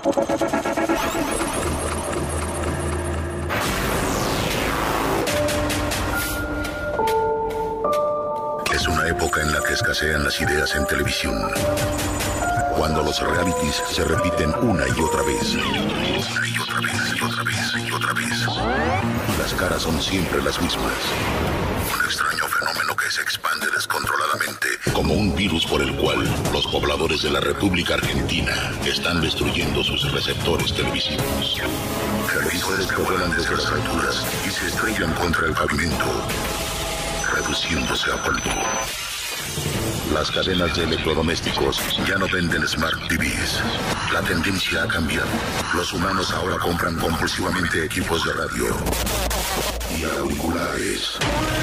Es una época en la que escasean las ideas en televisión. Cuando los realities se repiten una y otra vez. Una y otra vez, y otra vez, y otra vez. Las caras son siempre las mismas. Un extraño fenómeno que se expande descontroladamente, como un virus por el cual los pobladores de la República Argentina están destruyendo sus receptores televisivos. Televisores que vuelan desde las alturas y se estrellan contra el pavimento, reduciéndose a polvo. Las cadenas de electrodomésticos ya no venden Smart TVs. La tendencia ha cambiado. Los humanos ahora compran compulsivamente equipos de radio y auriculares.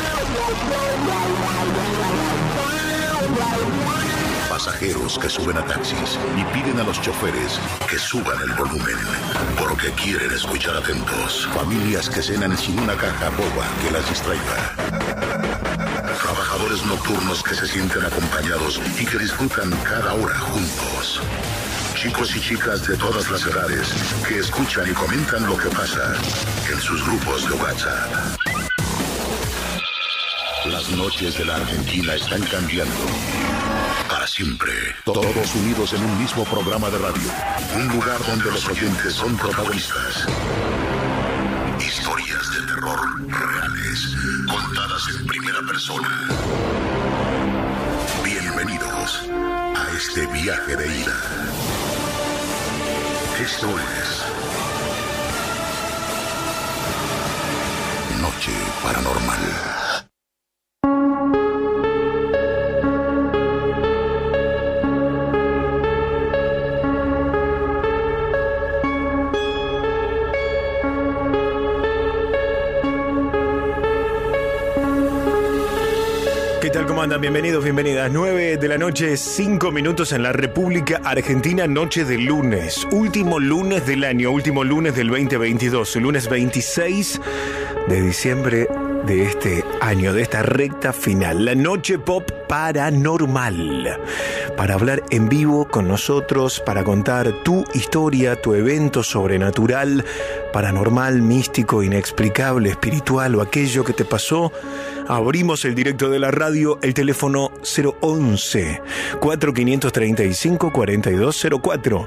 Pasajeros que suben a taxis y piden a los choferes que suban el volumen porque quieren escuchar atentos. Familias que cenan sin una caja boba que las distraiga. Trabajadores nocturnos que se sienten acompañados y que disfrutan cada hora juntos. Chicos y chicas de todas las edades que escuchan y comentan lo que pasa en sus grupos de WhatsApp. Las noches de la Argentina están cambiando. Para siempre. Todos unidos en un mismo programa de radio. Un lugar donde los oyentes son protagonistas. Historias de terror reales, contadas en primera persona. Bienvenidos a este viaje de ida. Esto es Noche Paranormal. ¿Cómo andan? Bienvenidos, bienvenidas. 9 de la noche, 5 minutos en la República Argentina, noche de lunes. Último lunes del año, último lunes del 2022, el lunes 26 de diciembre de este año, de esta recta final. La noche pop paranormal. Para hablar en vivo con nosotros, para contar tu historia, tu evento sobrenatural, paranormal, místico, inexplicable, espiritual o aquello que te pasó. Abrimos el directo de la radio, el teléfono 011-4535-4204,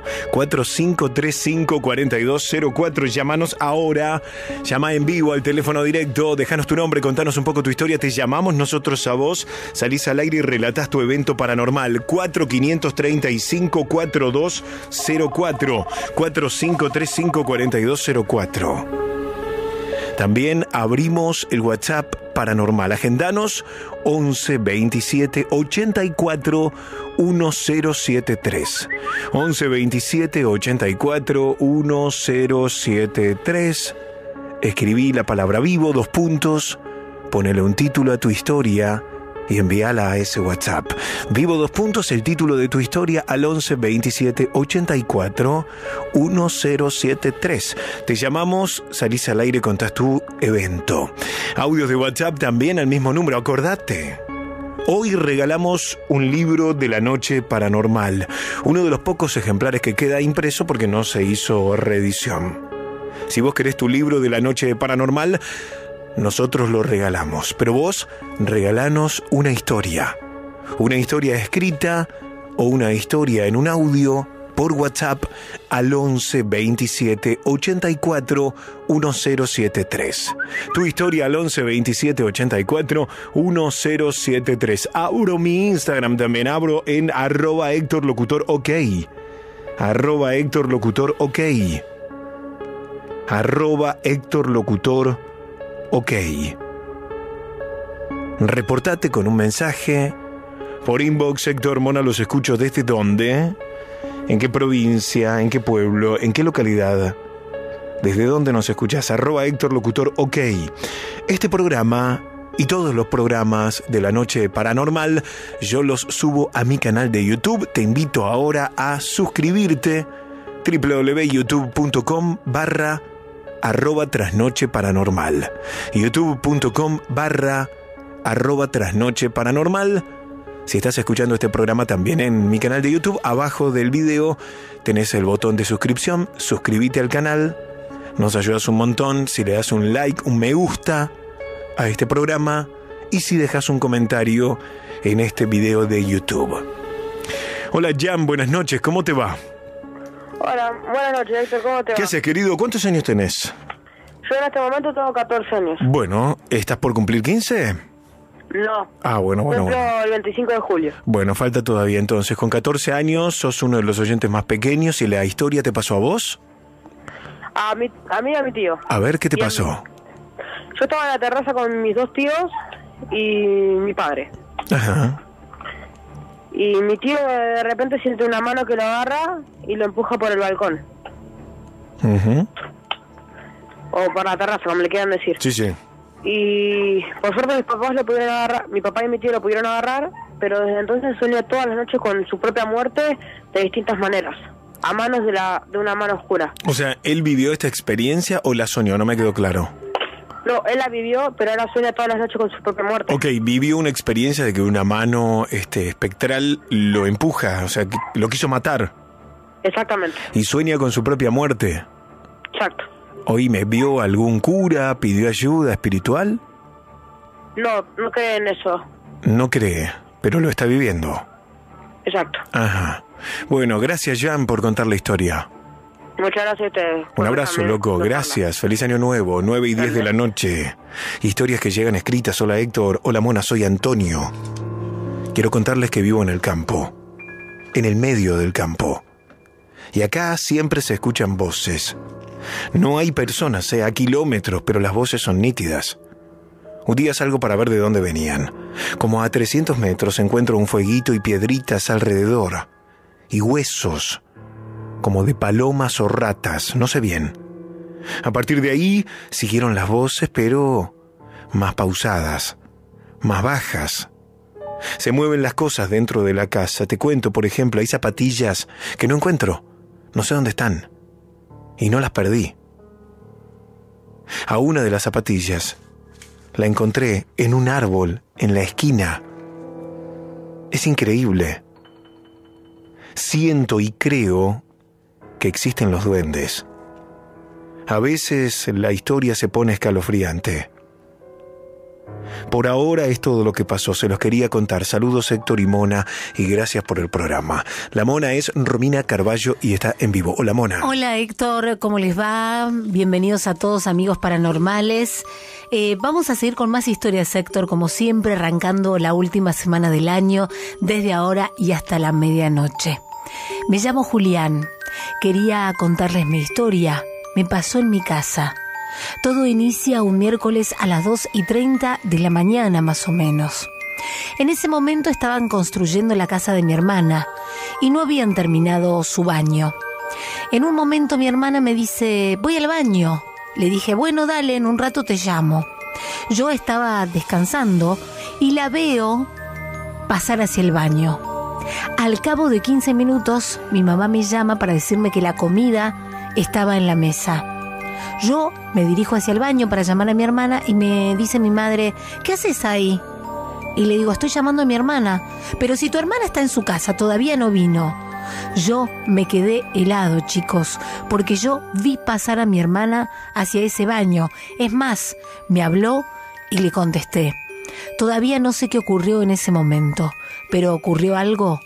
4535-4204. Llámanos ahora, llama en vivo al teléfono directo, déjanos tu nombre, contanos un poco tu historia, te llamamos nosotros a vos, salís al aire y relatás tu evento paranormal. 4535-4204, 4535-4204. También abrimos el WhatsApp paranormal. Agendanos 11 27 84 1073. 11 27 84 1073. Escribí la palabra vivo, 2 puntos, ponele un título a tu historia y envíala a ese WhatsApp. Vivo, 2 puntos, el título de tu historia al 11 27 84 1073. Te llamamos, salís al aire, contás tu evento. Audios de WhatsApp también al mismo número, acordate. Hoy regalamos un libro de la noche paranormal. Uno de los pocos ejemplares que queda impreso porque no se hizo reedición. Si vos querés tu libro de la noche paranormal, nosotros lo regalamos, pero vos regalanos una historia escrita o una historia en un audio por WhatsApp al 11 27 84 1073. Tu historia al 11 27 84 1073. Abro mi Instagram también, abro en @HéctorLocutorOK. @HéctorLocutorOK. @HéctorLocutorOK. Reportate con un mensaje por inbox. Héctor Mona, los escucho desde dónde, en qué provincia, en qué pueblo, en qué localidad, desde dónde nos escuchas. @HéctorLocutorOK. Este programa y todos los programas de la noche paranormal yo los subo a mi canal de YouTube. Te invito ahora a suscribirte. www.youtube.com/@trasnoche paranormal. youtube.com/@trasnoche paranormal. Si estás escuchando este programa también en mi canal de YouTube, abajo del video tenés el botón de suscripción, suscríbete al canal, nos ayudas un montón si le das un like, un me gusta a este programa y si dejas un comentario en este video de YouTube. Hola Jan, buenas noches, ¿cómo te va? Hola, buenas noches, Héctor, ¿cómo te va? ¿Qué haces, querido? ¿Cuántos años tenés? Yo en este momento tengo 14 años. Bueno, ¿estás por cumplir 15? No. Ah, bueno. Cumplo el 25 de julio. Bueno, falta todavía entonces. Con 14 años sos uno de los oyentes más pequeños y la historia te pasó a vos. A mí y a mi tío. A ver, ¿qué te Y a pasó? Yo estaba en la terraza con mis dos tíos y mi padre. Ajá. Y mi tío de repente siente una mano que lo agarra y lo empuja por el balcón. Uh-huh. O por la terraza, como le quieran decir. Sí. Y por suerte mis papás lo pudieron agarrar, mi papá y mi tío lo pudieron agarrar, pero desde entonces sueña todas las noches con su propia muerte de distintas maneras, a manos de una mano oscura. O sea, ¿él vivió esta experiencia o la soñó? No me quedó claro. No, él la vivió, pero ahora sueña todas las noches con su propia muerte. Ok, vivió una experiencia de que una mano espectral lo empuja, o sea, que lo quiso matar. Exactamente. Y sueña con su propia muerte. Exacto. Oíme, ¿vio algún cura? ¿Pidió ayuda espiritual? No cree en eso. No cree, pero lo está viviendo. Exacto. Ajá. Bueno, gracias, Jan, por contar la historia. Muchas gracias a ustedes. Un abrazo, loco. Gracias. Feliz año nuevo. 9:10 de la noche. Historias que llegan escritas. Hola, Héctor. Hola, Mona. Soy Antonio. Quiero contarles que vivo en el campo. En el medio del campo. Y acá siempre se escuchan voces. No hay personas, a kilómetros, pero las voces son nítidas. Un día salgo para ver de dónde venían. Como a 300 metros encuentro un fueguito y piedritas alrededor. Y huesos, como de palomas o ratas, no sé bien. A partir de ahí siguieron las voces, pero más pausadas, más bajas. Se mueven las cosas dentro de la casa. Te cuento, por ejemplo, hay zapatillas que no encuentro. No sé dónde están. Y no las perdí. A una de las zapatillas la encontré en un árbol en la esquina. Es increíble. Siento y creo que existen los duendes. A veces la historia se pone escalofriante. Por ahora es todo lo que pasó, se los quería contar. Saludos, Héctor y Mona, y gracias por el programa. La Mona es Romina Carballo y está en vivo. Hola, Mona. Hola, Héctor, ¿cómo les va? Bienvenidos a todos, amigos paranormales. Vamos a seguir con más historias, Héctor, como siempre, arrancando la última semana del año, desde ahora y hasta la medianoche. Me llamo Julián. Quería contarles mi historia. Me pasó en mi casa. Todo inicia un miércoles a las 2:30 de la mañana, más o menos. En ese momento estaban construyendo la casa de mi hermana y no habían terminado su baño. En un momento mi hermana me dice, voy al baño. Le dije, bueno, dale, en un rato te llamo. Yo estaba descansando y la veo pasar hacia el baño. Al cabo de 15 minutos, mi mamá me llama para decirme que la comida estaba en la mesa. Yo me dirijo hacia el baño para llamar a mi hermana y me dice mi madre, ¿qué haces ahí? Y le digo, estoy llamando a mi hermana. Pero si tu hermana está en su casa, todavía no vino. Yo me quedé helado, chicos, porque yo vi pasar a mi hermana hacia ese baño. Es más, me habló y le contesté. Todavía no sé qué ocurrió en ese momento, pero ocurrió algo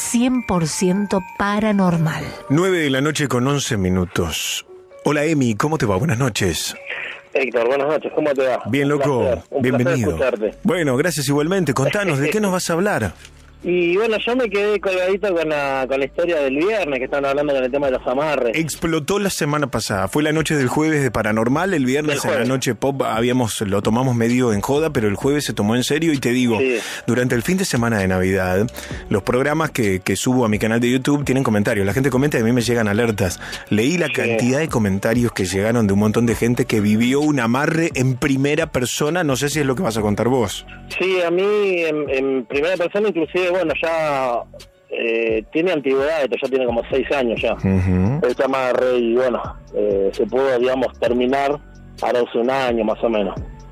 100% paranormal. 9:11 a.m. Hola, Emi, ¿cómo te va? Buenas noches. Héctor, buenas noches, ¿cómo te va? Bien, loco, bienvenido. Escucharte. Bueno, gracias igualmente. Contanos, ¿de qué nos vas a hablar? Y bueno, yo me quedé colgadito con la historia del viernes, que estaban hablando con el tema de los amarres. Explotó la semana pasada. Fue la noche del jueves de Paranormal. El viernes en la noche pop lo tomamos medio en joda, pero el jueves se tomó en serio. Y te digo, sí, durante el fin de semana de Navidad, los programas que subo a mi canal de YouTube tienen comentarios. La gente comenta y a mí me llegan alertas. Leí la cantidad de comentarios que llegaron de un montón de gente que vivió un amarre en primera persona. No sé si es lo que vas a contar vos. Sí, a mí en primera persona, inclusive, bueno, ya tiene antigüedad, esto ya tiene como 6 años ya. Este amarre, y bueno, se pudo, digamos, terminar ahora hace un año más o menos.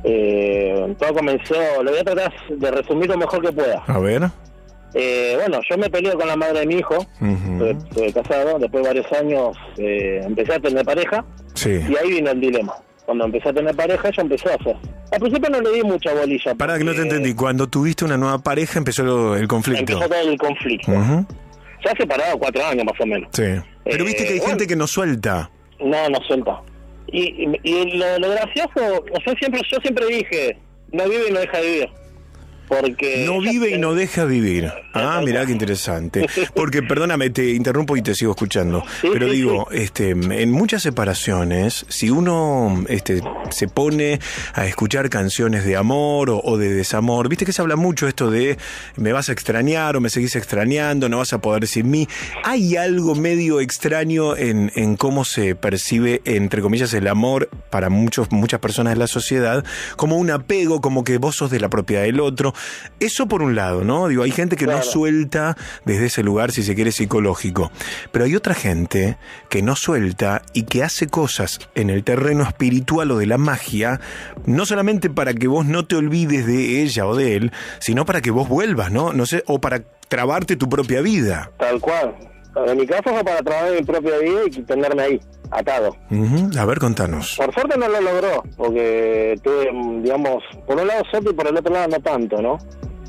Todo comenzó, lo voy a tratar de resumir lo mejor que pueda. A ver. Bueno, yo me peleé con la madre de mi hijo, estuve casado, después de varios años empecé a tener pareja, y ahí vino el dilema. Cuando empecé a tener pareja, ella empezó a hacer. Al principio no le di mucha bolilla. Pará, que no te entendí. Cuando tuviste una nueva pareja empezó el conflicto. Empezó todo el conflicto. Ya separado 4 años más o menos. Sí. Pero viste que hay gente que no suelta. No suelta. Y lo gracioso, o sea, yo siempre dije, no vive y no deja de vivir. Porque no vive y no deja vivir. Ah, mirá qué interesante. Porque, perdóname, te interrumpo y te sigo escuchando. Pero digo, en muchas separaciones, si uno se pone a escuchar canciones de amor o de desamor, viste que se habla mucho esto de me vas a extrañar o me seguís extrañando, no vas a poder sin mí. Hay algo medio extraño en cómo se percibe, entre comillas, el amor para muchas personas de la sociedad, como un apego, como que vos sos de la propiedad del otro. Eso por un lado, ¿no? Digo, hay gente que no suelta desde ese lugar, si se quiere, psicológico. Pero hay otra gente que no suelta y que hace cosas en el terreno espiritual o de la magia, no solamente para que vos no te olvides de ella o de él, sino para que vos vuelvas, ¿no? No sé, o para trabarte tu propia vida. Tal cual. En mi caso fue para trabar mi propia vida y tenerme ahí, atado. A ver, contanos. Por suerte no lo logró, porque tuve, digamos, por un lado suerte y por el otro lado no tanto, ¿no?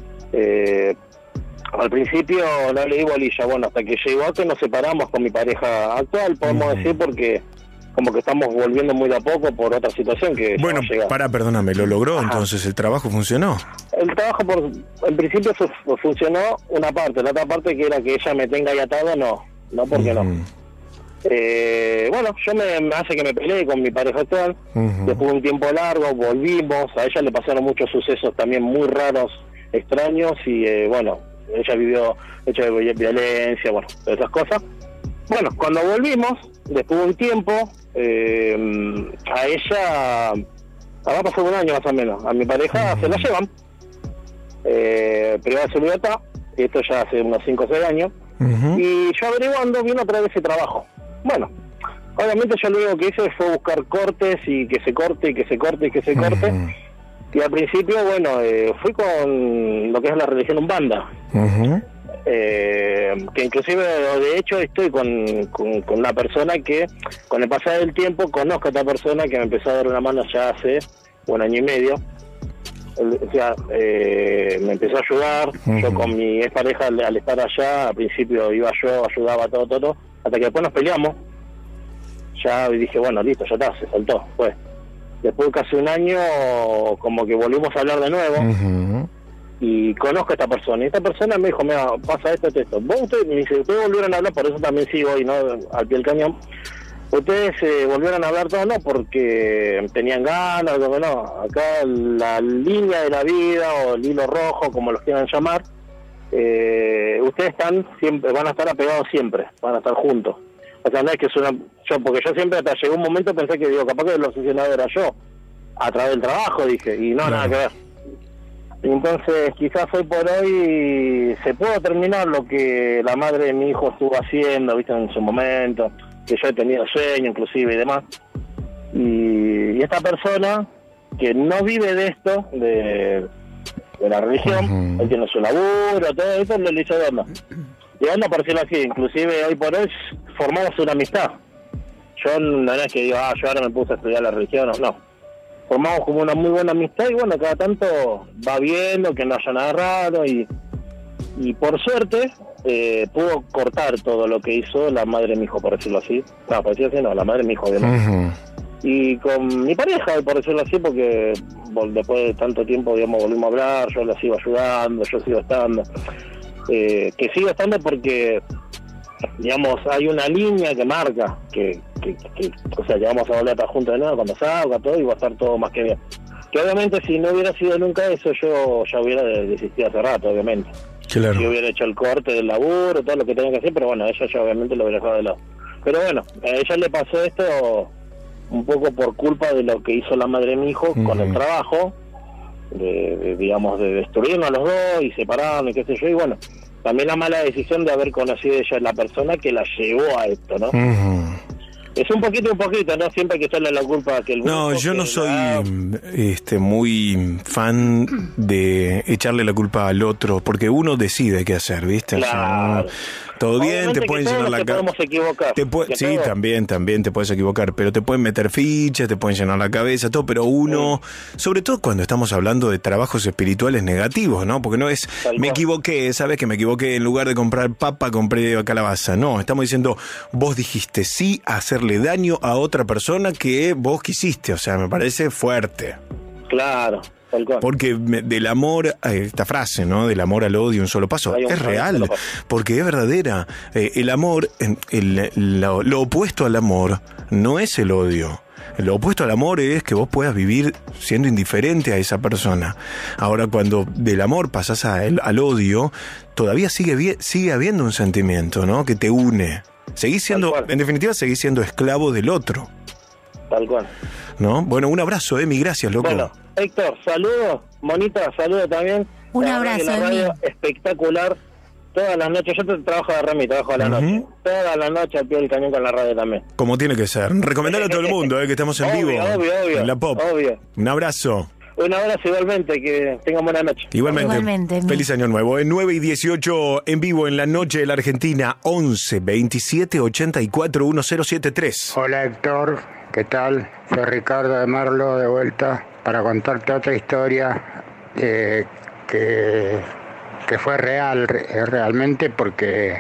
Al principio no le di bolilla, bueno, hasta que llegó a que nos separamos con mi pareja actual, podemos decir, porque como que estamos volviendo muy de a poco por otra situación que bueno, perdóname, ¿lo logró? Entonces, ¿el trabajo funcionó? El trabajo, en principio, funcionó una parte. La otra parte, que era que ella me tenga ahí atado, no, porque no. Bueno, yo me hace que me peleé con mi pareja actual. Después de un tiempo largo, volvimos. A ella le pasaron muchos sucesos también muy raros, extraños, y bueno, ella vivió hechos de violencia, bueno, esas cosas. Bueno, cuando volvimos, después de un tiempo, a ella, va a pasar un año más o menos, a mi pareja se la llevan, privada de su libertad, y esto ya hace unos 5 o 6 años, y yo averiguando vino otra vez ese trabajo. Bueno, obviamente yo lo único que hice fue buscar cortes y que se corte y que se corte y que se corte, y al principio, bueno, fui con lo que es la religión Umbanda. Que inclusive de hecho estoy con una persona que con el pasar del tiempo conozco a esta persona que me empezó a dar una mano ya hace 1 año y medio. O sea, me empezó a ayudar. Yo con mi expareja, al estar allá, al principio iba yo, ayudaba todo, hasta que después nos peleamos. Ya dije, bueno, listo, ya está, se soltó, pues. Después de casi un año, como que volvimos a hablar de nuevo. Y conozco a esta persona, y esta persona me dijo, mira, pasa esto. Ustedes volvieron a hablar, por eso también sigo hoy, ¿no?, al pie del cañón. Ustedes volvieron a hablar todo, no porque tenían ganas, no, acá la línea de la vida, o el hilo rojo, como los quieran llamar, ustedes están siempre, van a estar apegados siempre, van a estar juntos. O sea, no es que porque yo siempre hasta llegó un momento pensé que, capaz que el obsesionado era yo, a través del trabajo, dije, y no, nada que ver. Entonces, quizás hoy por hoy se pudo terminar lo que la madre de mi hijo estuvo haciendo, viste, en su momento, que yo he tenido sueño, inclusive, y demás. Y esta persona, que no vive de esto, de la religión, él tiene su laburo, todo eso, lo hizo de onda. Y onda, por decirlo así, inclusive hoy por hoy formamos una amistad. Yo no es que digo, yo ahora me puse a estudiar la religión, no. Formamos como una muy buena amistad y bueno, cada tanto va viendo que no haya nada raro y por suerte pudo cortar todo lo que hizo la madre de mi hijo, por decirlo así. No, por decirlo así, no, la madre de mi hijo, además. Y con mi pareja, por decirlo así, porque después de tanto tiempo, digamos, volvimos a hablar, yo la sigo ayudando, yo sigo estando. Que sigo estando porque, digamos, hay una línea que marca que o sea, que vamos a volver a estar juntos de nuevo cuando salga todo y va a estar todo más que bien. Que obviamente si no hubiera sido nunca eso, yo ya hubiera desistido hace rato, obviamente. Claro. Yo hubiera hecho el corte del laburo, todo lo que tenía que hacer, pero bueno, ella ya obviamente lo hubiera dejado de lado. Pero bueno, a ella le pasó esto un poco por culpa de lo que hizo la madre de mi hijo con el trabajo, digamos, de destruirnos a los dos y separarnos y qué sé yo, y bueno, también la mala decisión de haber conocido ella la persona que la llevó a esto, ¿no? Es un poquito, no siempre hay que echarle la culpa a que el grupo. No, yo no soy muy fan de echarle la culpa al otro, porque uno decide qué hacer, ¿viste? Claro. O sea, todo bien, te pueden llenar la cabeza. Podemos equivocar. Sí, también te puedes equivocar, pero te pueden meter fichas, te pueden llenar la cabeza, todo, pero uno, sobre todo cuando estamos hablando de trabajos espirituales negativos, ¿no? Porque no es, me equivoqué, ¿sabes? Que me equivoqué, en lugar de comprar papa, compré calabaza. No, estamos diciendo, vos dijiste sí a hacerle daño a otra persona que vos quisiste, o sea, me parece fuerte. Claro. Porque del amor, esta frase, ¿no? Del amor al odio, un solo paso, es real, porque es verdadera. El amor, lo opuesto al amor, no es el odio. Lo opuesto al amor es que vos puedas vivir siendo indiferente a esa persona. Ahora, cuando del amor pasás al odio, todavía sigue habiendo un sentimiento, ¿no? Que te une. Seguís siendo, en definitiva, seguís siendo esclavo del otro. Tal cual. ¿No? Bueno, un abrazo, Emi, gracias, loco. Bueno, Héctor, saludos. Monita, saludos también. Un abrazo, la radio espectacular. Todas las noches, yo trabajo de remi, trabajo a la noche. Todas las noches al pie del cañón con la radio también. Como tiene que ser. Recomendale a todo el mundo, que estamos en vivo. Obvio. En la Pop. Obvio. Un abrazo. Un abrazo igualmente, que tengan buena noche. Igualmente. Feliz año nuevo. 9:18 en vivo en la noche de la Argentina. 11 27 84 1073. Hola Héctor, ¿qué tal? Soy Ricardo de Merlo, de vuelta para contarte otra historia que fue realmente, porque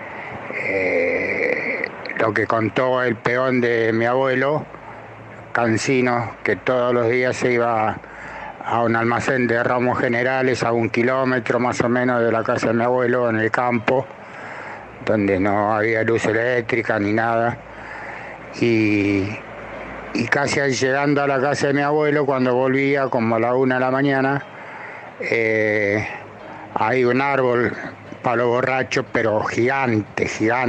lo que contó el peón de mi abuelo, Cancino, que todos los días se iba a un almacén de ramos generales a 1 kilómetro más o menos de la casa de mi abuelo, en el campo, donde no había luz eléctrica ni nada, y casi llegando a la casa de mi abuelo, cuando volvía como a la 1 de la mañana, hay un árbol, palo borracho, pero gigante,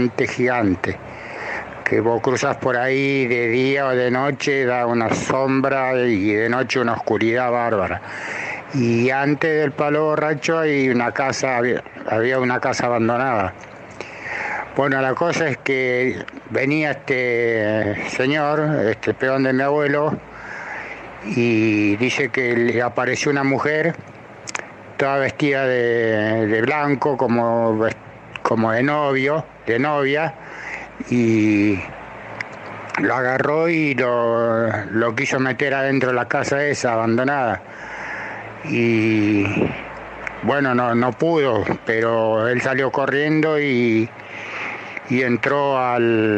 que vos cruzas por ahí de día o de noche, da una sombra, y de noche una oscuridad bárbara. Y antes del palo borracho hay una casa, había una casa abandonada. Bueno, la cosa es que venía este señor, este peón de mi abuelo, y dice que le apareció una mujer toda vestida de blanco, como de novia, y lo agarró y lo quiso meter adentro de la casa esa abandonada. Y bueno, no pudo, pero él salió corriendo y entró a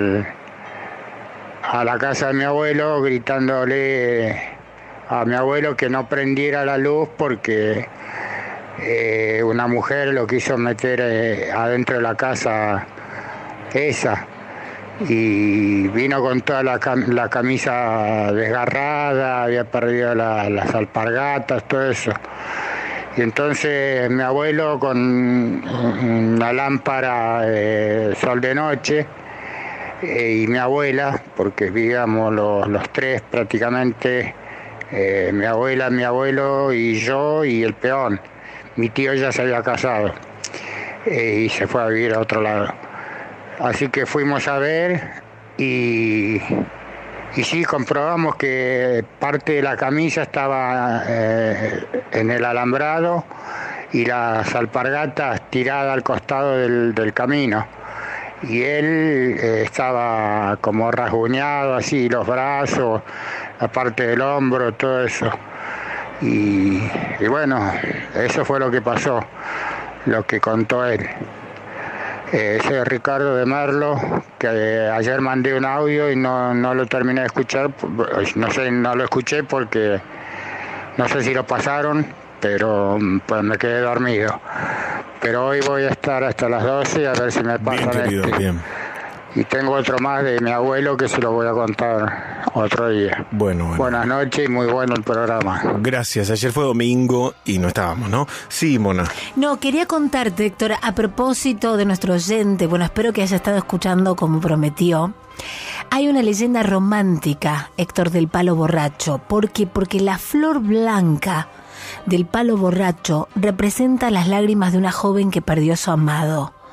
la casa de mi abuelo, gritándole a mi abuelo que no prendiera la luz porque una mujer lo quiso meter adentro de la casa esa, y vino con toda la camisa desgarrada, había perdido las alpargatas, todo eso. Y entonces mi abuelo, con una lámpara de sol de noche, y mi abuela, porque vivíamos los tres prácticamente, mi abuela, mi abuelo y yo y el peón. Mi tío ya se había casado y se fue a vivir a otro lado. Así que fuimos a ver y sí, comprobamos que parte de la camisa estaba en el alambrado y las alpargatas tiradas al costado del camino. Y él estaba como rasguñado así, los brazos, la parte del hombro, todo eso. Y bueno, eso fue lo que pasó, lo que contó él. Soy Ricardo de Merlo, que ayer mandé un audio y no lo terminé de escuchar. No lo escuché porque no sé si lo pasaron, pero pues me quedé dormido. Pero hoy voy a estar hasta las 12 a ver si me pasan. Bien, querido, bien. Y tengo otro más de mi abuelo que se lo voy a contar otro día. Bueno. Buenas noches y muy bueno el programa. Gracias. Ayer fue domingo y no estábamos, ¿no? Sí, Mona. No, quería contarte, Héctor, a propósito de nuestro oyente, bueno, espero que haya estado escuchando como prometió. Hay una leyenda romántica, Héctor, del palo borracho. ¿Por qué? Porque la flor blanca del palo borracho representa las lágrimas de una joven que perdió a su amado.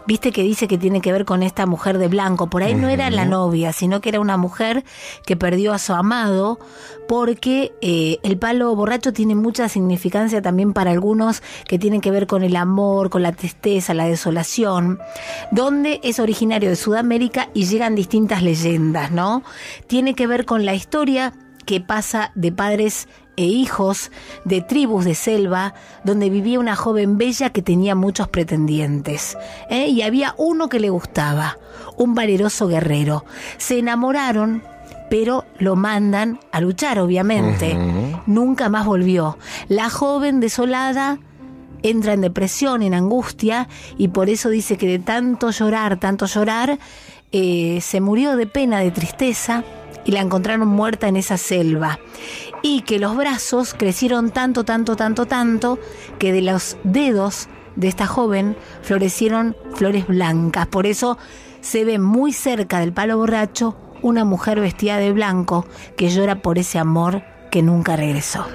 viste que dice que tiene que ver con esta mujer de blanco. Por ahí no era la novia, sino que era una mujer que perdió a su amado, porque el palo borracho tiene mucha significancia también para algunos, que tienen que ver con el amor, con la tristeza, la desolación, donde es originario de Sudamérica y llegan distintas leyendas, ¿no? Tiene que ver con la historia que pasa de padres e hijos de tribus de selva, donde vivía una joven bella que tenía muchos pretendientes, y había uno que le gustaba, un valeroso guerrero. Se enamoraron, pero lo mandan a luchar, obviamente. Nunca más volvió. La joven desolada entra en depresión, en angustia, y por eso dice que de tanto llorar, se murió de pena, de tristeza, y la encontraron muerta en esa selva. Y que los brazos crecieron tanto, que de los dedos de esta joven florecieron flores blancas. Por eso se ve muy cerca del palo borracho una mujer vestida de blanco que llora por ese amor que nunca regresó.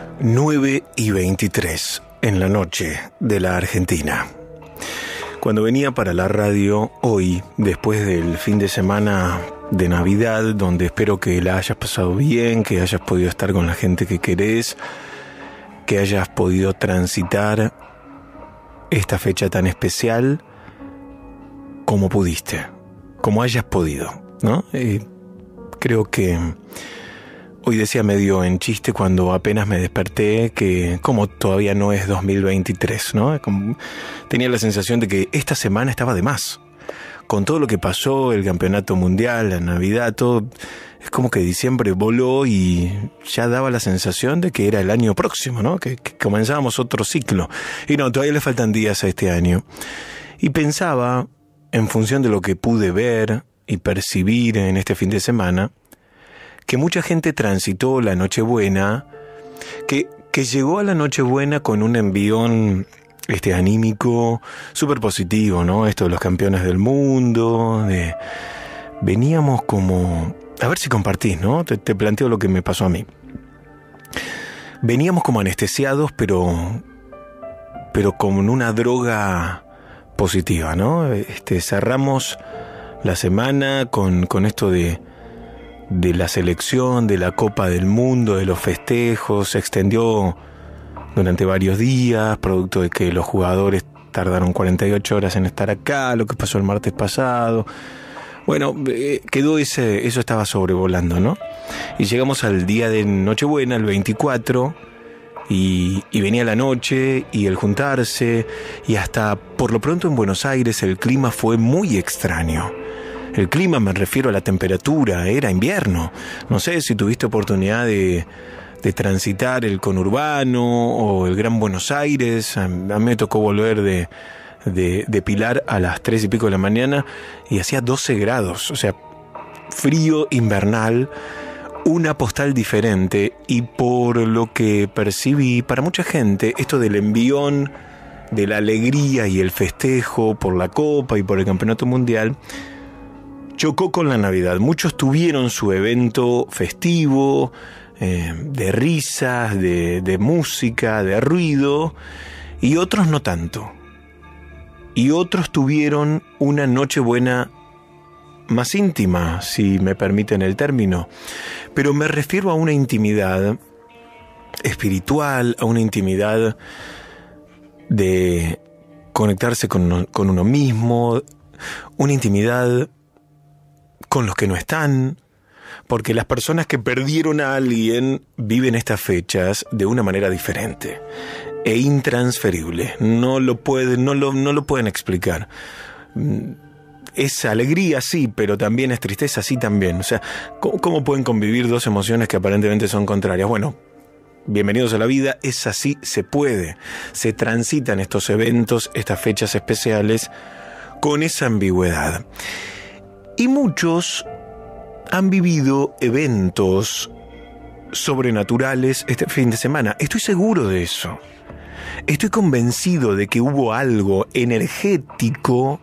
9:23 en la noche de la Argentina. Cuando venía para la radio hoy, después del fin de semana de Navidad, donde espero que la hayas pasado bien, que hayas podido estar con la gente que querés, que hayas podido transitar esta fecha tan especial como pudiste, como hayas podido, ¿no? Creo que hoy decía medio en chiste cuando apenas me desperté que como todavía no es 2023, ¿no? Tenía la sensación de que esta semana estaba de más. Con todo lo que pasó, el campeonato mundial, la Navidad, todo, es como que diciembre voló y ya daba la sensación de que era el año próximo, ¿no? Que comenzábamos otro ciclo. Y no, todavía le faltan días a este año. Y pensaba, en función de lo que pude ver y percibir en este fin de semana, que mucha gente transitó la Nochebuena, que llegó a la Nochebuena con un envión anímico súper positivo, ¿no? Esto de los campeones del mundo, veníamos como... A ver si compartís, ¿no? Te planteo lo que me pasó a mí. Veníamos como anestesiados, pero con una droga positiva, ¿no? Cerramos la semana con esto de la selección, de la Copa del Mundo, de los festejos. Se extendió durante varios días, producto de que los jugadores tardaron 48 horas en estar acá, lo que pasó el martes pasado. Bueno, quedó eso estaba sobrevolando, ¿no? Y llegamos al día de Nochebuena, el 24, y venía la noche y el juntarse, y hasta por lo pronto en Buenos Aires el clima fue muy extraño. El clima, me refiero a la temperatura, era invierno. No sé si tuviste oportunidad de transitar el conurbano o el Gran Buenos Aires. A mí me tocó volver de Pilar a las 3 y pico de la mañana y hacía 12 grados, o sea, frío invernal, una postal diferente. Y por lo que percibí, para mucha gente, esto del envión, de la alegría y el festejo por la Copa y por el Campeonato Mundial, chocó con la Navidad. Muchos tuvieron su evento festivo, de risas, de música, de ruido, y otros no tanto. Y otros tuvieron una Nochebuena más íntima, si me permiten el término. Pero me refiero a una intimidad espiritual, a una intimidad de conectarse con uno mismo, una intimidad con los que no están, porque las personas que perdieron a alguien viven estas fechas de una manera diferente e intransferible. No lo pueden explicar. Es alegría, sí, pero también es tristeza, sí, también. O sea, ¿cómo pueden convivir dos emociones que aparentemente son contrarias? Bueno, bienvenidos a la vida, es así, se puede. Se transitan estos eventos, estas fechas especiales, con esa ambigüedad. Y muchos han vivido eventos sobrenaturales este fin de semana. Estoy seguro de eso. Estoy convencido de que hubo algo energético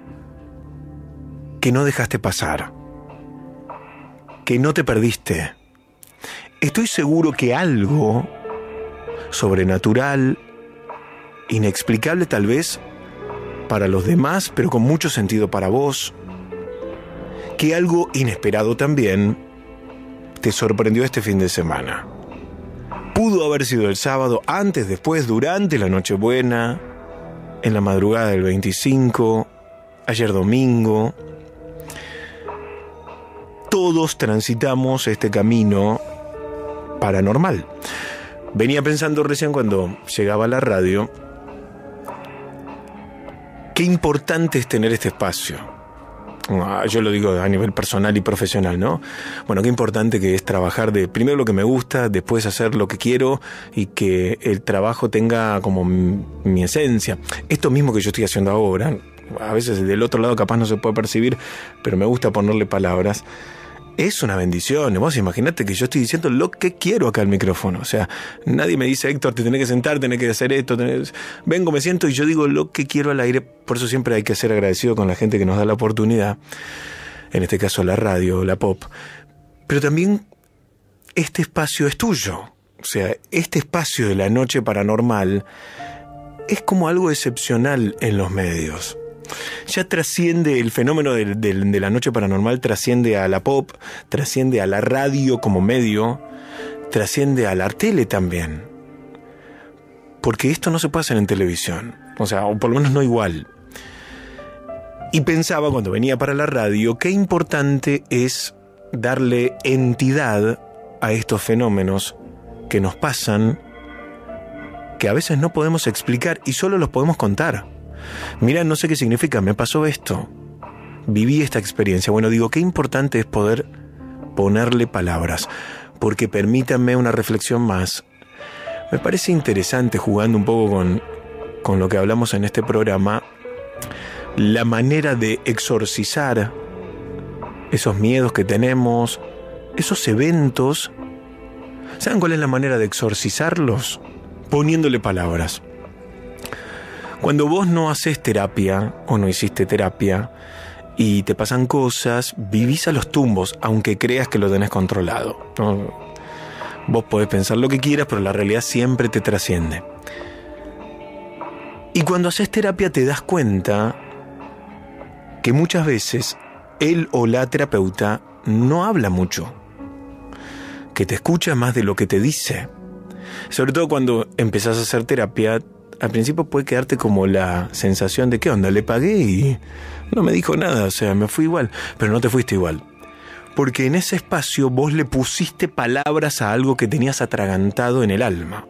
que no dejaste pasar, que no te perdiste. Estoy seguro que algo sobrenatural, inexplicable tal vez para los demás, pero con mucho sentido para vos. Que algo inesperado también te sorprendió este fin de semana. Pudo haber sido el sábado, antes, después, durante la Nochebuena, en la madrugada del 25, ayer domingo. Todos transitamos este camino paranormal. Venía pensando recién cuando llegaba a la radio, qué importante es tener este espacio. Yo lo digo a nivel personal y profesional, ¿no? Bueno, qué importante que es trabajar de primero lo que me gusta, después hacer lo que quiero y que el trabajo tenga como mi esencia. Esto mismo que yo estoy haciendo ahora, a veces del otro lado capaz no se puede percibir, pero me gusta ponerle palabras. Es una bendición. Vos imaginate que yo estoy diciendo lo que quiero acá al micrófono. O sea, nadie me dice, Héctor, te tenés que sentar, tenés que hacer esto. Vengo, me siento y yo digo lo que quiero al aire. Por eso siempre hay que ser agradecido con la gente que nos da la oportunidad. En este caso la radio, la pop. Pero también este espacio es tuyo. O sea, este espacio de la noche paranormal es como algo excepcional en los medios. Ya trasciende el fenómeno de la noche paranormal, trasciende a la pop, trasciende a la radio como medio, trasciende a la tele también. Porque esto no se puede hacer en televisión, o sea, o por lo menos no igual. Y pensaba cuando venía para la radio, qué importante es darle entidad a estos fenómenos que nos pasan, que a veces no podemos explicar y solo los podemos contar. Mira, no sé qué significa, me pasó esto, viví esta experiencia. Bueno, digo, qué importante es poder ponerle palabras, porque permítanme una reflexión más. Me parece interesante, jugando un poco con lo que hablamos en este programa, la manera de exorcizar esos miedos que tenemos, esos eventos. ¿Saben cuál es la manera de exorcizarlos? Poniéndole palabras. Cuando vos no haces terapia o no hiciste terapia y te pasan cosas, vivís a los tumbos, aunque creas que lo tenés controlado, ¿no? Vos podés pensar lo que quieras, pero la realidad siempre te trasciende. Y cuando haces terapia te das cuenta que muchas veces él o la terapeuta no habla mucho, que te escucha más de lo que te dice. Sobre todo cuando empezás a hacer terapia, al principio puede quedarte como la sensación de ¿qué onda? Le pagué y no me dijo nada, o sea, me fui igual. Pero no te fuiste igual. Porque en ese espacio vos le pusiste palabras a algo que tenías atragantado en el alma.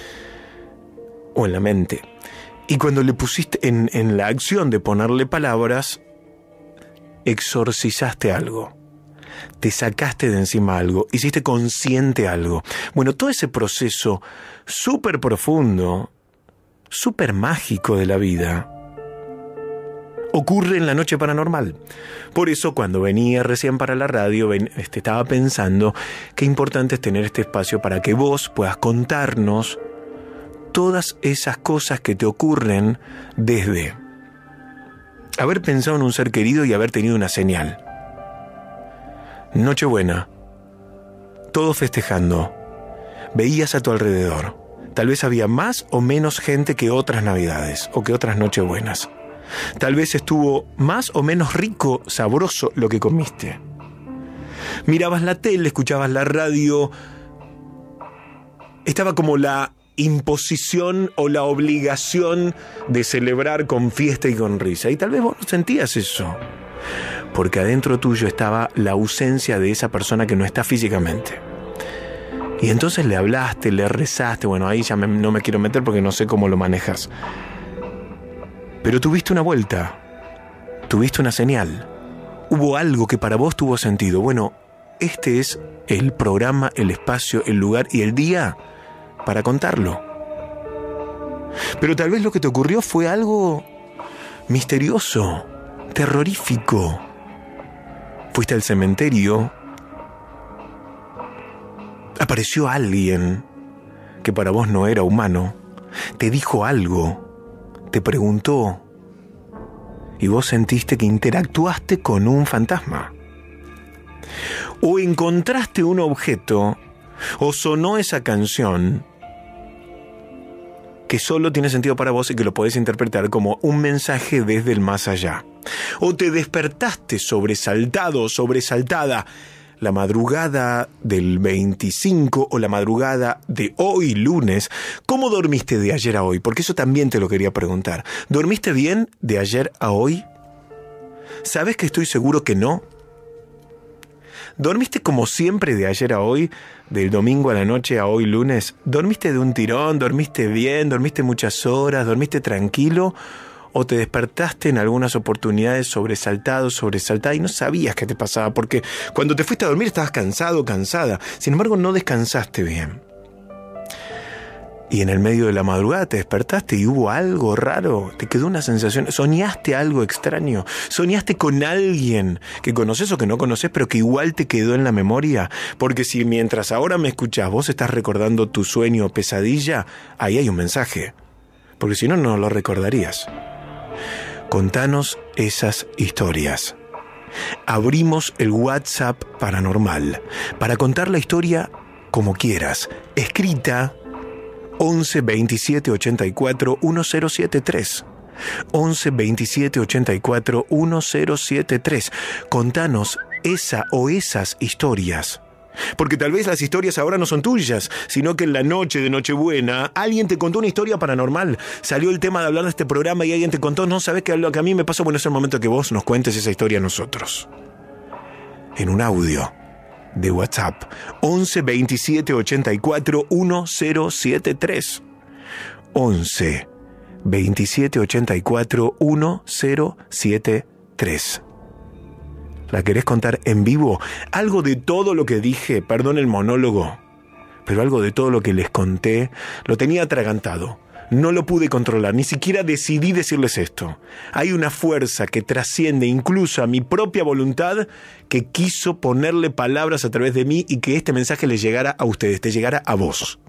O en la mente. Y cuando le pusiste en la acción de ponerle palabras, exorcizaste algo. Te sacaste de encima algo. Hiciste consciente algo. Bueno, todo ese proceso súper profundo, súper mágico de la vida, ocurre en la noche paranormal. Por eso cuando venía recién para la radio, estaba pensando qué importante es tener este espacio para que vos puedas contarnos todas esas cosas que te ocurren desde haber pensado en un ser querido y haber tenido una señal. Nochebuena, todos festejando, veías a tu alrededor. Tal vez había más o menos gente que otras Navidades o que otras Nochebuenas. Tal vez estuvo más o menos rico, sabroso lo que comiste. Mirabas la tele, escuchabas la radio. Estaba como la imposición o la obligación de celebrar con fiesta y con risa. Y tal vez vos no sentías eso, porque adentro tuyo estaba la ausencia de esa persona que no está físicamente. Y entonces le hablaste, le rezaste. Bueno, ahí ya no me quiero meter porque no sé cómo lo manejas. Pero tuviste una vuelta, tuviste una señal. Hubo algo que para vos tuvo sentido. Bueno, este es el programa, el espacio, el lugar y el día para contarlo. Pero tal vez lo que te ocurrió fue algo misterioso, terrorífico. Fuiste al cementerio. Apareció alguien que para vos no era humano, te dijo algo, te preguntó, y vos sentiste que interactuaste con un fantasma. O encontraste un objeto, o sonó esa canción, que solo tiene sentido para vos y que lo podés interpretar como un mensaje desde el más allá. O te despertaste sobresaltado o sobresaltada la madrugada del 25 o la madrugada de hoy lunes. ¿Cómo dormiste de ayer a hoy? Porque eso también te lo quería preguntar. ¿Dormiste bien de ayer a hoy? ¿Sabes que estoy seguro que no? ¿Dormiste como siempre de ayer a hoy, del domingo a la noche a hoy lunes? ¿Dormiste de un tirón? ¿Dormiste bien? ¿Dormiste muchas horas? ¿Dormiste tranquilo? ¿O te despertaste en algunas oportunidades sobresaltada y no sabías qué te pasaba? Porque cuando te fuiste a dormir estabas cansado, cansada. Sin embargo, no descansaste bien. Y en el medio de la madrugada te despertaste y hubo algo raro, te quedó una sensación, soñaste algo extraño, soñaste con alguien que conoces o que no conoces, pero que igual te quedó en la memoria. Porque si mientras ahora me escuchás vos estás recordando tu sueño o pesadilla, ahí hay un mensaje, porque si no, no lo recordarías. Contanos esas historias. Abrimos el WhatsApp Paranormal para contar la historia como quieras, escrita 11 27 84 1073. 11 27 84 1073. Contanos esa o esas historias. Porque tal vez las historias ahora no son tuyas, sino que en la noche de Nochebuena alguien te contó una historia paranormal. Salió el tema de hablar de este programa y alguien te contó, no, ¿sabes qué? Lo que a mí me pasó, bueno, es el momento que vos nos cuentes esa historia a nosotros. En un audio de WhatsApp 11 27 84 1073. 11 27 84 1073. ¿La querés contar en vivo? Algo de todo lo que dije, perdón el monólogo, pero algo de todo lo que les conté lo tenía atragantado. No lo pude controlar, ni siquiera decidí decirles esto. Hay una fuerza que trasciende incluso a mi propia voluntad que quiso ponerle palabras a través de mí y que este mensaje les llegara a ustedes, te llegara a vos.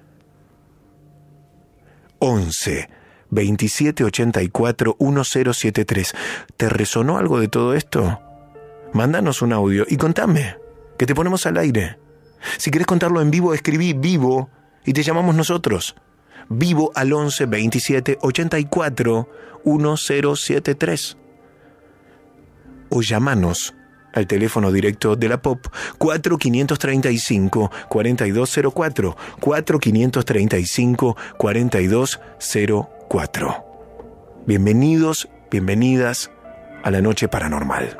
11 27 84 1073. ¿Te resonó algo de todo esto? Mándanos un audio y contame, que te ponemos al aire. Si querés contarlo en vivo, escribí vivo y te llamamos nosotros. Vivo al 11 27 84 1073. O llamanos al teléfono directo de la Pop 4535 4204 4535 4204. Bienvenidos, bienvenidas a la Noche Paranormal.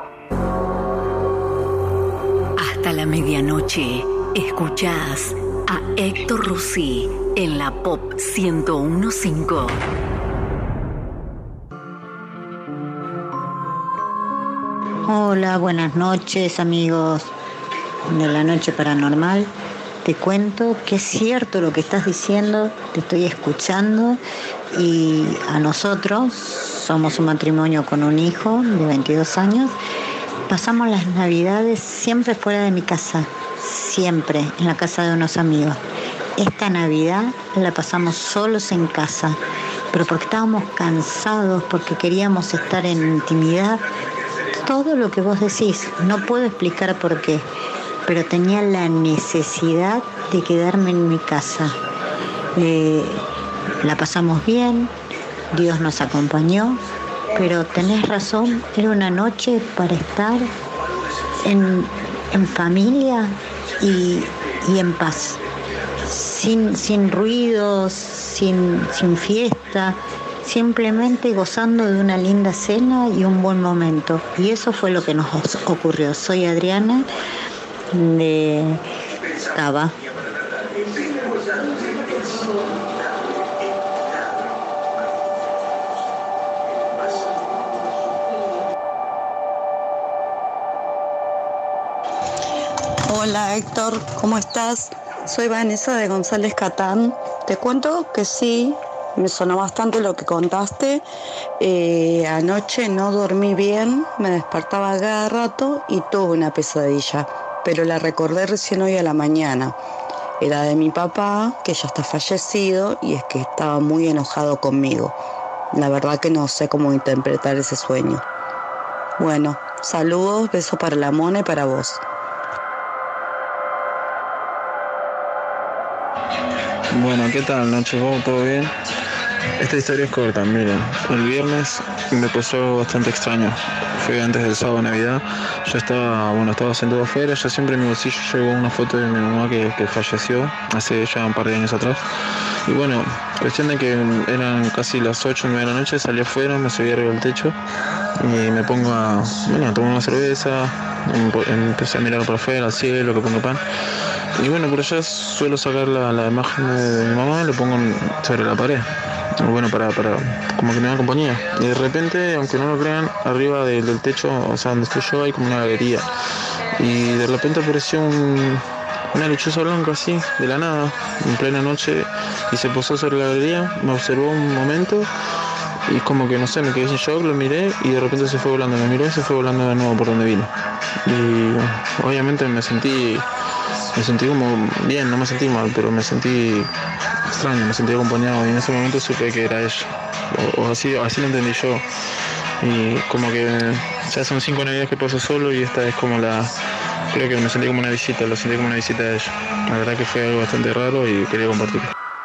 Hasta la medianoche escuchás a Héctor Rossi en la Pop 101.5. Hola, buenas noches amigos de la Noche Paranormal. Te cuento que es cierto lo que estás diciendo, te estoy escuchando y a nosotros, somos un matrimonio con un hijo de 22 años, pasamos las Navidades siempre fuera de mi casa, siempre en la casa de unos amigos. Esta Navidad la pasamos solos en casa, pero porque estábamos cansados, porque queríamos estar en intimidad. Todo lo que vos decís, no puedo explicar por qué, pero tenía la necesidad de quedarme en mi casa. La pasamos bien, Dios nos acompañó, pero tenés razón, era una noche para estar en familia y en paz, sin ruidos, sin fiesta, simplemente gozando de una linda cena y un buen momento. Y eso fue lo que nos ocurrió. Soy Adriana de Cava. Hola Héctor, ¿cómo estás? Soy Vanessa de González Catán. Te cuento que sí, me sonó bastante lo que contaste. Anoche no dormí bien, me despertaba cada rato y tuve una pesadilla, pero la recordé recién hoy a la mañana. Era de mi papá, que ya está fallecido, y es que estaba muy enojado conmigo. La verdad que no sé cómo interpretar ese sueño. Bueno, saludos, besos para la Mona y para vos. Bueno, ¿qué tal, Nacho? ¿Vos todo bien? Esta historia es corta, miren. El viernes me pasó algo bastante extraño. Fue antes del sábado de Navidad. Yo estaba sentado afuera. Yo siempre en mi bolsillo llevo una foto de mi mamá que falleció hace ya un par de años atrás. Y bueno, cuestión de que eran casi las 8 o 9 de la noche, salí afuera, me subí arriba del techo y me pongo a tomar una cerveza, empecé a mirar para afuera, al cielo, que pongo pan. Y bueno, por allá suelo sacar la imagen de mi mamá y lo pongo sobre la pared. Bueno, para como que me da compañía. Y de repente, aunque no lo crean, arriba del techo, o sea, donde estoy yo, hay como una galería. Y de repente apareció una lechuza blanca así, de la nada, en plena noche, y se posó sobre la galería, me observó un momento, y como que no sé, me quedé sin shock, lo miré, y de repente se fue volando, me miró y se fue volando de nuevo por donde vino. Y obviamente me sentí como bien, no me sentí mal, pero me sentí extraño, me sentí acompañado, y en ese momento supe que era ella, o así lo entendí yo. Y como que ya son 5 navidades que paso solo, y esta es como creo que me sentí como una visita, lo sentí como una visita de ella. La verdad que fue algo bastante raro y quería compartirlo.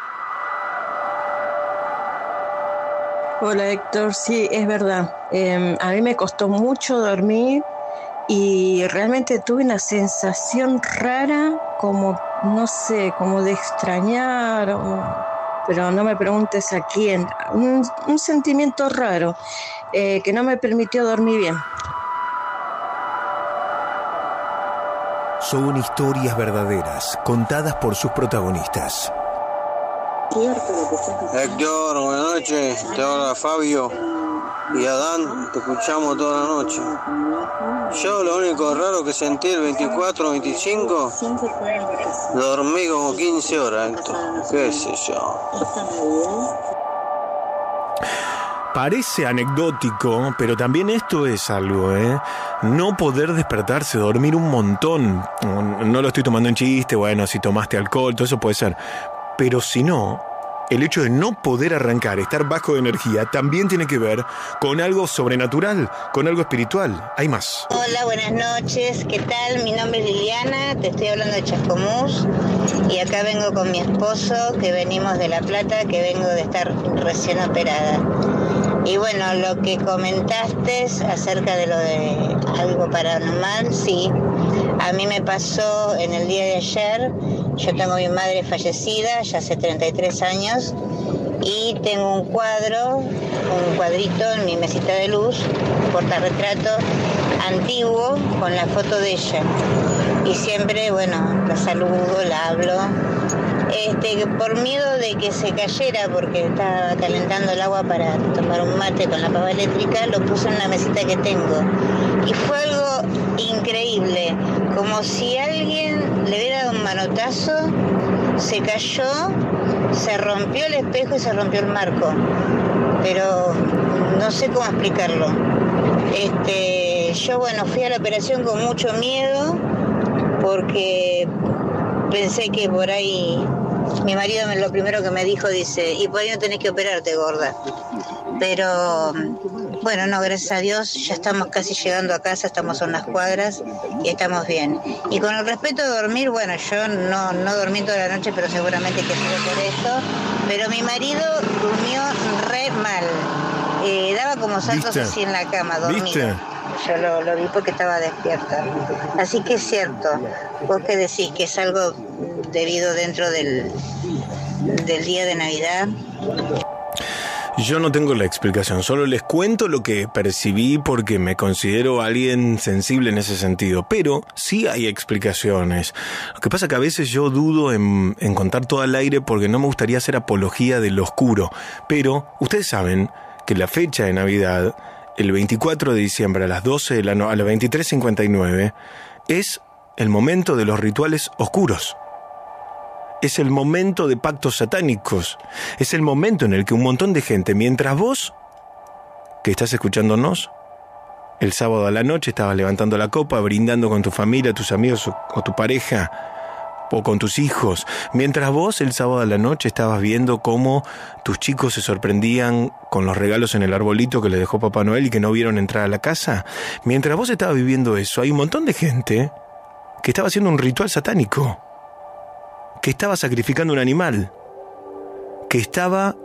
Hola Héctor, sí, es verdad. A mí me costó mucho dormir y realmente tuve una sensación rara, como, no sé, como de extrañar, pero no me preguntes a quién. Un sentimiento raro que no me permitió dormir bien. Son historias verdaderas, contadas por sus protagonistas. Héctor, buenas noches. Te habla Fabio y Adán. Te escuchamos toda la noche. Yo lo único raro que sentí el 24-25, dormí como 15 horas, Héctor. ¿Qué sé yo? Parece anecdótico, pero también esto es algo, no poder despertarse, dormir un montón. No lo estoy tomando en chiste, bueno, si tomaste alcohol, todo eso puede ser. Pero si no, el hecho de no poder arrancar, estar bajo de energía, también tiene que ver con algo sobrenatural, con algo espiritual. Hay más. Hola, buenas noches. ¿Qué tal? Mi nombre es Liliana, te estoy hablando de Chascomús. Y acá vengo con mi esposo, que venimos de La Plata, que vengo de estar recién operada. Y bueno, lo que comentaste acerca de lo de algo paranormal, sí. A mí me pasó en el día de ayer. Yo tengo a mi madre fallecida, ya hace 33 años, y tengo un cuadrito en mi mesita de luz, portarretrato antiguo, con la foto de ella. Y siempre, bueno, la saludo, la hablo. Por miedo de que se cayera, porque estaba calentando el agua para tomar un mate con la pava eléctrica, lo puse en una mesita que tengo. Y fue algo increíble, como si alguien le hubiera dado un manotazo, se cayó, se rompió el espejo y se rompió el marco. Pero no sé cómo explicarlo. Yo, bueno, fui a la operación con mucho miedo, porque pensé que por ahí, mi marido lo primero que me dijo, dice, y por ahí no tenés que operarte, gorda. Pero bueno, no, gracias a Dios, ya estamos casi llegando a casa, estamos a unas cuadras y estamos bien. Y con el respecto a dormir, bueno, yo no dormí toda la noche, pero seguramente que fue por eso. Pero mi marido durmió re mal. Daba como saltos así en la cama, dormido. ¿Viste? Yo lo vi porque estaba despierta. Así que es cierto, vos que decís que es algo debido dentro del día de Navidad. Yo no tengo la explicación, solo les cuento lo que percibí porque me considero alguien sensible en ese sentido, pero sí hay explicaciones. Lo que pasa es que a veces yo dudo en contar todo al aire porque no me gustaría hacer apología de lo oscuro, pero ustedes saben que la fecha de Navidad, el 24 de diciembre a las 12 a las 23:59, es el momento de los rituales oscuros. Es el momento de pactos satánicos. Es el momento en el que un montón de gente, mientras vos, que estás escuchándonos, el sábado a la noche estabas levantando la copa, brindando con tu familia, tus amigos o tu pareja, o con tus hijos, mientras vos el sábado a la noche estabas viendo cómo tus chicos se sorprendían con los regalos en el arbolito que les dejó Papá Noel y que no vieron entrar a la casa, mientras vos estabas viviendo eso, hay un montón de gente que estaba haciendo un ritual satánico, que estaba sacrificando un animal, que estaba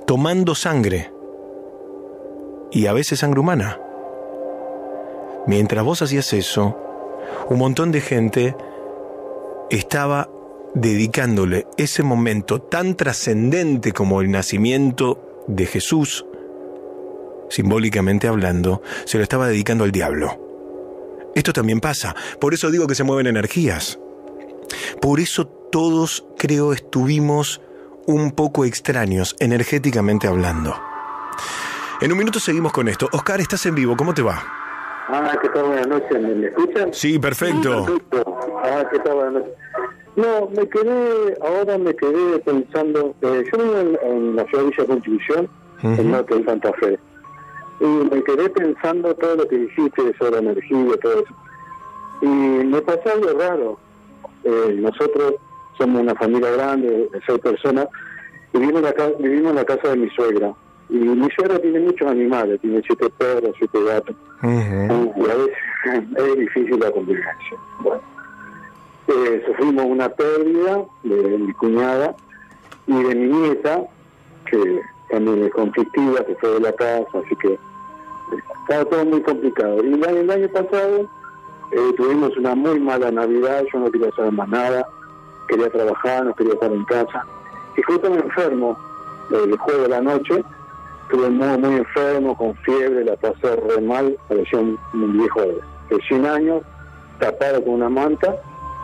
tomando sangre, y a veces sangre humana. Mientras vos hacías eso, un montón de gente estaba dedicándole ese momento tan trascendente como el nacimiento de Jesús, simbólicamente hablando, se lo estaba dedicando al diablo. Esto también pasa, por eso digo que se mueven energías. Por eso todos, creo, estuvimos un poco extraños, energéticamente hablando. En un minuto seguimos con esto. Oscar, estás en vivo, ¿cómo te va? ¿Qué tal? Buenas noches, ¿me escuchan? Sí, perfecto. ¿Qué tal? Buenas noches. No, me quedé pensando, yo vivo en la ciudad de Villa Constitución, en el norte de Santa Fe, y me quedé pensando todo lo que dijiste sobre la energía y todo eso, y me pasó algo raro. Nosotros somos una familia grande de 6 personas, y vivimos en la casa de mi suegra, y mi suegra tiene muchos animales, tiene 7 perros, 7 gatos, y a veces es difícil la convivencia. Bueno, sufrimos una pérdida de mi cuñada y de mi nieta, que también es conflictiva, que fue de la casa, así que estaba todo muy complicado. Y el año pasado tuvimos una muy mala Navidad, yo no quería saber más nada, quería trabajar, no quería estar en casa, y justo me enfermo el jueves de la noche, estuve muy enfermo, con fiebre, la pasé re mal, parecía un viejo de 100 años, tapado con una manta,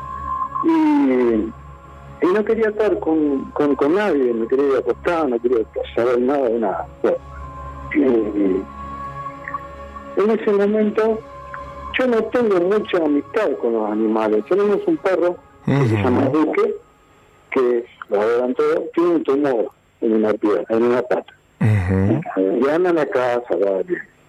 y no quería estar con nadie, me quería ir a acostar, no quería saber nada de nada. Bueno, en ese momento yo no tengo mucha amistad con los animales. Tenemos un perro que se llama Duque, que lo adoran todo, tiene un tumor en una pierna, en una pata. Y anda en la casa, va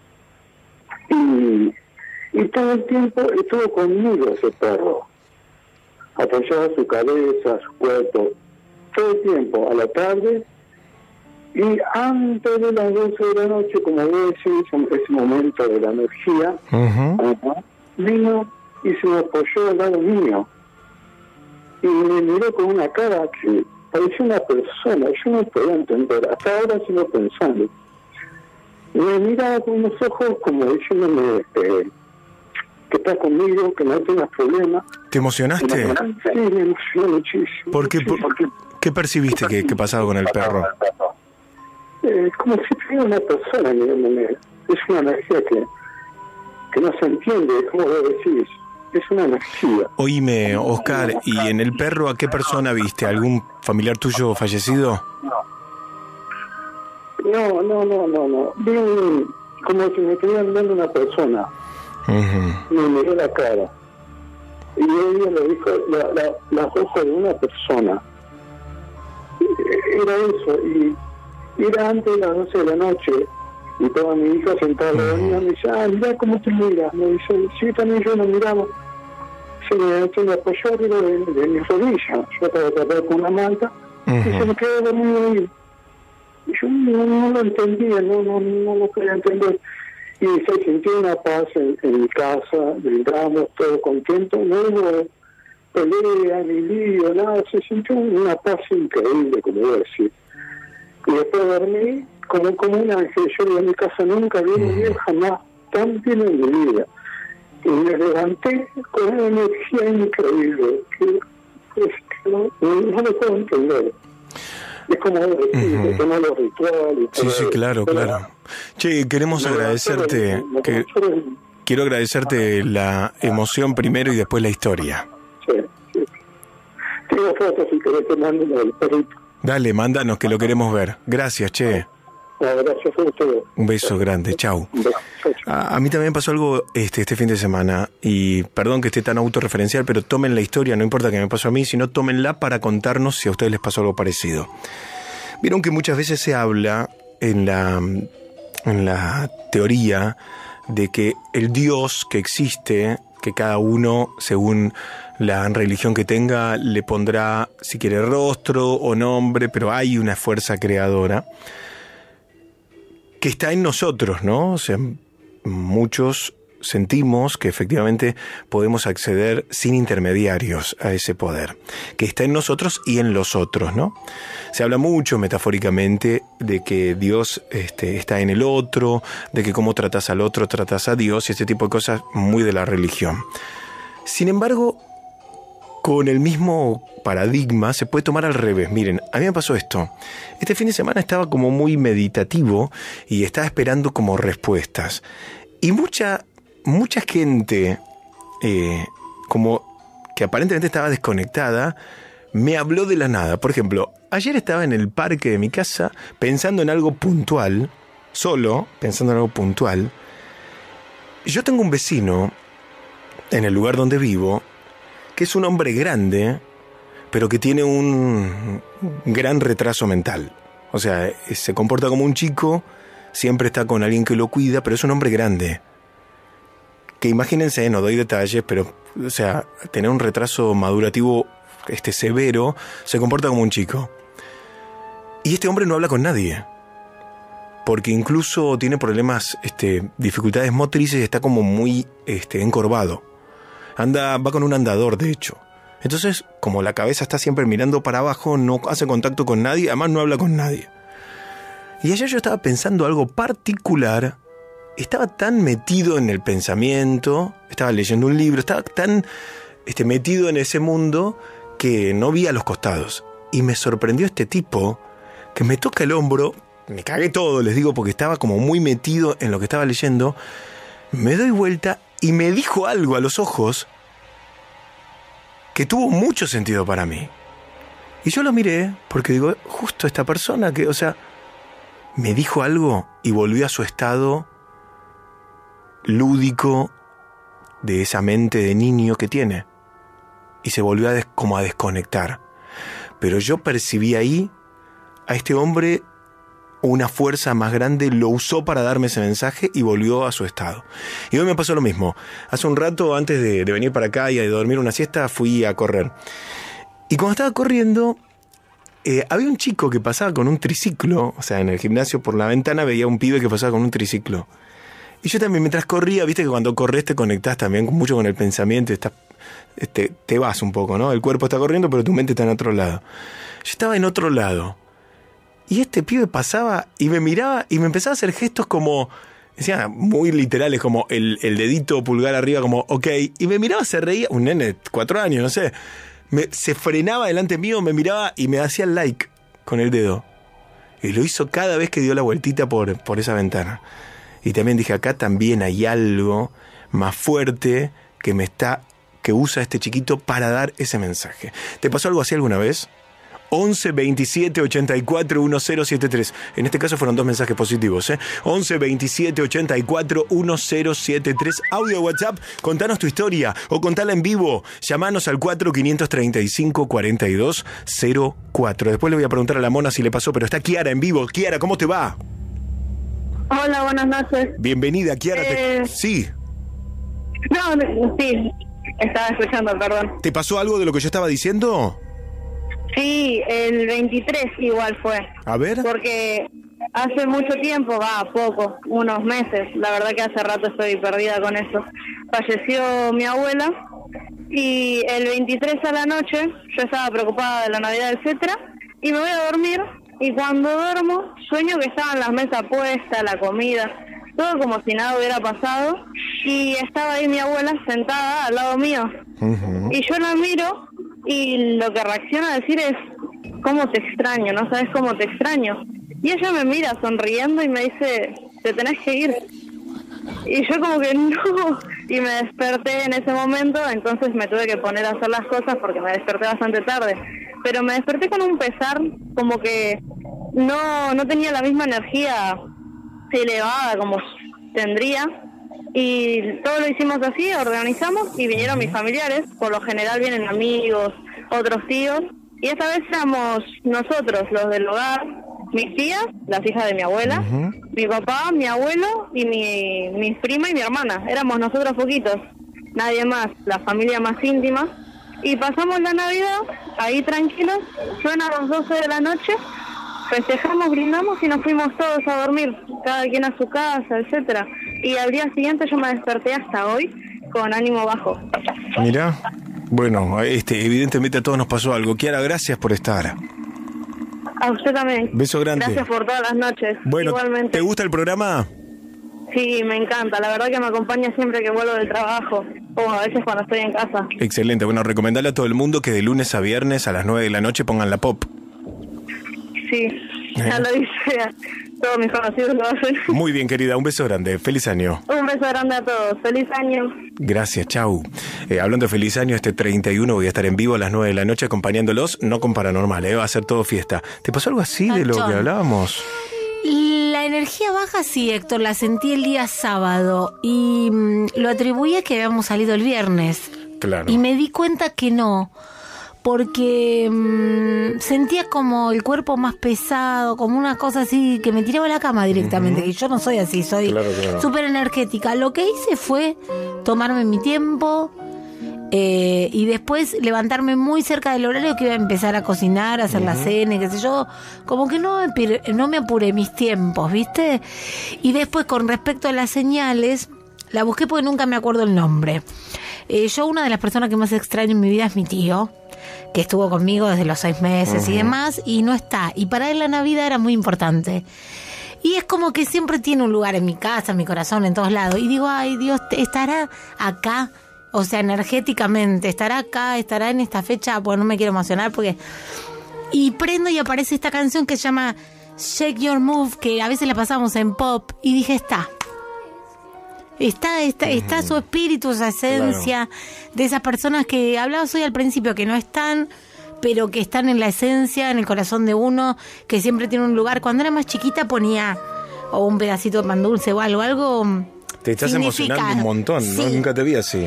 bien. Y todo el tiempo estuvo conmigo ese perro, apoyaba su cabeza, su cuerpo, todo el tiempo, a la tarde, y antes de las 12 de la noche, como vos decís, ese momento de la energía, vino y se me apoyó al lado mío, y me miró con una cara que parecía una persona, yo no podía entender, hasta ahora sigo pensando. Y me miraba con unos ojos como diciéndome que estás conmigo, que no tengas problemas. ¿Te emocionaste? Sí, me emocionó muchísimo. ¿Por qué? ¿Qué percibiste que pasaba con el perro? Como si fuera una persona, es una energía que no se entiende, como lo decís, es una energía. Oíme, Oscar, ¿y en el perro a qué persona viste? ¿Algún familiar tuyo fallecido? No. Vi como si me estuvieran dando una persona. Me miró la cara. Y ella le dijo, las ojos de una persona. Era eso, y era antes de las 12 de la noche, y toda mi hija sentada me dice, mira cómo te miras. Me dice, sí, también yo lo miraba. Se me apoyó arriba de mi rodilla. Yo estaba tapado con una manta, y se me quedó dormido ahí. Y yo no lo entendía, no lo quería entender. Y se sintió una paz en mi casa, brindamos todos contentos, no hubo pelea, ni lío, nada, se sintió una paz increíble, como voy a decir. Y después dormí como un ángel. Yo en mi casa nunca vi un día jamás tan bien en mi vida. Y me levanté con una energía increíble, que no lo puedo entender. Es como decir, como los rituales. Sí, claro. Che, queremos agradecerte, quiero agradecerte la emoción primero y después la historia. Sí. Tengo fotos si querés que manden al perrito. Dale, mándanos que lo queremos ver. Gracias, che. Gracias a ustedes. Un beso grande, chau. A mí también pasó algo este fin de semana, y perdón que esté tan autorreferencial, pero tomen la historia, no importa que me pasó a mí, sino tómenla para contarnos si a ustedes les pasó algo parecido. Vieron que muchas veces se habla en la teoría de que el Dios que existe, que cada uno, según la religión que tenga, le pondrá, si quiere, rostro o nombre, pero hay una fuerza creadora que está en nosotros, ¿no? O sea, muchos sentimos que efectivamente podemos acceder sin intermediarios a ese poder, que está en nosotros y en los otros, ¿no? Se habla mucho metafóricamente de que Dios está en el otro, de que cómo tratas al otro, tratas a Dios, y ese tipo de cosas muy de la religión. Sin embargo, con el mismo paradigma se puede tomar al revés. Miren, a mí me pasó esto. Este fin de semana estaba como muy meditativo y estaba esperando como respuestas. Y mucha gente, como que aparentemente estaba desconectada, me habló de la nada. Por ejemplo, ayer estaba en el parque de mi casa pensando en algo puntual, solo pensando en algo puntual. Yo tengo un vecino en el lugar donde vivo, que es un hombre grande, pero que tiene un gran retraso mental. O sea, se comporta como un chico, siempre está con alguien que lo cuida, pero es un hombre grande. Que imagínense, no doy detalles, pero, o sea, tener un retraso madurativo severo, se comporta como un chico. Y este hombre no habla con nadie, porque incluso tiene problemas, dificultades motrices, y está como muy encorvado. Va con un andador, de hecho. Entonces, como la cabeza está siempre mirando para abajo, no hace contacto con nadie, además no habla con nadie. Y ayer yo estaba pensando algo particular, estaba tan metido en el pensamiento, estaba leyendo un libro, estaba tan metido en ese mundo que no vi a los costados. Y me sorprendió este tipo que me toca el hombro, me cagué todo, les digo, porque estaba como muy metido en lo que estaba leyendo. Me doy vuelta y me dijo algo a los ojos que tuvo mucho sentido para mí. Y yo lo miré porque digo, justo esta persona que, o sea, me dijo algo y volvió a su estado lúdico de esa mente de niño que tiene. Y se volvió como a desconectar. Pero yo percibí ahí a este hombre, una fuerza más grande lo usó para darme ese mensaje y volvió a su estado. Y hoy me pasó lo mismo. Hace un rato, antes de venir para acá y de dormir una siesta, fui a correr. Y cuando estaba corriendo, había un chico que pasaba con un triciclo. O sea, en el gimnasio por la ventana veía un pibe que pasaba con un triciclo. Y yo también, mientras corría, viste que cuando corres te conectás también mucho con el pensamiento. Te vas un poco, ¿no? El cuerpo está corriendo, pero tu mente está en otro lado. Yo estaba en otro lado. Y este pibe pasaba y me miraba y me empezaba a hacer gestos como, decía, muy literales, como el dedito pulgar arriba, como ok. Y me miraba, se reía, un nene de 4 años, no sé. Se frenaba delante mío, me miraba y me hacía el like con el dedo. Y lo hizo cada vez que dio la vueltita por esa ventana. Y también dije, acá también hay algo más fuerte que usa este chiquito para dar ese mensaje. ¿Te pasó algo así alguna vez? 11 27 84 1073. En este caso fueron 2 mensajes positivos, 11 27 84 1073. Audio WhatsApp, contanos tu historia o contala en vivo. Llamanos al 4535 4204. Después le voy a preguntar a la Mona si le pasó, pero está Kiara en vivo. Kiara, ¿cómo te va? Hola, buenas noches. Bienvenida, Kiara. Sí. No, sí, estaba escuchando, perdón. ¿Te pasó algo de lo que yo estaba diciendo? Sí, el 23 igual fue. A ver. Porque hace mucho tiempo, poco, unos meses, la verdad que hace rato estoy perdida con eso. Falleció mi abuela y el 23 a la noche yo estaba preocupada de la Navidad, etcétera, y me voy a dormir y cuando duermo sueño que estaban las mesas puestas, la comida, todo como si nada hubiera pasado y estaba ahí mi abuela sentada al lado mío. Y yo la miro y lo que reacciona a decir es, ¿cómo te extraño? ¿No sabes cómo te extraño? Y ella me mira sonriendo y me dice, te tenés que ir. Y yo como que no, y me desperté en ese momento, entonces me tuve que poner a hacer las cosas porque me desperté bastante tarde. Pero me desperté con un pesar, como que no tenía la misma energía elevada como tendría. Y todo lo hicimos así, organizamos y vinieron mis familiares. Por lo general vienen amigos, otros tíos. Y esta vez éramos nosotros, los del hogar, mis tías, las hijas de mi abuela, mi papá, mi abuelo y mi prima y mi hermana. Éramos nosotros poquitos, nadie más, la familia más íntima. Y pasamos la Navidad ahí tranquilos, suenan las 12 de la noche, festejamos, brindamos y nos fuimos todos a dormir, cada quien a su casa, etcétera. y al día siguiente yo me desperté hasta hoy con ánimo bajo. Mirá, bueno, evidentemente a todos nos pasó algo. Kiara, gracias por estar. A usted también. Beso grande. Gracias por todas las noches. Bueno, igualmente. ¿te gusta el programa? Sí, me encanta. La verdad que me acompaña siempre que vuelvo del trabajo, o a veces cuando estoy en casa. Excelente. Bueno, recomendarle a todo el mundo que de lunes a viernes a las 9 de la noche pongan la pop. Sí, ya lo dice. Todos mis conocidos lo hacen. Muy bien, querida. Un beso grande. Feliz año. Un beso grande a todos. Feliz año. Gracias, chau. Hablando de feliz año, este 31 voy a estar en vivo a las 9 de la noche acompañándolos, no con Paranormal, va a ser todo fiesta. ¿Te pasó algo así de lo que hablábamos? La energía baja, sí, Héctor, la sentí el día sábado y lo atribuí a que habíamos salido el viernes. Claro. Y me di cuenta que no, porque sentía como el cuerpo más pesado, como una cosa así, que me tiraba a la cama directamente, que yo no soy así, soy súper energética. Lo que hice fue tomarme mi tiempo y después levantarme muy cerca del horario que iba a empezar a cocinar, a hacer la cena, qué sé yo, como que no me apuré mis tiempos, ¿viste? Y después, con respecto a las señales, la busqué porque nunca me acuerdo el nombre. Yo, una de las personas que más extraño en mi vida es mi tío, que estuvo conmigo desde los 6 meses y demás, y no está. Y para él la Navidad era muy importante. Y es como que siempre tiene un lugar en mi casa, en mi corazón, en todos lados. Y digo, ay, Dios, ¿estará acá? O sea, energéticamente, ¿estará acá? ¿Estará en esta fecha? Pues no me quiero emocionar porque... Y prendo y aparece esta canción que se llama Shake Your Move, que a veces la pasamos en pop, y dije, está su espíritu, esa esencia, de esas personas que hablabas hoy al principio, que no están, pero que están en la esencia, en el corazón de uno, que siempre tiene un lugar. Cuando era más chiquita ponía o un pedacito de pan dulce o algo. Te estás emocionando un montón, sí. ¿No? Nunca te vi así.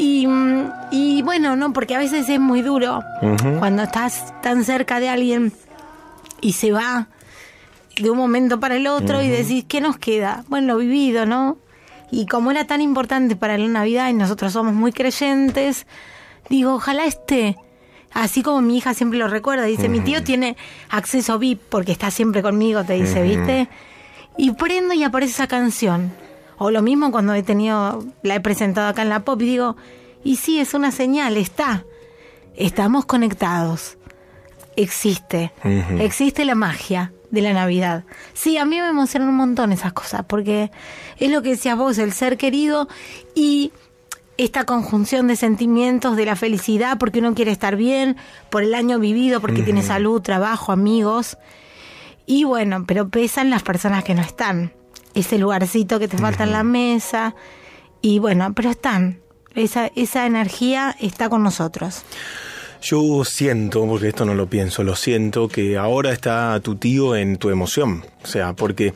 Y bueno, no, porque a veces es muy duro cuando estás tan cerca de alguien y se va de un momento para el otro y decís, ¿qué nos queda? Bueno, lo vivido, ¿no? Y como era tan importante para la Navidad y nosotros somos muy creyentes, digo, ojalá así como mi hija siempre lo recuerda, dice, mi tío tiene acceso VIP porque está siempre conmigo, te dice, ¿viste? Y prendo y aparece esa canción. O lo mismo cuando la he presentado acá en la pop y digo, y sí, es una señal, estamos conectados, existe la magia de la Navidad. Sí, a mí me emocionan un montón esas cosas, porque es lo que decías vos, el ser querido y esta conjunción de sentimientos de la felicidad, porque uno quiere estar bien, por el año vivido, porque tiene salud, trabajo, amigos, y bueno, pero pesan las personas que no están. Ese lugarcito que te falta en la mesa, y bueno, pero están, esa energía está con nosotros. Yo siento, porque esto no lo pienso, lo siento, que ahora está tu tío en tu emoción. O sea, porque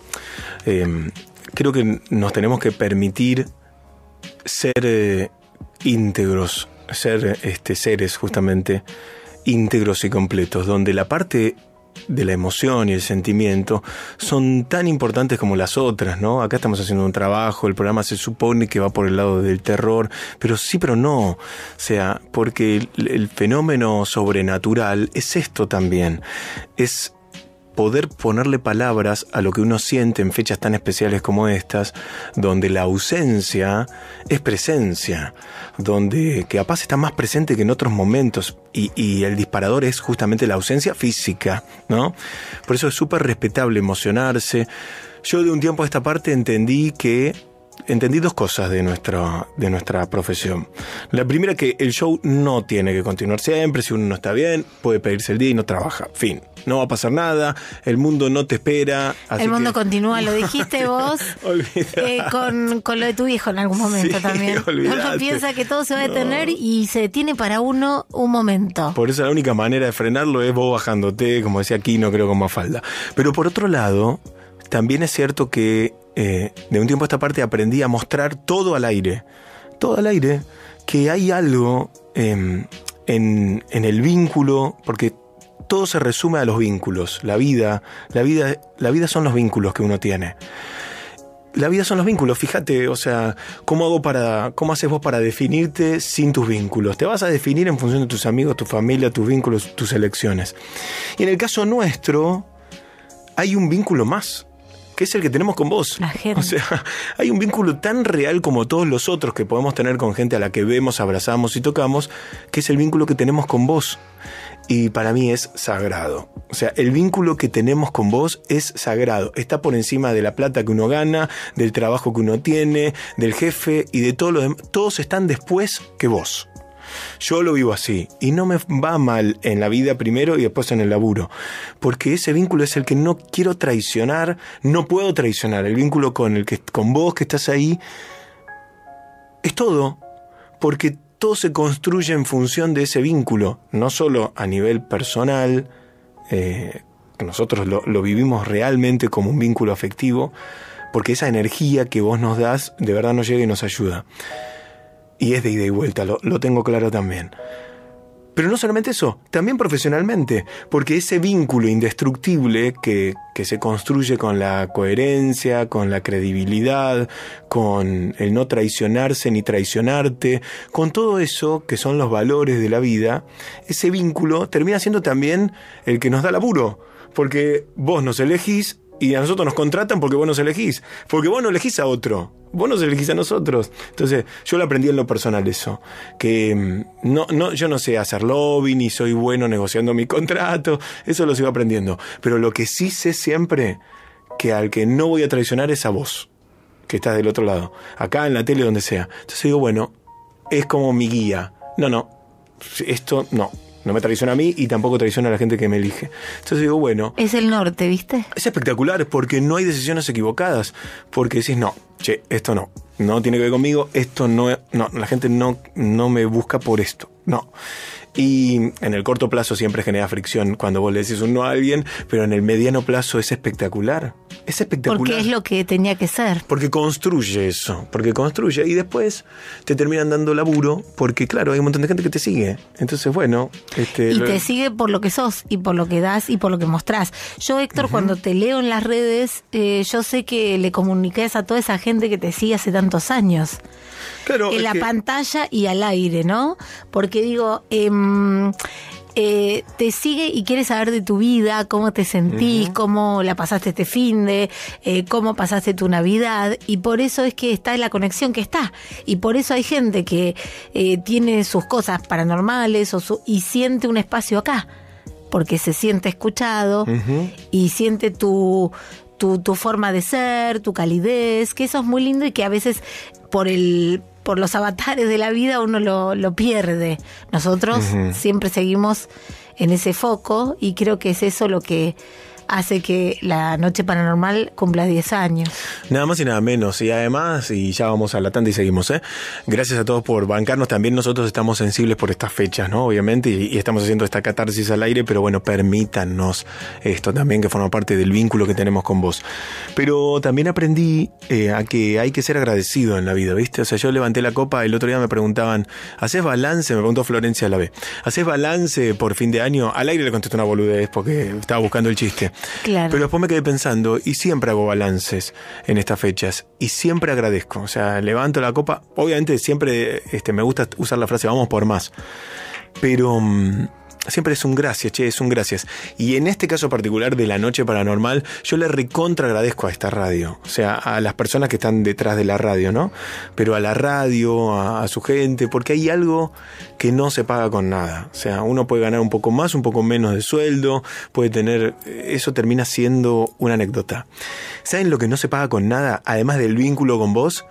creo que nos tenemos que permitir ser íntegros, ser seres justamente íntegros y completos, donde la parte de la emoción y el sentimiento son tan importantes como las otras, ¿no? Acá estamos haciendo un trabajo, el programa se supone que va por el lado del terror, pero sí, pero no. O sea, porque el fenómeno sobrenatural es esto también, es poder ponerle palabras a lo que uno siente en fechas tan especiales como estas, donde la ausencia es presencia, donde capaz está más presente que en otros momentos, y el disparador es justamente la ausencia física, ¿no? Por eso es súper respetable emocionarse. Yo de un tiempo a esta parte entendí dos cosas de nuestra profesión. La primera, que el show no tiene que continuar siempre. Si uno no está bien, puede pedirse el día y no trabaja. Fin. No va a pasar nada. El mundo no te espera. Así el mundo continúa. Lo dijiste vos con lo de tu hijo en algún momento también. Olvidate. Uno piensa que todo se va a detener y se detiene para uno un momento. Por eso la única manera de frenarlo es vos bajándote, como decía Kino, creo, con Mafalda. Pero por otro lado, también es cierto que de un tiempo a esta parte aprendí a mostrar todo al aire, que hay algo en el vínculo, porque todo se resume a los vínculos. La vida son los vínculos que uno tiene. La vida son los vínculos, fíjate, o sea, ¿cómo haces vos para definirte sin tus vínculos? Te vas a definir en función de tus amigos, tu familia, tus vínculos, tus elecciones. Y en el caso nuestro, hay un vínculo más, que es el que tenemos con vos. La gente. O sea, hay un vínculo tan real como todos los otros que podemos tener con gente a la que vemos, abrazamos y tocamos, que es el vínculo que tenemos con vos. Y para mí es sagrado. O sea, el vínculo que tenemos con vos es sagrado. Está por encima de la plata que uno gana, del trabajo que uno tiene, del jefe y de todo lo demás. Todos están después que vos. Yo lo vivo así y no me va mal en la vida primero y después en el laburo, porque ese vínculo es el que no quiero traicionar, no puedo traicionar. El vínculo con vos que estás ahí es todo, porque todo se construye en función de ese vínculo, no solo a nivel personal, nosotros lo vivimos realmente como un vínculo afectivo, porque esa energía que vos nos das de verdad nos llega y nos ayuda. Y es de ida y vuelta, lo tengo claro también. Pero no solamente eso, también profesionalmente, porque ese vínculo indestructible que se construye con la coherencia, con la credibilidad, con el no traicionarse ni traicionarte, con todo eso que son los valores de la vida, ese vínculo termina siendo también el que nos da laburo, porque vos nos elegís y a nosotros nos contratan porque vos nos elegís, porque vos no elegís a otro. Vos nos elegís a nosotros. Entonces, yo lo aprendí en lo personal eso. Que yo no sé hacer lobby, ni soy bueno negociando mi contrato. Eso lo sigo aprendiendo. Pero lo que sí sé siempre, que al que no voy a traicionar es a vos, que estás del otro lado. Acá, en la tele, donde sea. Entonces digo, bueno, es como mi guía. No, esto no. No me traiciona a mí y tampoco traiciona a la gente que me elige. Entonces digo, bueno... Es el norte, ¿viste? Es espectacular porque no hay decisiones equivocadas. Porque decís, no, esto no tiene que ver conmigo, esto no, la gente no me busca por esto, no. Y en el corto plazo siempre genera fricción cuando vos le decís un no a alguien, pero en el mediano plazo es espectacular. Es espectacular. Porque es lo que tenía que ser. Porque construye eso, y después te terminan dando laburo, porque claro, hay un montón de gente que te sigue. Entonces, bueno... te sigue por lo que sos, y por lo que das, y por lo que mostrás. Yo, Héctor, cuando te leo en las redes, yo sé que le comuniqués a toda esa gente que te sigue hace tantos años. Claro, en la pantalla y al aire, ¿no? Porque digo... te sigue y quiere saber de tu vida, cómo te sentís, cómo la pasaste este finde, cómo pasaste tu Navidad, y por eso es que está en la conexión que está, y por eso hay gente que tiene sus cosas paranormales y siente un espacio acá, porque se siente escuchado y siente tu forma de ser, tu calidez, que eso es muy lindo y que a veces por los avatares de la vida uno lo pierde. Nosotros siempre seguimos en ese foco y creo que es eso lo que hace que la Noche Paranormal cumpla 10 años. Nada más y nada menos. Y además, y ya vamos a la tanda y seguimos, gracias a todos por bancarnos. También nosotros estamos sensibles por estas fechas, ¿no? Obviamente, y estamos haciendo esta catarsis al aire, pero bueno, permítanos esto también, que forma parte del vínculo que tenemos con vos. Pero también aprendí a que hay que ser agradecido en la vida, ¿viste? O sea, yo levanté la copa, el otro día me preguntaban, ¿hacés balance? Me preguntó Florencia la B. ¿Hacés balance por fin de año? Al aire le contesté una boludez porque estaba buscando el chiste. Claro. Pero después me quedé pensando, y siempre hago balances en estas fechas, y siempre agradezco. O sea, levanto la copa, obviamente siempre me gusta usar la frase vamos por más, pero siempre es un gracias, es un gracias. Y en este caso particular de la Noche Paranormal, yo le recontra agradezco a esta radio, o sea, a las personas que están detrás de la radio, ¿no? Pero a la radio, a su gente, porque hay algo que no se paga con nada. O sea, uno puede ganar un poco más, un poco menos de sueldo, puede tener... Eso termina siendo una anécdota. ¿Saben lo que no se paga con nada? Además del vínculo con vos,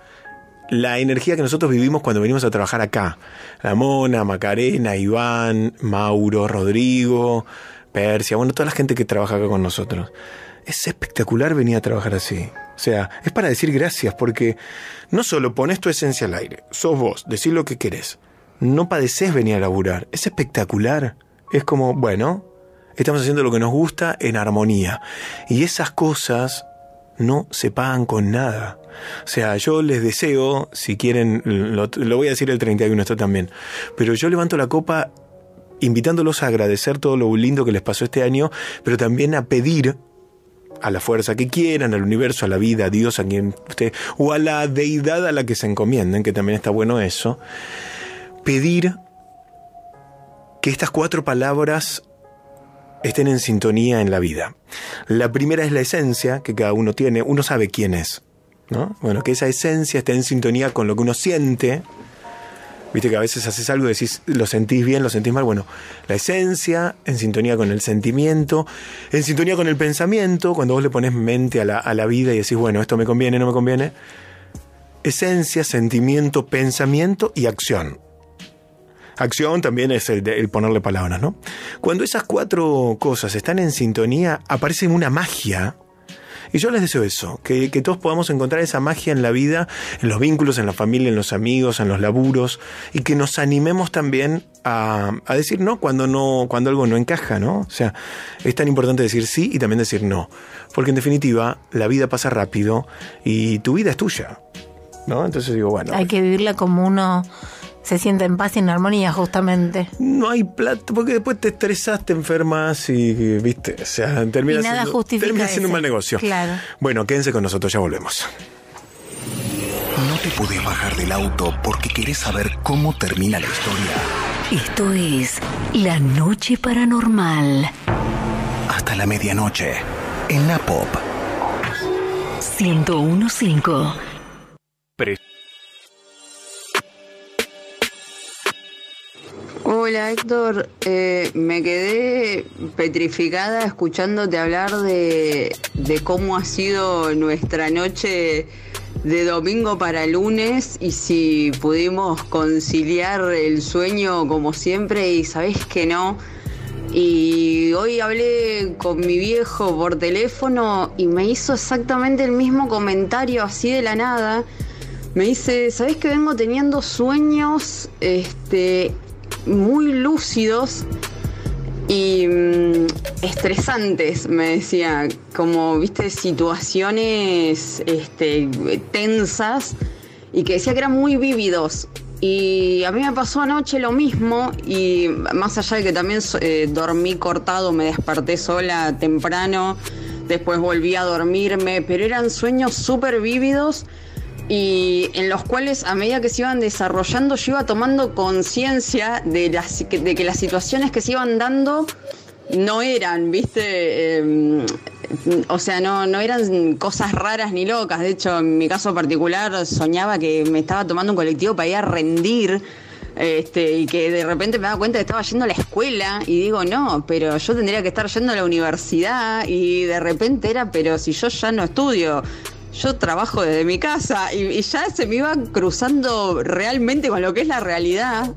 la energía que nosotros vivimos cuando venimos a trabajar acá. La Mona, Macarena, Iván, Mauro, Rodrigo, Persia, bueno, toda la gente que trabaja acá con nosotros. Es espectacular venir a trabajar así. O sea, es para decir gracias, porque no solo pones tu esencia al aire, sos vos, decís lo que querés. No padecés venir a laburar. Es espectacular. Es como, bueno, estamos haciendo lo que nos gusta en armonía. Y esas cosas no se pagan con nada. O sea, yo les deseo, si quieren, lo voy a decir el 31 esto también, pero yo levanto la copa invitándolos a agradecer todo lo lindo que les pasó este año, pero también a pedir a la fuerza que quieran, al universo, a la vida, a Dios, a quien usted, o a la deidad a la que se encomienden, que también está bueno eso, pedir que estas 4 palabras estén en sintonía en la vida. La primera es la esencia que cada uno tiene. Uno sabe quién es, ¿no? Bueno, que esa esencia esté en sintonía con lo que uno siente. Viste que a veces haces algo y decís, lo sentís bien, lo sentís mal. Bueno, la esencia en sintonía con el sentimiento, en sintonía con el pensamiento, cuando vos le pones mente a la vida y decís, bueno, esto me conviene, no me conviene. Esencia, sentimiento, pensamiento y acción. Acción también es el ponerle palabras, ¿no? Cuando esas 4 cosas están en sintonía, aparece una magia. Y yo les deseo eso, que todos podamos encontrar esa magia en la vida, en los vínculos, en la familia, en los amigos, en los laburos, y que nos animemos también a decir no cuando algo no encaja, ¿no? O sea, es tan importante decir sí y también decir no. Porque en definitiva, la vida pasa rápido y tu vida es tuya, ¿no? Entonces digo, bueno. Hay que vivirla como uno se siente en paz y en armonía, justamente. No hay plata, porque después te estresas, te enfermas y, viste, o sea, termina siendo un mal negocio. Claro. Bueno, quédense con nosotros, ya volvemos. No te podés bajar del auto porque querés saber cómo termina la historia. Esto es La Noche Paranormal. Hasta la medianoche, en la Pop 101.5. Hola Héctor, me quedé petrificada escuchándote hablar de cómo ha sido nuestra noche de domingo para lunes y si pudimos conciliar el sueño como siempre y sabés que no. Y hoy hablé con mi viejo por teléfono y me hizo exactamente el mismo comentario así de la nada. Me dice, ¿sabés que vengo teniendo sueños muy lúcidos y estresantes? Me decía, como viste, situaciones tensas, y que decía que eran muy vívidos. Y a mí me pasó anoche lo mismo, y más allá de que también dormí cortado, me desperté sola temprano, después volví a dormirme, pero eran sueños súper vívidos y en los cuales a medida que se iban desarrollando yo iba tomando conciencia de que las situaciones que se iban dando no eran, ¿viste? O sea, no eran cosas raras ni locas. De hecho, en mi caso particular soñaba que me estaba tomando un colectivo para ir a rendir, y que de repente me daba cuenta que estaba yendo a la escuela y digo, no, pero yo tendría que estar yendo a la universidad, y de repente era, pero si yo ya no estudio, yo trabajo desde mi casa, y ya se me iba cruzando realmente con lo que es la realidad.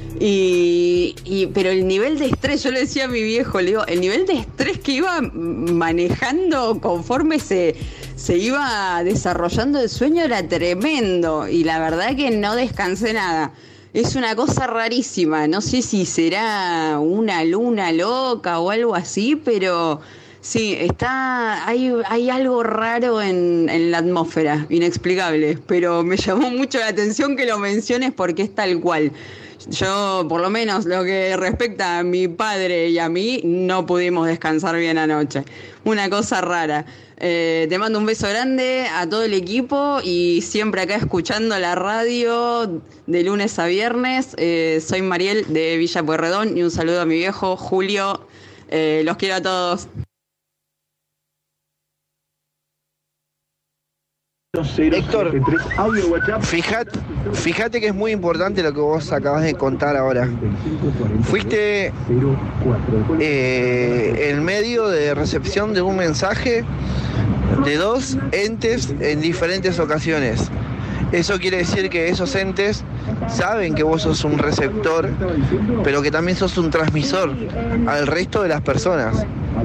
Pero el nivel de estrés, yo le decía a mi viejo, le digo, el nivel de estrés que iba manejando conforme se iba desarrollando el sueño era tremendo, y la verdad que no descansé nada. Es una cosa rarísima, no sé si será una luna loca o algo así, pero sí, hay algo raro en la atmósfera, inexplicable, pero me llamó mucho la atención que lo menciones porque es tal cual. Yo, por lo menos, lo que respecta a mi padre y a mí, no pudimos descansar bien anoche. Una cosa rara. Te mando un beso grande a todo el equipo y siempre acá escuchando la radio de lunes a viernes. Soy Mariel de Villa Pueyrredón y un saludo a mi viejo Julio. Los quiero a todos. Héctor, fíjate que es muy importante lo que vos acabas de contar ahora. Fuiste el medio de recepción de un mensaje de 2 entes en diferentes ocasiones. Eso quiere decir que esos entes saben que vos sos un receptor, pero que también sos un transmisor al resto de las personas.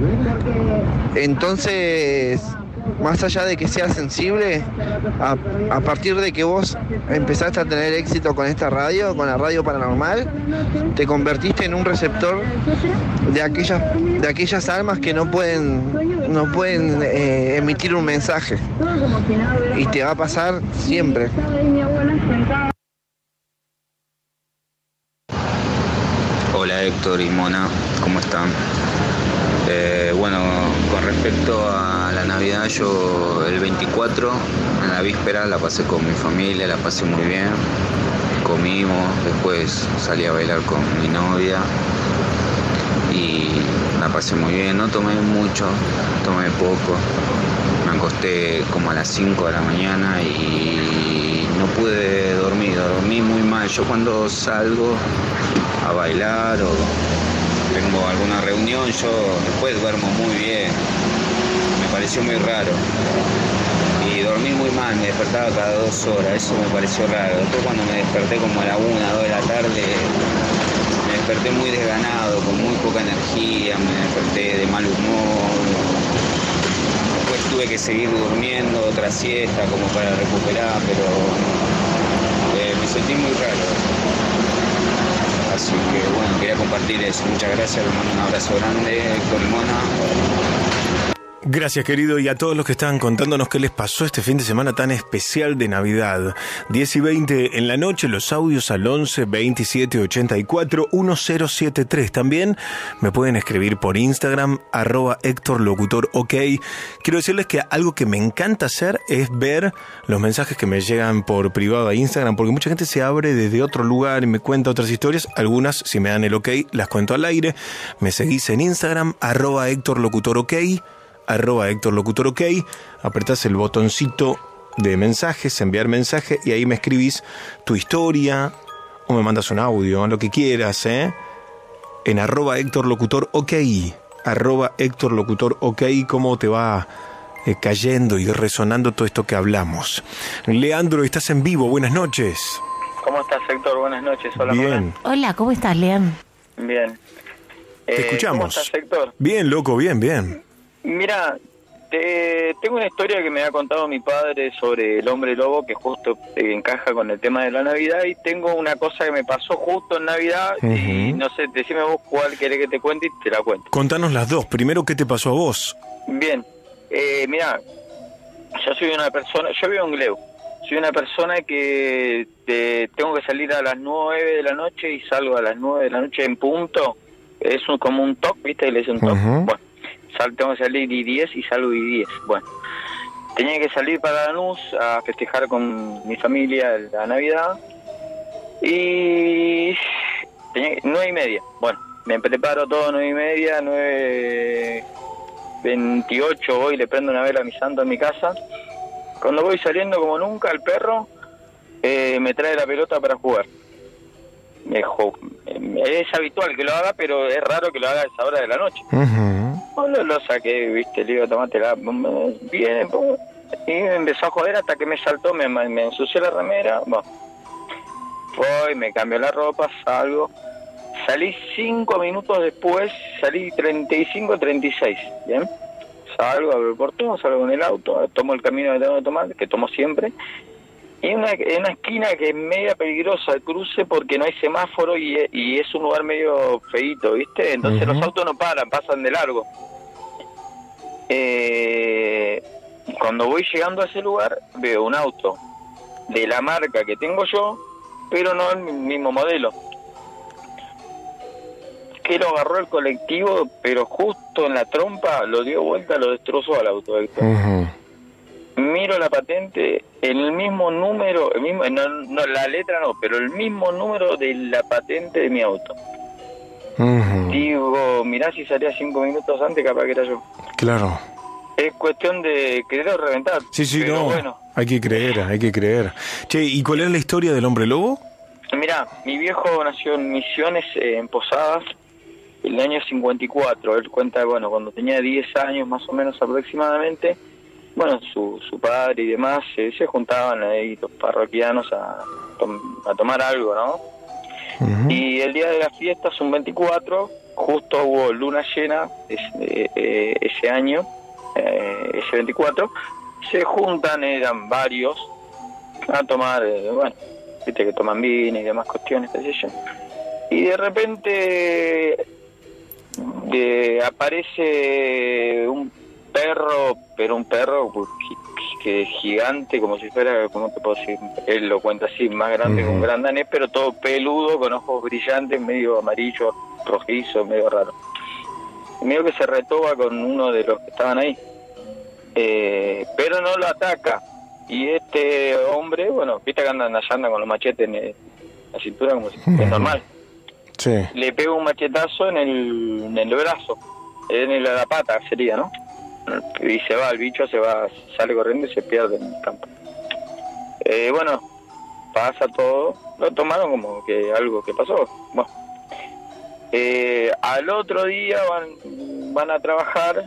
Entonces, más allá de que seas sensible, a partir de que vos empezaste a tener éxito con esta radio, con la radio paranormal, te convertiste en un receptor de aquellas almas que no pueden emitir un mensaje. Y te va a pasar siempre. Hola Héctor y Mona, ¿cómo están? Bueno, con respecto a la Navidad, yo el 24, en la víspera, la pasé con mi familia, la pasé muy bien, comimos, después salí a bailar con mi novia y la pasé muy bien, no tomé mucho, tomé poco. Me acosté como a las 5 de la mañana y no pude dormir, dormí muy mal. Yo cuando salgo a bailar o tengo alguna reunión, yo después duermo muy bien. Me pareció muy raro. Y dormí muy mal, me despertaba cada 2 horas, eso me pareció raro. Después cuando me desperté como a la 1, 2 de la tarde, me desperté muy desganado, con muy poca energía, me desperté de mal humor. Después tuve que seguir durmiendo otra siesta como para recuperar, pero me sentí muy raro. Así que bueno, quería compartir eso. Muchas gracias, les mando un abrazo grande, Héctor y Mona. Gracias, querido, y a todos los que estaban contándonos qué les pasó este fin de semana tan especial de Navidad. 10 y 20 en la noche, los audios al 11 27 84 1073. También me pueden escribir por Instagram, @HéctorLocutorOK. Quiero decirles que algo que me encanta hacer es ver los mensajes que me llegan por privado a Instagram, porque mucha gente se abre desde otro lugar y me cuenta otras historias. Algunas, si me dan el ok, las cuento al aire. Me seguís en Instagram, @HéctorLocutorOK. @HéctorLocutorOK, apretás el botoncito de mensajes, enviar mensaje, y ahí me escribís tu historia o me mandas un audio, lo que quieras, en @HéctorLocutorOK, @HéctorLocutorOK, cómo te va cayendo y resonando todo esto que hablamos. Leandro, estás en vivo, buenas noches. ¿Cómo estás, Héctor? Buenas noches. Hola, bien. Hola, ¿cómo estás, Leandro? Bien. Te escuchamos. ¿Cómo estás, Héctor? Bien, loco, bien. Mira, tengo una historia que me ha contado mi padre sobre el hombre lobo que justo encaja con el tema de la Navidad, y tengo una cosa que me pasó justo en Navidad y no sé, decime vos cuál querés que te cuente y te la cuento. Contanos las dos. Primero, ¿qué te pasó a vos? Bien, mira, yo soy una persona, yo vivo en Gleu, soy una persona que tengo que salir a las 9 de la noche y salgo a las 9 de la noche en punto. Es como un toque, ¿viste? Le es un toque. Bueno, tengo que salir y 10 y salgo y 10. Bueno, tenía que salir para Lanús a festejar con mi familia la Navidad y 9:30. Bueno, me preparo todo 9:30, 9:28 voy, le prendo una vela a mi santo en mi casa. Cuando voy saliendo como nunca, el perro me trae la pelota para jugar. Es habitual que lo haga, pero es raro que lo haga a esa hora de la noche. Lo saqué, viste, le digo, tomátela, bien, y me empezó a joder hasta que me saltó, me ensució la remera. Bueno, voy, me cambio la ropa, salgo, salí 5 minutos después, salí 35, 36, ¿bien? Salgo, abro el portón, salgo en el auto, tomo el camino que tengo que tomar, que tomo siempre, y en una esquina que es media peligrosa el cruce porque no hay semáforo y es un lugar medio feíto, ¿viste? Entonces los autos no paran, pasan de largo. Cuando voy llegando a ese lugar veo un auto de la marca que tengo yo, pero no el mismo modelo, que lo agarró el colectivo, pero justo en la trompa lo dio vuelta, lo destrozó al auto. Miro la patente, el mismo número, no, la letra no, pero el mismo número de la patente de mi auto. Digo, mirá, si salía 5 minutos antes, capaz que era yo. Claro. Es cuestión de querer o reventar. Sí, pero no, bueno. Hay que creer. Che, ¿y cuál es la historia del hombre lobo? Mirá, mi viejo nació en Misiones, en Posadas, en el año 54. Él cuenta, bueno, cuando tenía 10 años más o menos aproximadamente, bueno, su padre y demás se juntaban ahí los parroquianos a tomar algo, ¿no? Y el día de las fiestas, un 24, justo hubo luna llena ese año, ese 24, se juntan, eran varios, a tomar, bueno, viste que toman vino y demás cuestiones, qué sé yo. Y de repente aparece un perro, pero un perro que es gigante, como si fuera, ¿cómo te puedo decir? Él lo cuenta así, más grande que un gran danés, pero todo peludo, con ojos brillantes, medio amarillo, rojizo, medio raro. Medio que se retoba con uno de los que estaban ahí, pero no lo ataca. Y este hombre, bueno, viste que andan con los machetes en la cintura, como si es normal. Sí. Le pega un machetazo en el brazo. en la pata sería, ¿no? Y se va, el bicho se va, sale corriendo y se pierde en el campo. Bueno, pasa todo, lo tomaron como que algo que pasó. Bueno, al otro día van a trabajar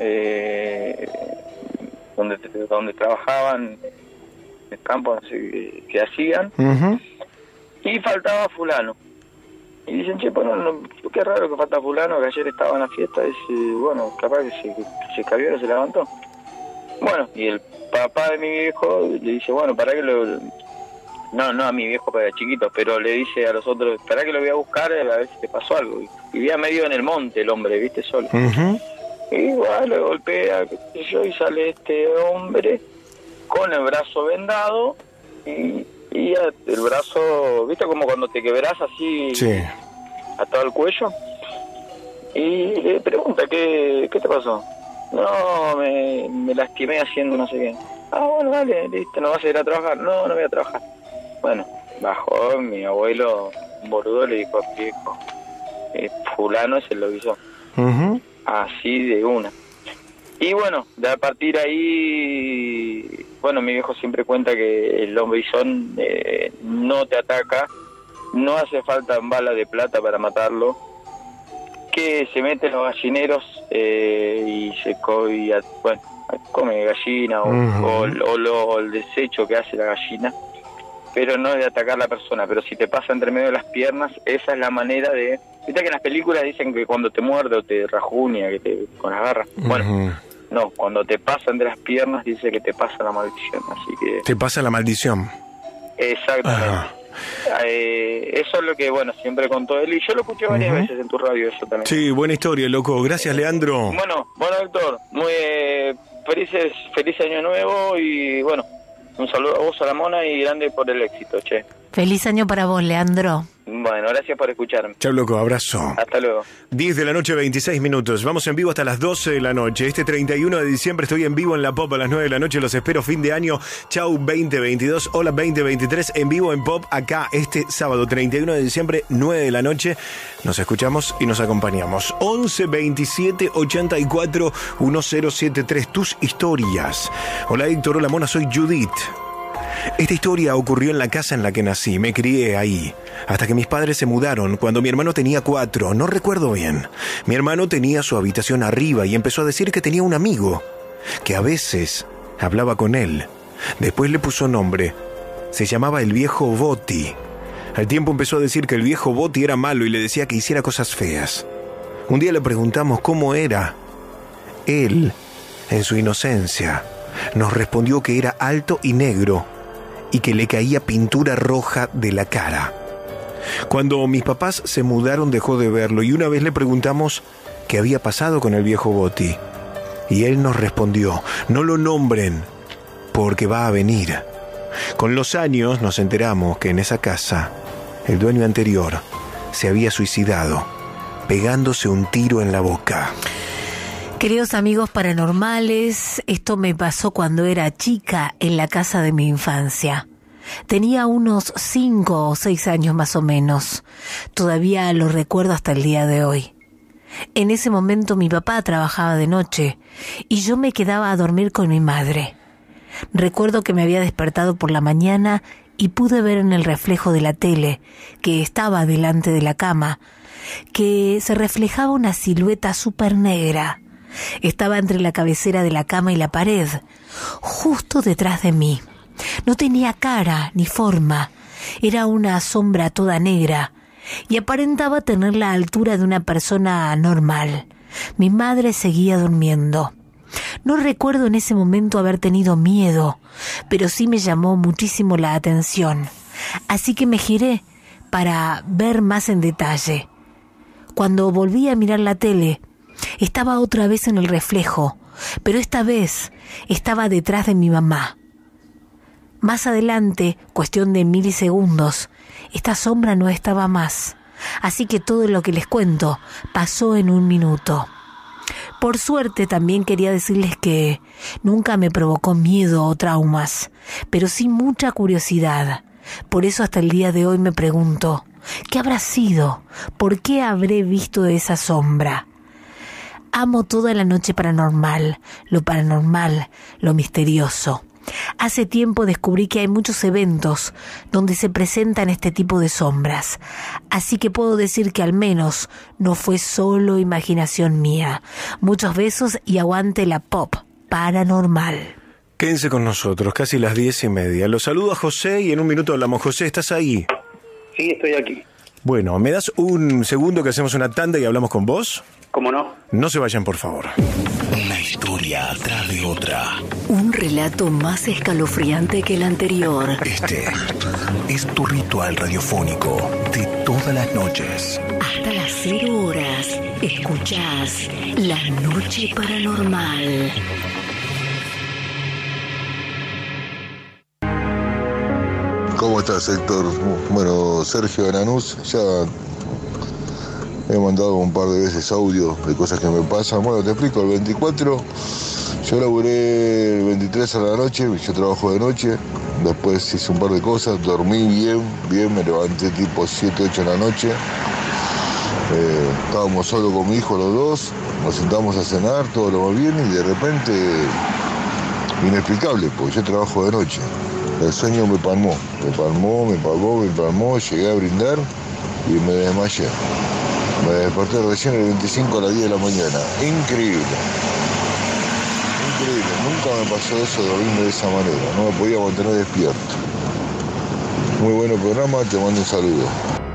donde trabajaban en el campo, no sé qué hacían, y faltaba fulano. Y dicen, che, bueno, qué raro que falta fulano, que ayer estaba en la fiesta. Dice, bueno, capaz que se cabió, se levantó. Bueno, y el papá de mi viejo le dice, bueno, para que lo... No a mi viejo para chiquito, pero le dice a los otros, para que lo voy a buscar a ver si te pasó algo. Y vivía medio en el monte el hombre, ¿viste? Solo. Y igual lo golpea, qué sé yo, y sale este hombre con el brazo vendado y el brazo, ¿viste? Como cuando te quebrás así, sí, atado al cuello. Y le pregunta, ¿qué te pasó? No, me lastimé haciendo no sé qué. Ah, bueno, dale, listo, ¿no vas a ir a trabajar? No voy a trabajar. Bueno, bajó mi abuelo, un boludo, le dijo, viejo, fulano es el lobizón. Así de una. Y bueno, de a partir ahí, bueno, mi viejo siempre cuenta que el lobizón no te ataca, no hace falta bala de plata para matarlo, que se mete en los gallineros y come gallina o el desecho que hace la gallina, pero no es de atacar a la persona. Pero si te pasa entre medio de las piernas, esa es la manera de... Viste que en las películas dicen que cuando te muerde o te rajuña, con las garras, bueno, no, cuando te pasa entre las piernas dice que te pasa la maldición, así que... ¿Te pasa la maldición? Exactamente. Eso es lo que, bueno, siempre contó él, y yo lo escuché varias veces en tu radio, eso también. Sí, buena historia, loco. Gracias, Leandro. Bueno, Héctor, muy feliz año nuevo, y bueno, un saludo a vos, a la Mona, y grande por el éxito, che. Feliz año para vos, Leandro. Bueno, gracias por escucharme. Chau, loco, abrazo. Hasta luego. 10 de la noche, 26 minutos. Vamos en vivo hasta las 12 de la noche. Este 31 de diciembre estoy en vivo en La Pop a las 9 de la noche. Los espero fin de año. Chau 2022. Hola 2023. En vivo en Pop acá este sábado 31 de diciembre, 9 de la noche. Nos escuchamos y nos acompañamos. 11 27 84 1073. Tus historias. Hola Héctor, hola Mona, soy Judith. Esta historia ocurrió en la casa en la que nací, me crié ahí, hasta que mis padres se mudaron cuando mi hermano tenía 4, no recuerdo bien. Mi hermano tenía su habitación arriba y empezó a decir que tenía un amigo, que a veces hablaba con él. Después le puso nombre, se llamaba el viejo Boti. Al tiempo empezó a decir que el viejo Boti era malo y le decía que hiciera cosas feas. Un día le preguntamos cómo era. Él, en su inocencia, nos respondió que era alto y negro, y que le caía pintura roja de la cara. Cuando mis papás se mudaron dejó de verlo, y una vez le preguntamos qué había pasado con el viejo Boti. Y él nos respondió, no lo nombren, porque va a venir. Con los años nos enteramos que en esa casa, el dueño anterior se había suicidado, pegándose un tiro en la boca. Queridos amigos paranormales, esto me pasó cuando era chica en la casa de mi infancia. Tenía unos 5 o 6 años más o menos. Todavía lo recuerdo hasta el día de hoy. En ese momento mi papá trabajaba de noche y yo me quedaba a dormir con mi madre. Recuerdo que me había despertado por la mañana y pude ver en el reflejo de la tele, que estaba delante de la cama, que se reflejaba una silueta súper negra. Estaba entre la cabecera de la cama y la pared, justo detrás de mí. No tenía cara ni forma, era una sombra toda negra y aparentaba tener la altura de una persona normal. Mi madre seguía durmiendo. No recuerdo en ese momento haber tenido miedo, pero sí me llamó muchísimo la atención. Así que me giré para ver más en detalle. Cuando volví a mirar la tele, estaba otra vez en el reflejo, pero esta vez estaba detrás de mi mamá. Más adelante, cuestión de milisegundos, esta sombra no estaba más, así que todo lo que les cuento pasó en 1 minuto. Por suerte también quería decirles que nunca me provocó miedo o traumas, pero sí mucha curiosidad. Por eso hasta el día de hoy me pregunto, ¿qué habrá sido? ¿Por qué habré visto esa sombra? Amo toda la noche paranormal, lo misterioso. Hace tiempo descubrí que hay muchos eventos donde se presentan este tipo de sombras, así que puedo decir que al menos no fue solo imaginación mía. Muchos besos y aguante la pop paranormal. Quédense con nosotros, casi las 10:30. Los saludo a José y en un minuto hablamos. José, ¿estás ahí? Sí, estoy aquí. Bueno, ¿me das un segundo que hacemos una tanda y hablamos con vos? ¿Cómo no? No se vayan, por favor. Una historia atrás de otra. Un relato más escalofriante que el anterior. Este es tu ritual radiofónico de todas las noches. Hasta las 0 horas, escuchás La Noche Paranormal. ¿Cómo estás, Héctor? Bueno, Sergio de Lanús, ya he mandado un par de veces audio de cosas que me pasan. Bueno, te explico, el 24 yo laburé, el 23 a la noche, yo trabajo de noche, después hice un par de cosas, dormí bien, me levanté tipo 7, 8 de la noche, estábamos solo con mi hijo los dos, nos sentamos a cenar, todo lo más bien, y de repente, inexplicable, porque yo trabajo de noche. El sueño me palmó, llegué a brindar y me desmayé. Me desperté recién el 25 a las 10 de la mañana. Increíble, nunca me pasó eso de dormirme de esa manera, no me podía mantener despierto. Muy bueno programa, te mando un saludo.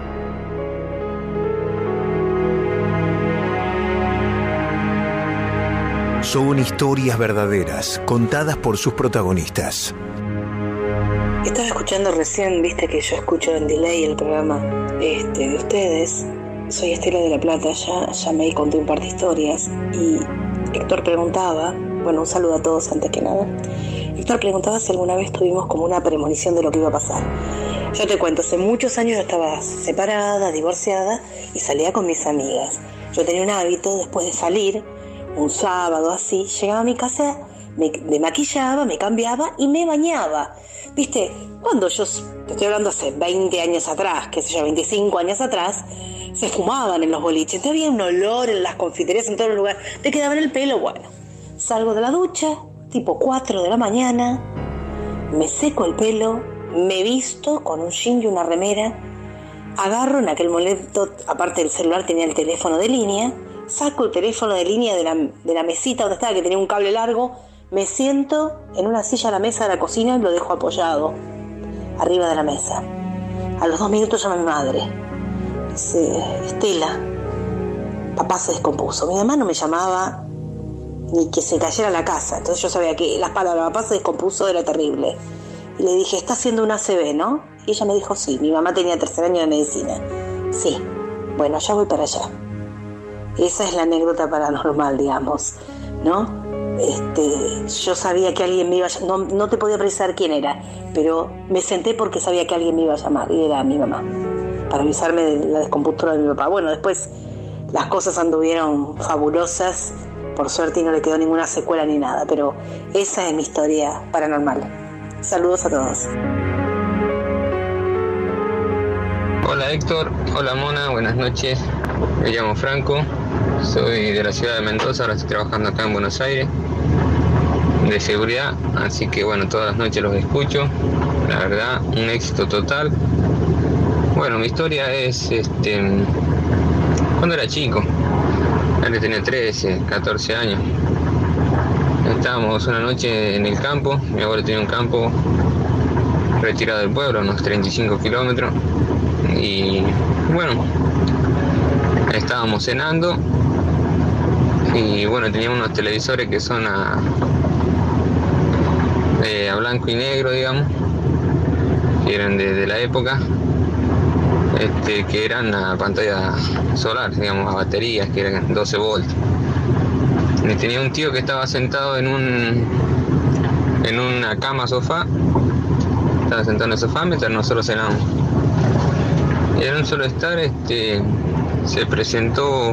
Son historias verdaderas, contadas por sus protagonistas. Estaba escuchando recién, viste que yo escucho en delay el programa de ustedes. Soy Estela de La Plata, ya me conté un par de historias. Y Héctor preguntaba, bueno, un saludo a todos antes que nada. Héctor preguntaba si alguna vez tuvimos como una premonición de lo que iba a pasar. Yo te cuento, hace muchos años yo estaba separada, divorciada y salía con mis amigas. Yo tenía un hábito, después de salir, un sábado así, llegaba a mi casa, me maquillaba, me cambiaba y me bañaba. Viste, cuando yo, te estoy hablando hace 20 años atrás, qué sé yo, 25 años atrás, se fumaban en los boliches, entonces había un olor en las confiterías, en todos los lugares, te quedaba en el pelo. Bueno, salgo de la ducha, tipo 4 de la mañana, me seco el pelo, me visto con un jean y una remera, agarro en aquel momento, aparte del celular tenía el teléfono de línea, saco el teléfono de línea de la mesita donde estaba, que tenía un cable largo, me siento en una silla a la mesa de la cocina y lo dejo apoyado arriba de la mesa. A los 2 minutos llama mi madre. Dice, Estela, papá se descompuso. Mi mamá no me llamaba ni que se cayera la casa. Entonces yo sabía que las palabras papá se descompuso era terrible. Y le dije, está haciendo una ACV, ¿no? Y ella me dijo, sí. Mi mamá tenía 3er año de medicina. Sí. Bueno, ya voy para allá. Esa es la anécdota paranormal, digamos, ¿no? Yo sabía que alguien me iba a llamar, no te podía precisar quién era, pero me senté porque sabía que alguien me iba a llamar y era mi mamá, para avisarme de la descompostura de mi papá. Bueno, después las cosas anduvieron fabulosas, por suerte, y no le quedó ninguna secuela ni nada, pero esa es mi historia paranormal. Saludos a todos. Hola Héctor, hola Mona, buenas noches. Me llamo Franco, soy de la ciudad de Mendoza, ahora estoy trabajando acá en Buenos Aires, de seguridad, así que bueno, todas las noches los escucho, la verdad, un éxito total. Bueno, mi historia es, cuando era chico, antes tenía 13, 14 años, estábamos una noche en el campo, mi abuelo tenía un campo retirado del pueblo, unos 35 kilómetros, y bueno, estábamos cenando y bueno, teníamos unos televisores que son a blanco y negro, digamos, que eran de la época, que eran a pantalla solar, digamos, a baterías, que eran 12 volts. Y tenía un tío que estaba sentado en una cama sofá, estaba sentado en el sofá mientras nosotros cenamos. Y en un solo estar, se presentó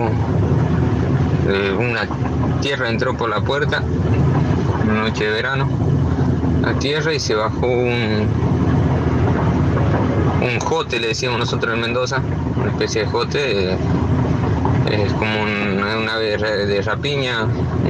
una tierra, entró por la puerta, una noche de verano, a tierra, y se bajó un jote, le decíamos nosotros en Mendoza, una especie de jote, es como un ave de rapiña,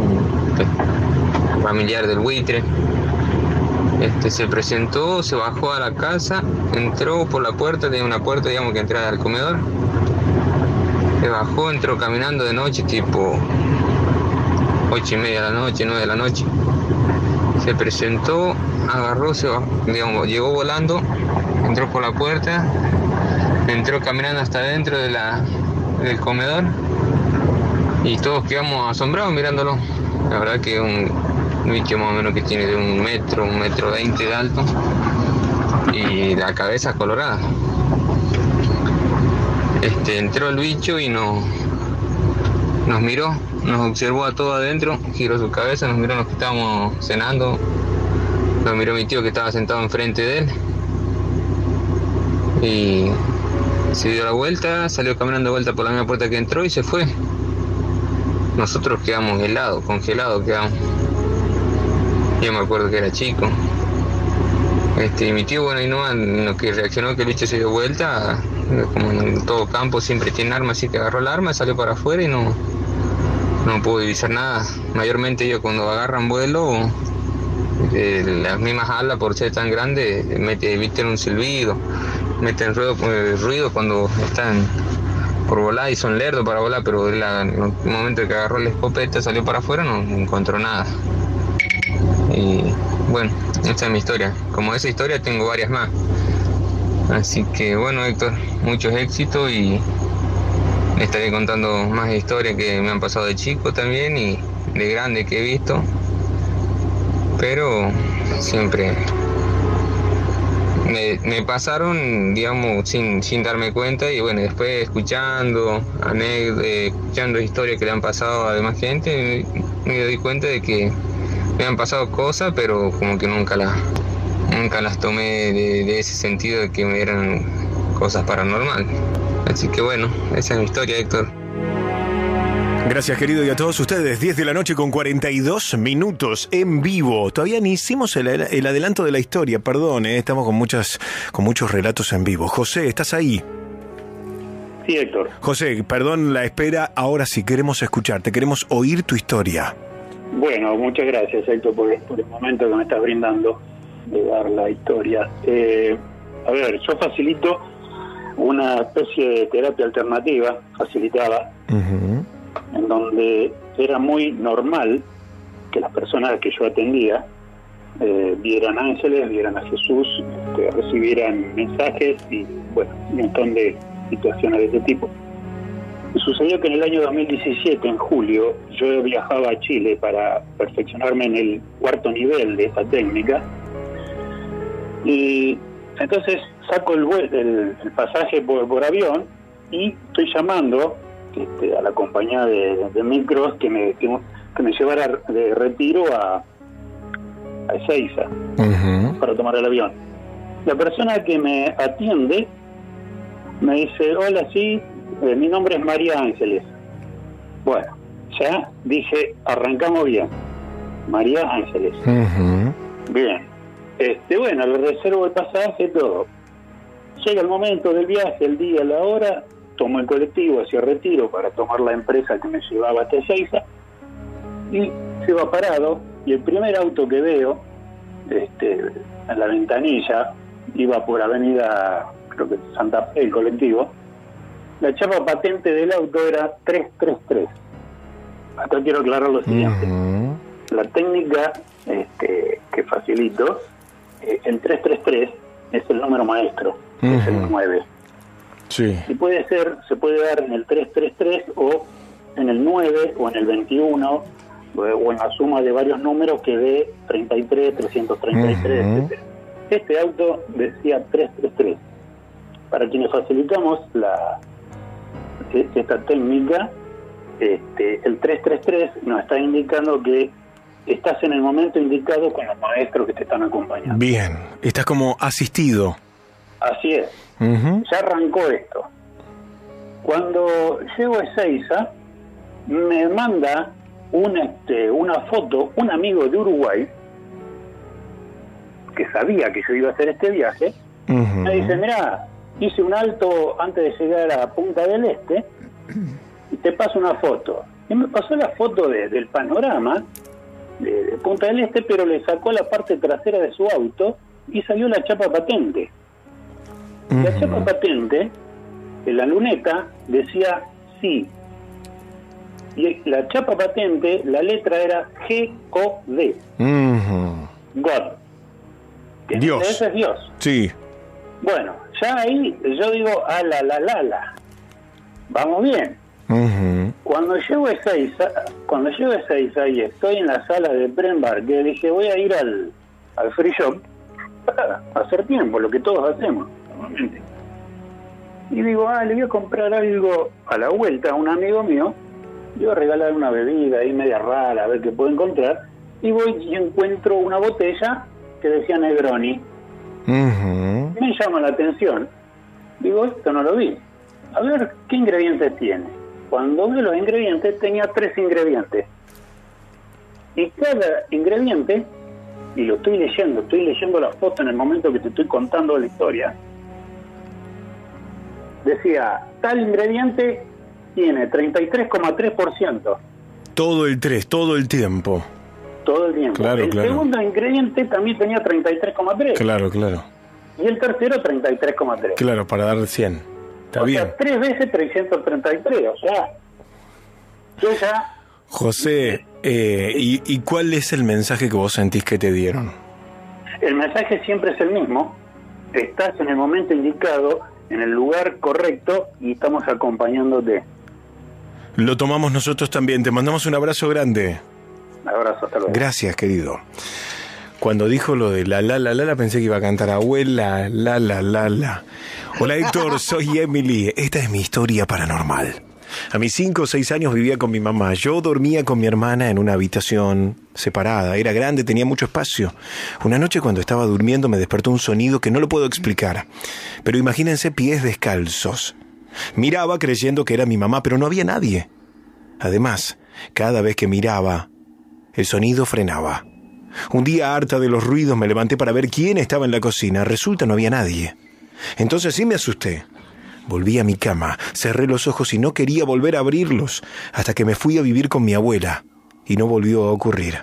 familiar del buitre. Se presentó, se bajó a la casa, entró por la puerta, tenía una puerta, digamos, que entraba al comedor. Se bajó, entró caminando de noche, tipo 8:30 de la noche, 9 de la noche. Se presentó, agarró, digamos, llegó volando, entró por la puerta, entró caminando hasta adentro del comedor y todos quedamos asombrados mirándolo. La verdad que un bicho más o menos que tiene de 1 metro, 1,20 m de alto y la cabeza colorada. Entró el bicho y nos miró, nos observó a todos adentro, giró su cabeza, nos miró los que estábamos cenando, nos miró mi tío que estaba sentado enfrente de él y se dio la vuelta, salió caminando de vuelta por la misma puerta que entró y se fue. Nosotros quedamos helados, congelados quedamos. Yo me acuerdo que era chico. Y mi tío, bueno, y no, en lo que reaccionó que el bicho se dio vuelta, como en todo campo siempre tiene arma, así que agarró el arma, salió para afuera y no pudo divisar nada. Mayormente ellos cuando agarran vuelo, las mismas alas por ser tan grandes, emiten un silbido, meten ruido cuando están por volar y son lerdos para volar, pero en el momento que agarró la escopeta, salió para afuera, no encontró nada. Y bueno, esta es mi historia. Como esa historia tengo varias más. Así que bueno, Héctor, muchos éxitos y le estaré contando más historias que me han pasado de chico también y de grande que he visto. Pero siempre me pasaron, digamos, sin darme cuenta y bueno, después escuchando historias que le han pasado a demás gente, me doy cuenta de que me han pasado cosas, pero como que nunca las tomé de ese sentido de que eran cosas paranormales. Así que bueno, esa es mi historia, Héctor. Gracias, querido, y a todos ustedes. 10 de la noche con 42 minutos en vivo. Todavía ni hicimos el adelanto de la historia, perdón, estamos con muchos relatos en vivo. José, ¿estás ahí? Sí, Héctor. José, perdón la espera, ahora sí queremos escucharte, queremos oír tu historia. Bueno, muchas gracias, Héctor, por el momento que me estás brindando de dar la historia. A ver, yo facilito una especie de terapia alternativa, facilitada, en donde era muy normal que las personas que yo atendía vieran ángeles, vieran a Jesús, recibieran mensajes y, bueno, un montón de situaciones de ese tipo. Sucedió que en el año 2017, en julio, yo viajaba a Chile para perfeccionarme en el 4º nivel de esta técnica y entonces saco el pasaje por avión y estoy llamando a la compañía de micros que me llevara de retiro a Ezeiza para tomar el avión. La persona que me atiende me dice: hola, sí, mi nombre es María Ángeles. Bueno, ya dije, arrancamos bien. María Ángeles. Bien. Bueno, le reservo el pasaje, todo. Llega el momento del viaje, el día, la hora, tomo el colectivo hacia Retiro para tomar la empresa que me llevaba hasta Ezeiza y se va parado y el primer auto que veo en la ventanilla, iba por avenida, creo que Santa Fe, el colectivo, la chapa patente del auto era 333. Acá quiero aclarar lo siguiente. La técnica que facilito, el 333 es el número maestro, es el 9. Sí. Y se puede dar en el 333 o en el 9 o en el 21 o en la suma de varios números que dé 33, 333, etc. Este auto decía 333. Para quienes facilitamos esta técnica, el 333 nos está indicando que estás en el momento indicado con los maestros que te están acompañando. Bien, estás como asistido. Así es. Ya arrancó esto. Cuando llego a Ezeiza, me manda una foto un amigo de Uruguay que sabía que yo iba a hacer este viaje. Me dice: mirá, hice un alto antes de llegar a Punta del Este y te paso una foto. Y me pasó la foto del panorama de Punta del Este, pero le sacó la parte trasera de su auto y salió la chapa patente. La chapa patente, en la luneta, decía sí. Y la chapa patente, la letra era G-O-D. God. Dios. Ese es Dios. Sí. Bueno, ya ahí yo digo, la. Vamos bien. Cuando llego a Ezeiza y estoy en la sala de Brembar, que dije, voy a ir al free shop para hacer tiempo, lo que todos hacemos normalmente. Y digo, le voy a comprar algo a la vuelta a un amigo mío, le voy a regalar una bebida ahí media rara, a ver qué puedo encontrar, y voy y encuentro una botella que decía Negroni. Me llama la atención. Digo, esto no lo vi. A ver, ¿qué ingredientes tiene? Cuando veo los ingredientes, tenía 3 ingredientes. Y cada ingrediente, y lo estoy leyendo la foto en el momento que te estoy contando la historia, decía, tal ingrediente tiene 33,3%. Todo el 3, todo el tiempo. Todo el tiempo. Claro, el segundo ingrediente también tenía 33,3. Claro. Y el tercero 33,3. Claro, para dar 100. Está bien. Sea, 3 veces 333, o sea, yo ya... José, ¿y cuál es el mensaje que vos sentís que te dieron? El mensaje siempre es el mismo. Estás en el momento indicado, en el lugar correcto, y estamos acompañándote. Lo tomamos nosotros también. Te mandamos un abrazo grande. Un abrazo, hasta luego. Gracias, querido. Cuando dijo lo de la, pensé que iba a cantar abuela, la. Hola, Héctor, soy Emily. Esta es mi historia paranormal. A mis 5 o 6 años vivía con mi mamá. Yo dormía con mi hermana en una habitación separada. Era grande, tenía mucho espacio. Una noche cuando estaba durmiendo me despertó un sonido que no lo puedo explicar. Pero imagínense pies descalzos. Miraba creyendo que era mi mamá, pero no había nadie. Además, cada vez que miraba, el sonido frenaba. Un día, harta de los ruidos, me levanté para ver quién estaba en la cocina. Resulta, no había nadie. Entonces sí me asusté. Volví a mi cama, cerré los ojos y no quería volver a abrirlos, hasta que me fui a vivir con mi abuela, y no volvió a ocurrir.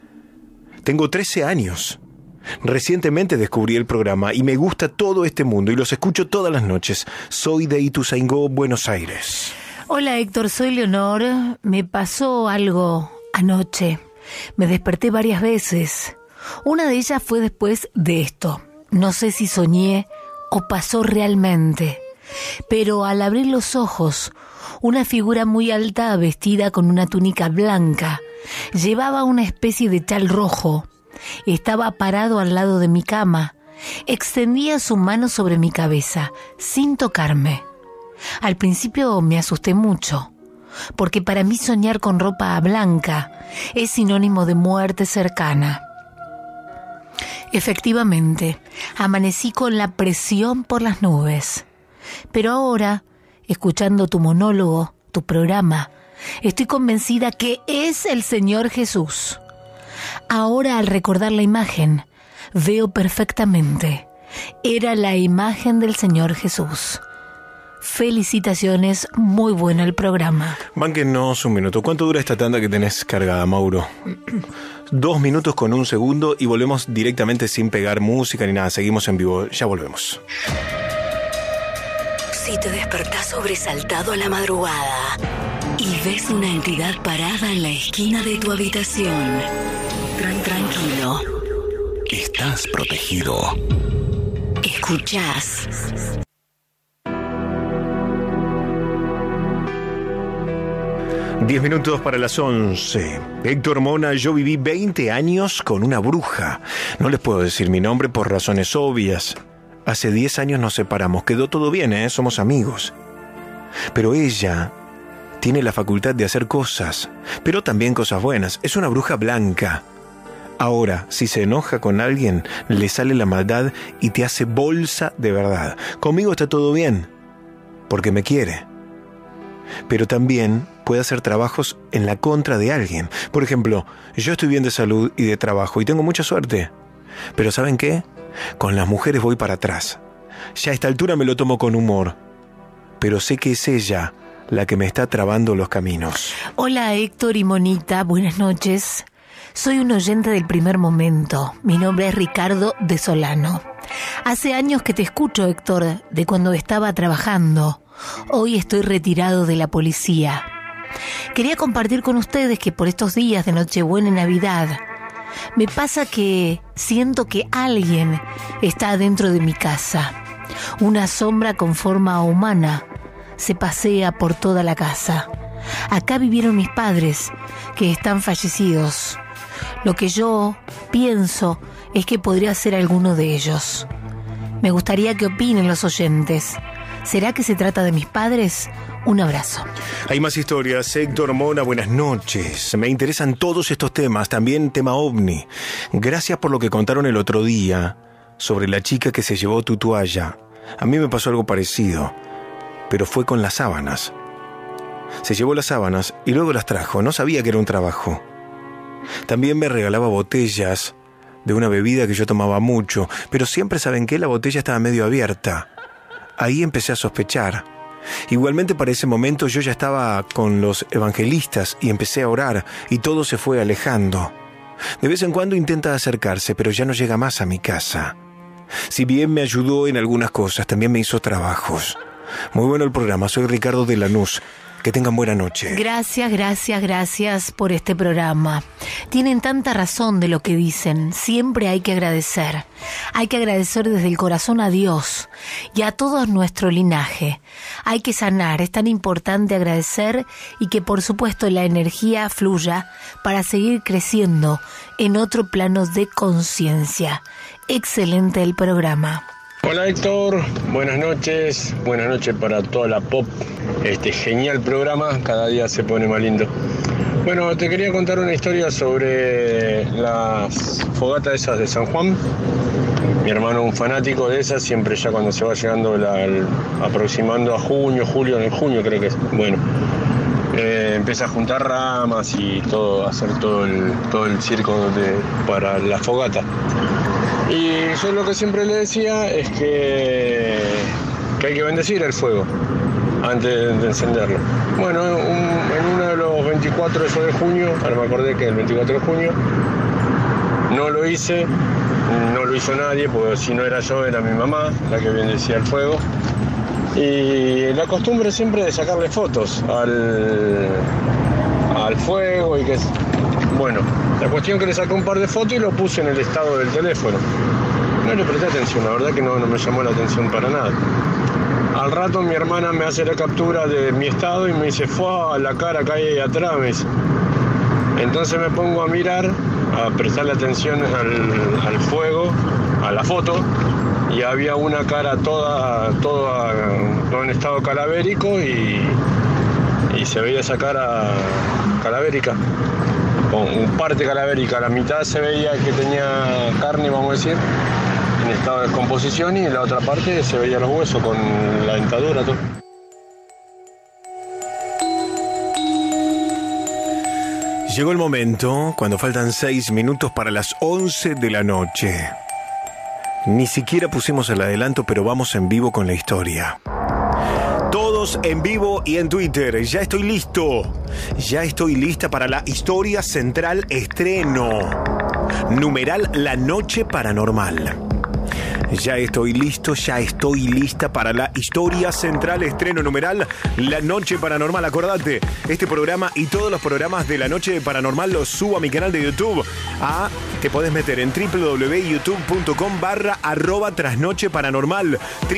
Tengo 13 años. Recientemente descubrí el programa y me gusta todo este mundo y los escucho todas las noches. Soy de Ituzaingó, Buenos Aires. Hola, Héctor, soy Leonor. Me pasó algo anoche. Me desperté varias veces. Una de ellas fue después de esto. No sé si soñé o pasó realmente. Pero al abrir los ojos, una figura muy alta vestida con una túnica blanca llevaba una especie de chal rojo. Estaba parado al lado de mi cama. Extendía su mano sobre mi cabeza, sin tocarme. Al principio me asusté mucho, porque para mí soñar con ropa blanca es sinónimo de muerte cercana. Efectivamente, amanecí con la presión por las nubes. Pero ahora, escuchando tu monólogo, tu programa, estoy convencida que es el Señor Jesús. Ahora, al recordar la imagen, veo perfectamente. Era la imagen del Señor Jesús. Felicitaciones, muy bueno el programa. Bánquenos un minuto. ¿Cuánto dura esta tanda que tenés cargada, Mauro? 2 minutos con 1 segundo y volvemos directamente sin pegar música ni nada. Seguimos en vivo. Ya volvemos. Si te despertás sobresaltado a la madrugada y ves una entidad parada en la esquina de tu habitación, tranquilo. Estás protegido. Escuchás. Diez minutos para las 11. Héctor Mona, yo viví 20 años con una bruja. No les puedo decir mi nombre por razones obvias. Hace 10 años nos separamos. Quedó todo bien, somos amigos. Pero ella tiene la facultad de hacer cosas, pero también cosas buenas. Es una bruja blanca. Ahora, si se enoja con alguien, le sale la maldad y te hace bolsa de verdad. Conmigo está todo bien, porque me quiere. Pero también puede hacer trabajos en la contra de alguien. Por ejemplo, yo estoy bien de salud y de trabajo y tengo mucha suerte. Pero ¿saben qué? Con las mujeres voy para atrás. Ya a esta altura me lo tomo con humor. Pero sé que es ella la que me está trabando los caminos. Hola Héctor y Monita, buenas noches. Soy un oyente del primer momento. Mi nombre es Ricardo de Solano. Hace años que te escucho, Héctor, de cuando estaba trabajando. Hoy estoy retirado de la policía. Quería compartir con ustedes que por estos días de Nochebuena y Navidad me pasa que siento que alguien está dentro de mi casa. Una sombra con forma humana se pasea por toda la casa. Acá vivieron mis padres, que están fallecidos. Lo que yo pienso es que podría ser alguno de ellos. Me gustaría que opinen los oyentes. ¿Será que se trata de mis padres? Un abrazo. Hay más historias. Héctor, Mona, buenas noches. Me interesan todos estos temas, también tema ovni. Gracias por lo que contaron el otro día sobre la chica que se llevó tu toalla. A mí me pasó algo parecido, pero fue con las sábanas. Se llevó las sábanas y luego las trajo. No sabía que era un trabajo. También me regalaba botellas de una bebida que yo tomaba mucho, pero siempre, ¿saben qué? La botella estaba medio abierta. Ahí empecé a sospechar. Igualmente para ese momento yo ya estaba con los evangelistas y empecé a orar y todo se fue alejando. De vez en cuando intenta acercarse, pero ya no llega más a mi casa. Si bien me ayudó en algunas cosas, también me hizo trabajos. Muy bueno el programa, soy Ricardo de Lanús. Que tengan buena noche. Gracias por este programa. Tienen tanta razón de lo que dicen. Siempre hay que agradecer. Hay que agradecer desde el corazón a Dios y a todo nuestro linaje. Hay que sanar. Es tan importante agradecer y que por supuesto la energía fluya para seguir creciendo en otro plano de conciencia. Excelente el programa. Hola Héctor, buenas noches para toda la pop, genial programa, cada día se pone más lindo. Bueno, te quería contar una historia sobre las fogatas esas de San Juan. Mi hermano es un fanático de esas, siempre ya cuando se va llegando, aproximando a junio creo que es, bueno, empieza a juntar ramas y todo, a hacer todo el circo para la fogata. Y yo lo que siempre le decía es que hay que bendecir el fuego antes de encenderlo. Bueno, en uno de los 24 de junio, ahora me acordé que el 24 de junio, no lo hice, no lo hizo nadie, porque si no era yo, era mi mamá la que bendecía el fuego. Y la costumbre siempre de sacarle fotos al fuego y que... Bueno, la cuestión que le saqué un par de fotos y lo puse en el estado del teléfono. No le presté atención, la verdad que no me llamó la atención para nada. Al rato mi hermana me hace la captura de mi estado y me dice, ¡fua! La cara cae ahí atrás. Entonces me pongo a mirar, a prestarle atención al fuego, a la foto, y había una cara toda en estado calavérico y se veía esa cara calavérica. Con parte calavérica, la mitad se veía que tenía carne, vamos a decir, en estado de descomposición, y en la otra parte se veía los huesos con la dentadura, todo. Llegó el momento, cuando faltan 6 minutos para las 11 de la noche. Ni siquiera pusimos el adelanto, pero vamos en vivo con la historia. Todos en vivo y en Twitter. Ya estoy listo. Ya estoy lista para la historia central estreno. Numeral La Noche Paranormal. Ya estoy listo, ya estoy lista para la historia central estreno. Numeral La Noche Paranormal. Acordate, este programa y todos los programas de La Noche Paranormal los subo a mi canal de YouTube. Te podés meter en www.youtube.com/@trasnocheparanormal.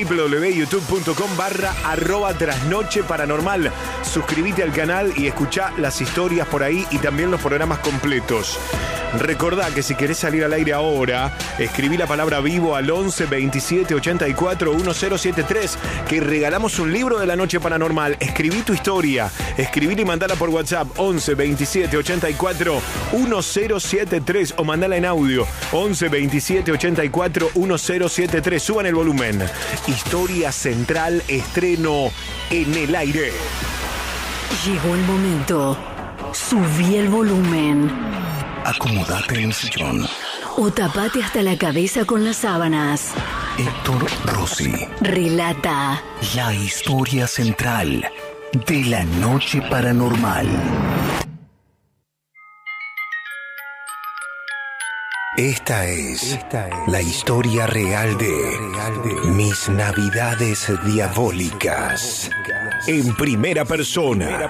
www.youtube.com/@trasnocheparanormal. Suscríbete al canal y escuchá las historias por ahí y también los programas completos. Recordá que si querés salir al aire ahora, escribí la palabra vivo al 11 27 84 1073, que regalamos un libro de La Noche Paranormal. Escribí tu historia, escribí y mandala por WhatsApp 11 27 84 1073 o mandala en audio 11 27 84 1073. Suban el volumen. Historia central estreno en el aire. Llegó el momento. Subí el volumen. Acomódate en el sillón. O tapate hasta la cabeza con las sábanas. Héctor Rossi. Relata. La historia central de la noche paranormal. Esta es la historia real de mis Navidades Diabólicas. En primera persona.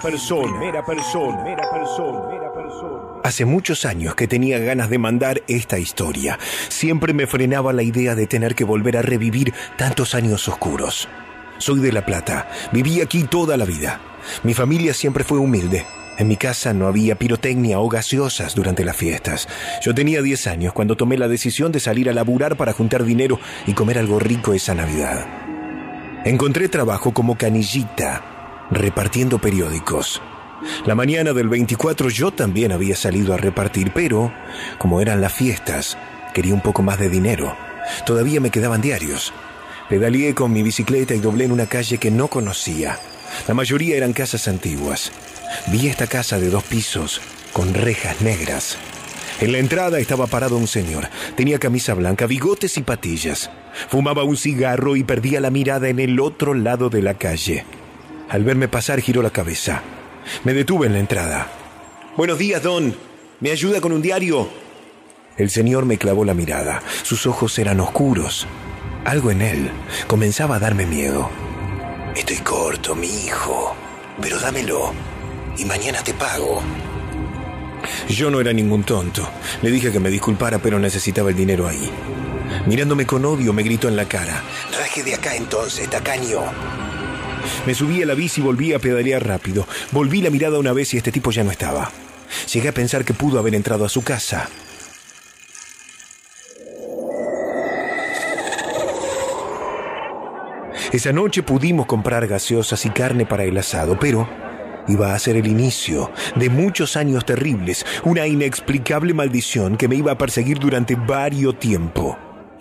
Hace muchos años que tenía ganas de mandar esta historia. Siempre me frenaba la idea de tener que volver a revivir tantos años oscuros. Soy de La Plata. Viví aquí toda la vida. Mi familia siempre fue humilde. En mi casa no había pirotecnia o gaseosas durante las fiestas. Yo tenía 10 años cuando tomé la decisión de salir a laburar para juntar dinero y comer algo rico esa Navidad. Encontré trabajo como canillita, repartiendo periódicos. La mañana del 24 yo también había salido a repartir, pero, como eran las fiestas, quería un poco más de dinero. Todavía me quedaban diarios. Pedaleé con mi bicicleta y doblé en una calle que no conocía. La mayoría eran casas antiguas. Vi esta casa de 2 pisos, con rejas negras. En la entrada estaba parado un señor. Tenía camisa blanca, bigotes y patillas. Fumaba un cigarro y perdía la mirada en el otro lado de la calle. Al verme pasar, giró la cabeza. Me detuve en la entrada. «Buenos días, don. ¿Me ayuda con un diario?» El señor me clavó la mirada. Sus ojos eran oscuros. Algo en él comenzaba a darme miedo. «Estoy corto, mi hijo, pero dámelo y mañana te pago». Yo no era ningún tonto. Le dije que me disculpara, pero necesitaba el dinero ahí. Mirándome con odio, me gritó en la cara: «Raje de acá entonces, tacaño». Me subí a la bici y volví a pedalear rápido. Volví la mirada una vez y este tipo ya no estaba. Llegué a pensar que pudo haber entrado a su casa. Esa noche pudimos comprar gaseosas y carne para el asado, pero iba a ser el inicio de muchos años terribles, una inexplicable maldición que me iba a perseguir durante varios tiempo.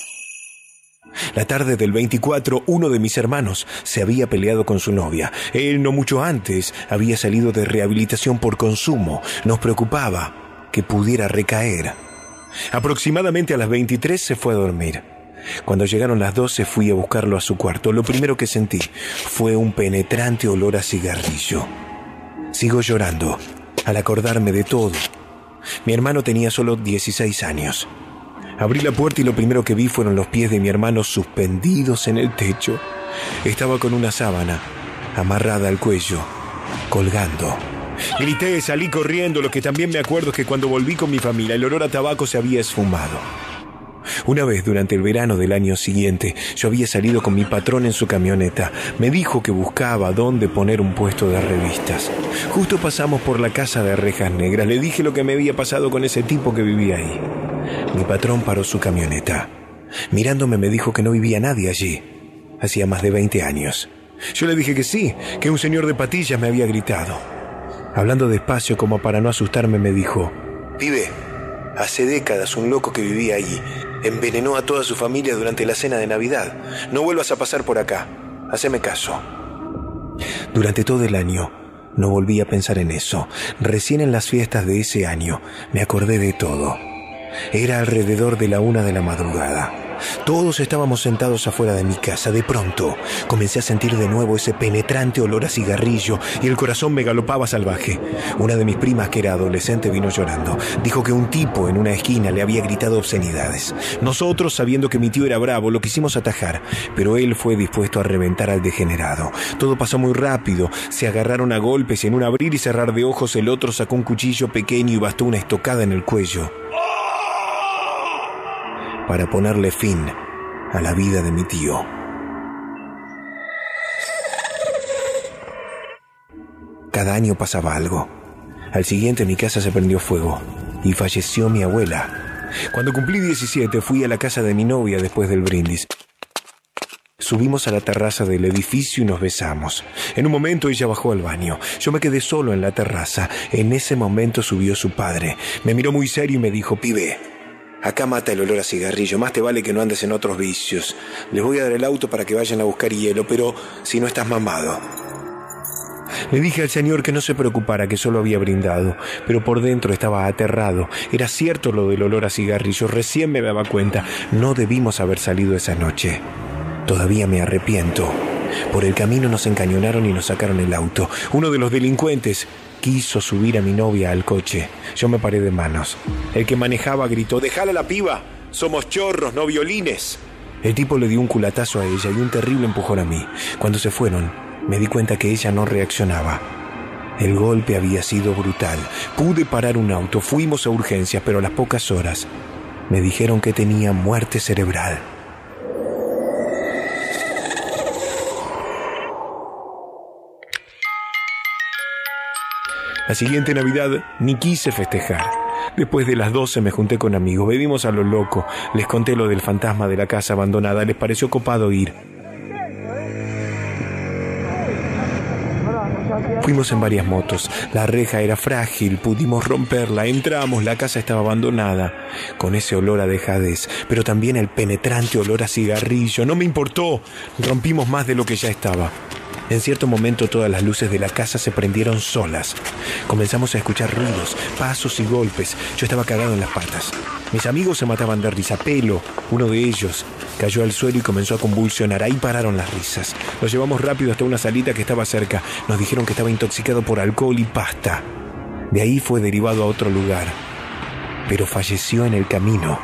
La tarde del 24, uno de mis hermanos se había peleado con su novia. Él, no mucho antes, había salido de rehabilitación por consumo. Nos preocupaba que pudiera recaer. Aproximadamente a las 23 se fue a dormir. Cuando llegaron las 12 fui a buscarlo a su cuarto. Lo primero que sentí fue un penetrante olor a cigarrillo. Sigo llorando al acordarme de todo. Mi hermano tenía solo 16 años. Abrí la puerta y lo primero que vi fueron los pies de mi hermano suspendidos en el techo. Estaba con una sábana amarrada al cuello, colgando. Grité, salí corriendo. Lo que también me acuerdo es que cuando volví con mi familia, el olor a tabaco se había esfumado. Una vez durante el verano del año siguiente, yo había salido con mi patrón en su camioneta. Me dijo que buscaba dónde poner un puesto de revistas. Justo pasamos por la casa de rejas negras. Le dije lo que me había pasado con ese tipo que vivía ahí. Mi patrón paró su camioneta. Mirándome me dijo que no vivía nadie allí. Hacía más de 20 años. Yo le dije que sí, que un señor de patillas me había gritado. Hablando despacio como para no asustarme me dijo: «Pibe, hace décadas un loco que vivía allí envenenó a toda su familia durante la cena de Navidad. No vuelvas a pasar por acá. Haceme caso». Durante todo el año no volví a pensar en eso. Recién en las fiestas de ese año me acordé de todo. Era alrededor de la 1 de la madrugada. Todos estábamos sentados afuera de mi casa. De pronto comencé a sentir de nuevo ese penetrante olor a cigarrillo y el corazón me galopaba salvaje. Una de mis primas, que era adolescente, vino llorando. Dijo que un tipo en una esquina le había gritado obscenidades. Nosotros, sabiendo que mi tío era bravo, lo quisimos atajar, pero él fue dispuesto a reventar al degenerado. Todo pasó muy rápido. Se agarraron a golpes y en un abrir y cerrar de ojos el otro sacó un cuchillo pequeño y bastó una estocada en el cuello para ponerle fin a la vida de mi tío. Cada año pasaba algo. Al siguiente mi casa se prendió fuego y falleció mi abuela. Cuando cumplí 17 fui a la casa de mi novia después del brindis. Subimos a la terraza del edificio y nos besamos. En un momento ella bajó al baño. Yo me quedé solo en la terraza. En ese momento subió su padre. Me miró muy serio y me dijo: «Pibe, acá mata el olor a cigarrillo, más te vale que no andes en otros vicios. Les voy a dar el auto para que vayan a buscar hielo, pero si no estás mamado». Le dije al señor que no se preocupara, que solo había brindado, pero por dentro estaba aterrado. Era cierto lo del olor a cigarrillo, recién me daba cuenta. No debimos haber salido esa noche. Todavía me arrepiento. Por el camino nos encañonaron y nos sacaron el auto. Uno de los delincuentes quiso subir a mi novia al coche. Yo me paré de manos. El que manejaba gritó: «¡Dejala la piba! Somos chorros, no violines». El tipo le dio un culatazo a ella y un terrible empujón a mí. Cuando se fueron, me di cuenta que ella no reaccionaba. El golpe había sido brutal. Pude parar un auto, fuimos a urgencias, pero a las pocas horas me dijeron que tenía muerte cerebral. La siguiente Navidad ni quise festejar. Después de las 12 me junté con amigos, bebimos a lo loco, les conté lo del fantasma de la casa abandonada, les pareció copado ir. Fuimos en varias motos, la reja era frágil, pudimos romperla, entramos, la casa estaba abandonada, con ese olor a dejadez, pero también el penetrante olor a cigarrillo. No me importó, rompimos más de lo que ya estaba. En cierto momento todas las luces de la casa se prendieron solas. Comenzamos a escuchar ruidos, pasos y golpes. Yo estaba cagado en las patas. Mis amigos se mataban de risa. Pelo, uno de ellos, cayó al suelo y comenzó a convulsionar. Ahí pararon las risas. Lo llevamos rápido hasta una salita que estaba cerca. Nos dijeron que estaba intoxicado por alcohol y pasta. De ahí fue derivado a otro lugar, pero falleció en el camino.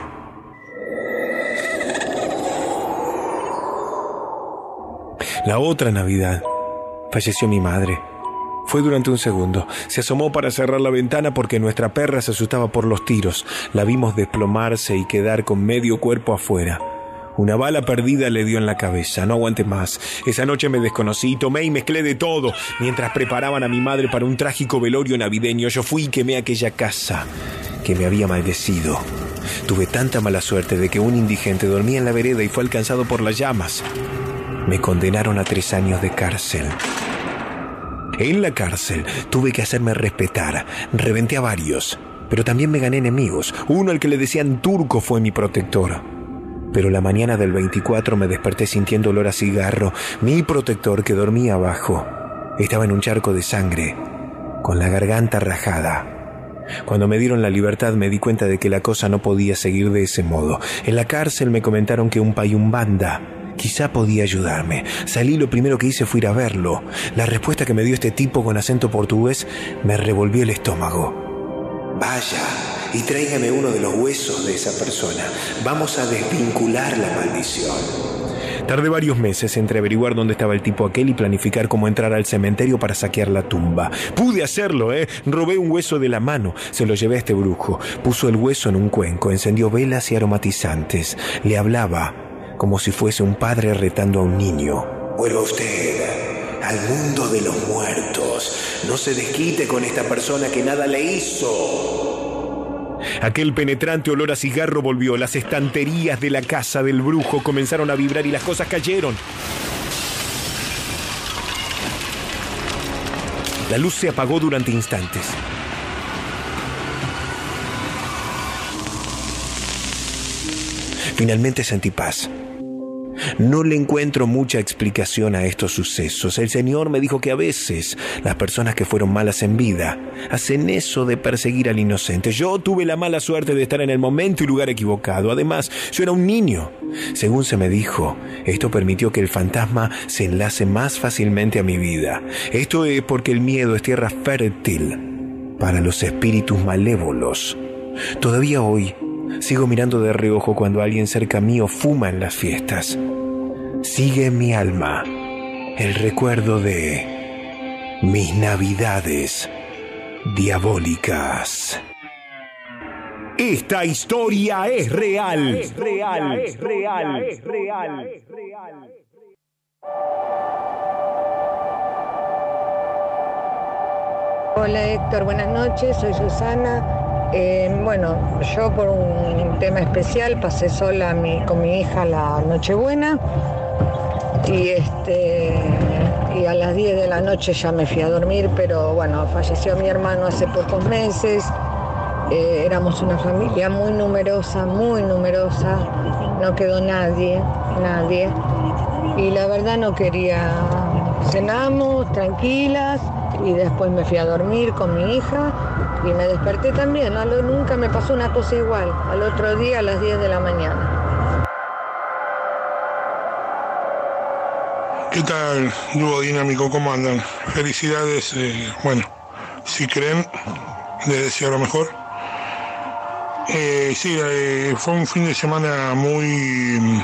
La otra Navidad falleció mi madre. Fue durante un segundo. Se asomó para cerrar la ventana porque nuestra perra se asustaba por los tiros. La vimos desplomarse y quedar con medio cuerpo afuera. Una bala perdida le dio en la cabeza. No aguanté más. Esa noche me desconocí, tomé y mezclé de todo. Mientras preparaban a mi madre para un trágico velorio navideño, yo fui y quemé aquella casa que me había maldecido. Tuve tanta mala suerte de que un indigente dormía en la vereda y fue alcanzado por las llamas. Me condenaron a 3 años de cárcel. En la cárcel tuve que hacerme respetar. Reventé a varios, pero también me gané enemigos. Uno, al que le decían Turco, fue mi protector. Pero la mañana del 24 me desperté sintiendo olor a cigarro. Mi protector, que dormía abajo, estaba en un charco de sangre, con la garganta rajada. Cuando me dieron la libertad me di cuenta de que la cosa no podía seguir de ese modo. En la cárcel me comentaron que un payumbanda quizá podía ayudarme. Salí, lo primero que hice fue ir a verlo. La respuesta que me dio este tipo con acento portugués me revolvió el estómago. «Vaya y tráigame uno de los huesos de esa persona. Vamos a desvincular la maldición». Tardé varios meses entre averiguar dónde estaba el tipo aquel y planificar cómo entrar al cementerio para saquear la tumba. Pude hacerlo, Robé un hueso de la mano, se lo llevé a este brujo. Puso el hueso en un cuenco, encendió velas y aromatizantes. Le hablaba como si fuese un padre retando a un niño. «Vuelva usted al mundo de los muertos. No se desquite con esta persona que nada le hizo». Aquel penetrante olor a cigarro volvió. Las estanterías de la casa del brujo comenzaron a vibrar y las cosas cayeron. La luz se apagó durante instantes. Finalmente sentí paz. No le encuentro mucha explicación a estos sucesos. El Señor me dijo que a veces las personas que fueron malas en vida hacen eso de perseguir al inocente. Yo tuve la mala suerte de estar en el momento y lugar equivocado. Además, yo era un niño. Según se me dijo, esto permitió que el fantasma se enlace más fácilmente a mi vida. Esto es porque el miedo es tierra fértil para los espíritus malévolos. Todavía hoy sigo mirando de reojo cuando alguien cerca mío fuma en las fiestas. Sigue en mi alma el recuerdo de mis navidades diabólicas. Esta historia es real. Es real. Hola Héctor, buenas noches, soy Susana. Bueno, yo por un tema especial pasé sola con mi hija la Nochebuena y a las 10 de la noche ya me fui a dormir, pero bueno, falleció mi hermano hace pocos meses. Éramos una familia muy numerosa, no quedó nadie, y la verdad no quería. Cenamos tranquilas y después me fui a dormir con mi hija y me desperté también. Nunca me pasó una cosa igual. Al otro día a las 10 de la mañana. ¿Qué tal, dúo dinámico? ¿Cómo andan? Felicidades, bueno, si creen, les deseo lo mejor. Sí, fue un fin de semana muy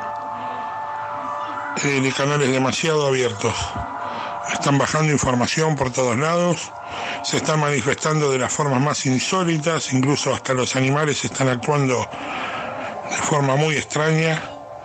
de canales demasiado abiertos. Están bajando información por todos lados, se están manifestando de las formas más insólitas, incluso hasta los animales están actuando de forma muy extraña.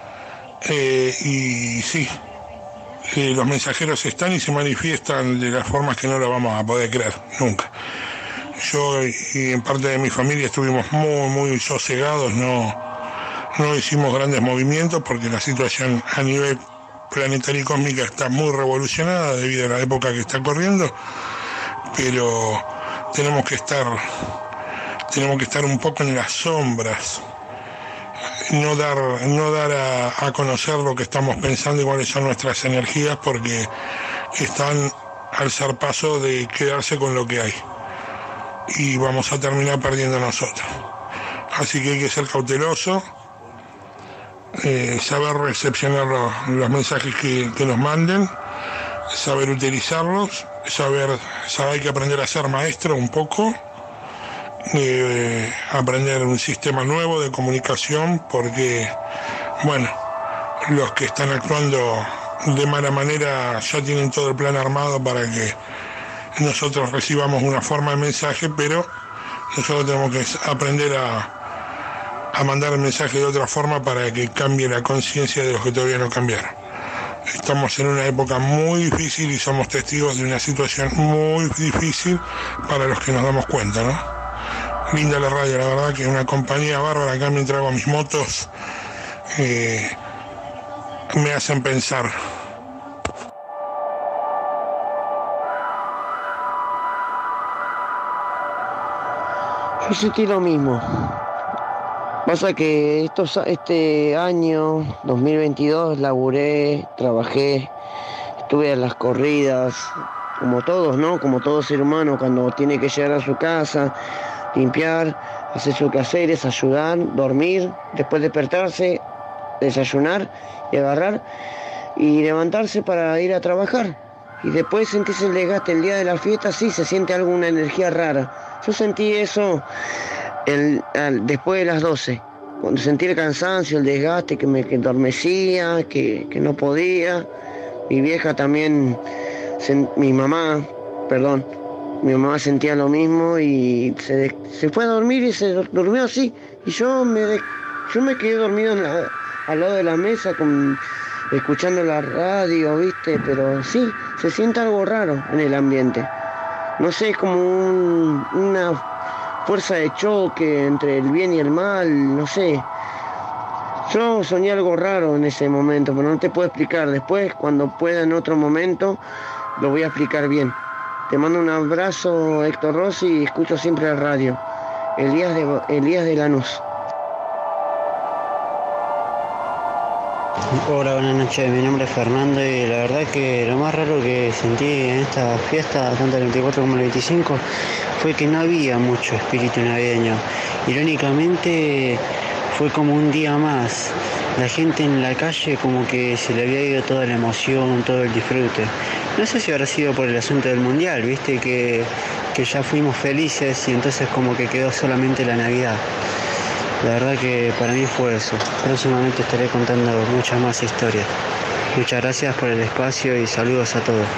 Y sí, los mensajeros están y se manifiestan de las formas que no lo vamos a poder creer, nunca. Yo y en parte de mi familia estuvimos muy sosegados, no hicimos grandes movimientos porque la situación a nivel planetaria y cósmica está muy revolucionada debido a la época que está corriendo, pero tenemos que estar un poco en las sombras, no dar a conocer lo que estamos pensando y cuáles son nuestras energías, porque están al zarpazo de quedarse con lo que hay y vamos a terminar perdiendo nosotros. Así que hay que ser cauteloso, saber recepcionar los mensajes que nos manden, saber utilizarlos, hay que aprender a ser maestro un poco, aprender un sistema nuevo de comunicación, porque, bueno, los que están actuando de mala manera ya tienen todo el plan armado para que nosotros recibamos una forma de mensaje, pero nosotros tenemos que aprender a mandar el mensaje de otra forma para que cambie la conciencia de los que todavía no cambiaron. Estamos en una época muy difícil y somos testigos de una situación muy difícil para los que nos damos cuenta, ¿no? Linda la radio, la verdad que una compañía bárbara. Acá mientras hago mis motos me hacen pensar. Yo sentí lo mismo. Pasa que este año 2022 laburé, trabajé, estuve a las corridas, como todos, ¿no? Como todo ser humano, cuando tiene que llegar a su casa, limpiar, hacer sus quehaceres, ayudar, dormir, después despertarse, desayunar y agarrar y levantarse para ir a trabajar. Y después sentís el desgaste el día de la fiesta, sí, se siente alguna energía rara. Yo sentí eso después de las 12, cuando sentí el cansancio, el desgaste, que me adormecía, que no podía. Mi vieja también, mi mamá sentía lo mismo y se fue a dormir y se durmió así. Y yo me quedé dormido al lado de la mesa escuchando la radio, ¿viste? Pero sí, se siente algo raro en el ambiente. No sé, como una fuerza de choque entre el bien y el mal, no sé. Yo soñé algo raro en ese momento, pero no te puedo explicar. Después, cuando pueda en otro momento, lo voy a explicar bien. Te mando un abrazo, Héctor Rossi, y escucho siempre la radio. Elías de Lanús. Hola, buenas noches, mi nombre es Fernando y la verdad que lo más raro que sentí en esta fiesta, tanto el 24 como el 25, fue que no había mucho espíritu navideño. Irónicamente fue como un día más. La gente en la calle como que se le había ido toda la emoción, todo el disfrute. No sé si habrá sido por el asunto del mundial, viste que ya fuimos felices y entonces como que quedó solamente la Navidad. La verdad que para mí fue eso. Próximamente estaré contando muchas más historias. Muchas gracias por el espacio y saludos a todos.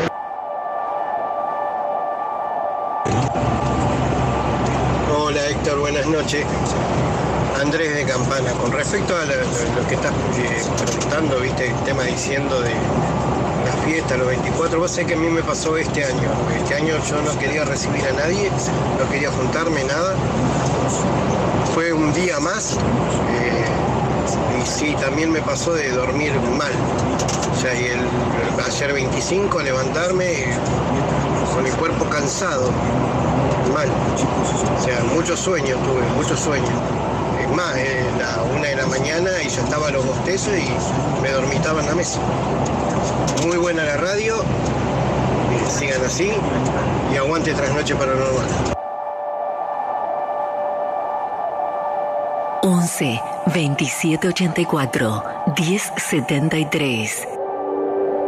Hola Héctor, buenas noches. Andrés de Campana. Con respecto a lo que estás preguntando, viste, el tema diciendo de la fiesta, los 24, vos sé que a mí me pasó este año. Este año yo no quería recibir a nadie, no quería juntarme, nada. Fue un día más y sí, también me pasó de dormir mal. O sea, y ayer 25 levantarme con el cuerpo cansado, mal. O sea, mucho sueño tuve, mucho sueño. Es más, la 1 de la mañana y ya estaba a los bostezos y me dormitaba en la mesa. Muy buena la radio, sigan así y aguante Trasnoche Paranormal. 11 27 84 10 73.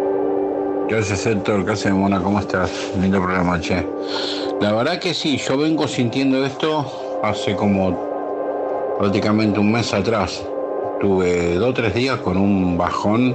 Gracias, Héctor. ¿Qué haces, Mona? ¿Cómo estás? Lindo programa, che. La verdad que sí, yo vengo sintiendo esto hace como prácticamente un mes atrás. Tuve 2 o 3 días con un bajón,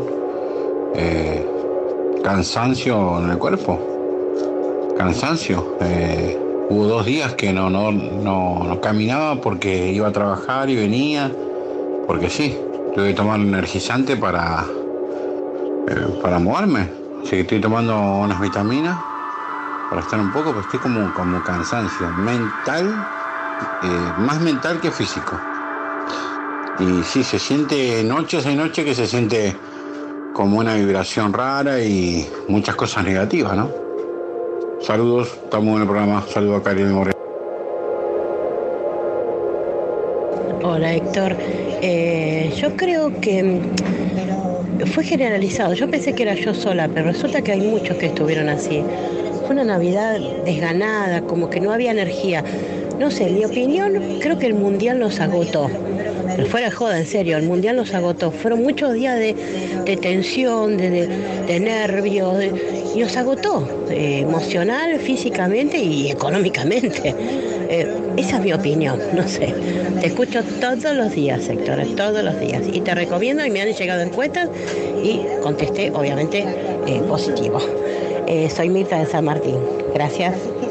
cansancio en el cuerpo. Cansancio. Hubo 2 días que no caminaba porque iba a trabajar y venía. Porque sí, tuve que tomar energizante para moverme. Así que estoy tomando unas vitaminas para estar un poco, pero estoy como cansancio mental, más mental que físico. Y sí, se siente, hay noches que se siente como una vibración rara y muchas cosas negativas, ¿no? Saludos, estamos en el programa. Saludos a Karina Moreno. Hola, Héctor. Yo creo que fue generalizado. Yo pensé que era yo sola, pero resulta que hay muchos que estuvieron así. Fue una Navidad desganada, como que no había energía. No sé, en mi opinión, creo que el Mundial nos agotó. Pero fuera de joda, en serio, el Mundial nos agotó. Fueron muchos días de tensión, de nervios, y nos agotó, emocional, físicamente y económicamente. Esa es mi opinión, no sé. Te escucho todos los días, Héctor, todos los días. Y te recomiendo, y me han llegado encuestas, y contesté, obviamente, positivo. Soy Mirta de San Martín. Gracias.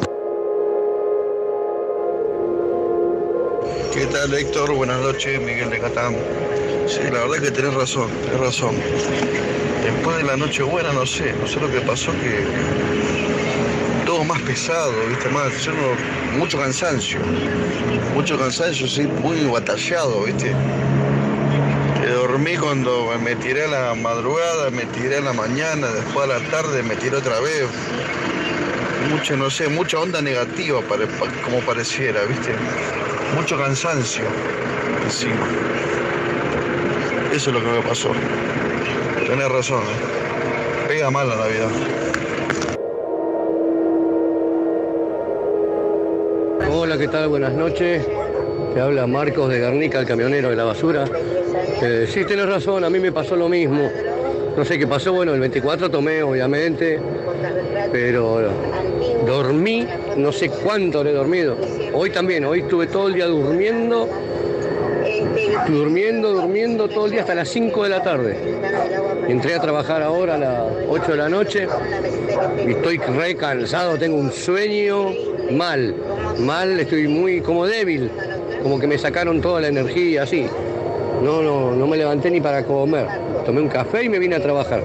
¿Qué tal, Héctor? Buenas noches, Miguel de Catán. Sí, la verdad que tenés razón. Después de la Nochebuena, no sé lo que pasó, que todo más pesado, ¿viste? Mucho cansancio, sí, muy batallado, ¿viste? Dormí cuando me tiré a la madrugada, me tiré a la mañana, después a la tarde me tiré otra vez. Mucha onda negativa, como pareciera, ¿viste? Mucho cansancio encima. Eso es lo que me pasó. Tenés razón, Pega mal la Navidad. Hola, ¿qué tal? Buenas noches. Te habla Marcos de Garnica, el camionero de la basura. Sí, tenés razón, a mí me pasó lo mismo. No sé qué pasó, bueno, el 24 tomé, obviamente, pero dormí, no sé cuánto habré dormido. Hoy también, hoy estuve todo el día durmiendo todo el día hasta las 5 de la tarde. Entré a trabajar ahora a las 8 de la noche y estoy re cansado, tengo un sueño mal, estoy muy como débil, como que me sacaron toda la energía, así. No me levanté ni para comer. Tomé un café y me vine a trabajar.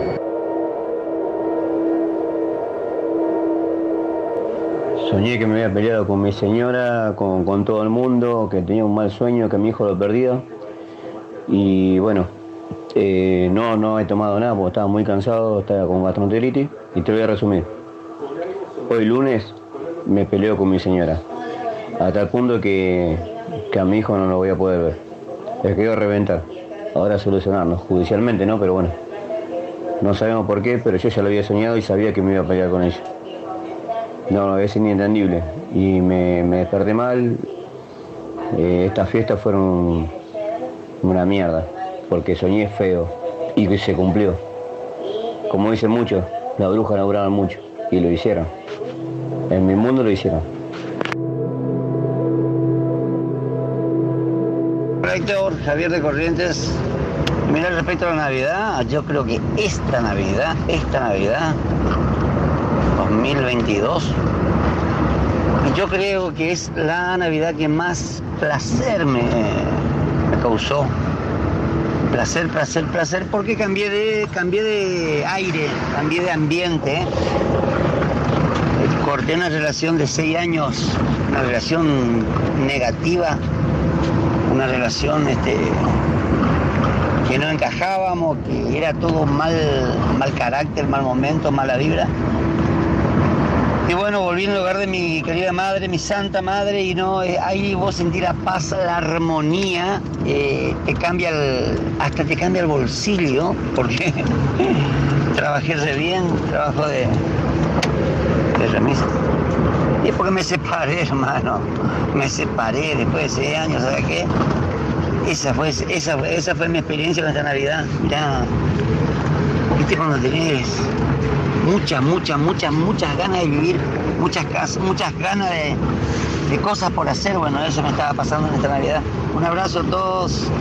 Soñé que me había peleado con mi señora, con todo el mundo, que tenía un mal sueño, que mi hijo lo perdía. Y bueno, no he tomado nada porque estaba muy cansado, estaba con gastroenteritis. Y te voy a resumir. Hoy lunes me peleo con mi señora, a tal punto que a mi hijo no lo voy a poder ver. Le quedó a reventar. Ahora solucionarlo, judicialmente no, pero bueno. No sabemos por qué, pero yo ya lo había soñado y sabía que me iba a pelear con ella. No, es inentendible. Y me desperté mal. Estas fiestas fueron una mierda, porque soñé feo y que se cumplió. Como dicen muchos, las brujas laburaban mucho y lo hicieron. En mi mundo lo hicieron. Hola, Héctor, Javier de Corrientes. Mira, respecto a la Navidad, yo creo que esta Navidad 2022, yo creo que es la Navidad que más placer me causó. Placer, porque cambié de aire, cambié de ambiente. Corté una relación de 6 años, una relación negativa, una relación que no encajábamos, que era todo mal carácter, mal momento, mala vibra. Y bueno, volví en lugar de mi querida madre, mi santa madre, y no, ahí vos sentís la paz, la armonía, hasta te cambia el bolsillo, porque trabajé re bien, trabajo de remisa. Y es porque me separé, hermano, después de 6 años, ¿sabes qué? Esa fue mi experiencia con esta Navidad. Mirá, ¿Viste cuando tenés muchas ganas de vivir, muchas ganas de cosas por hacer? Bueno, eso me estaba pasando en esta Navidad. Un abrazo a todos,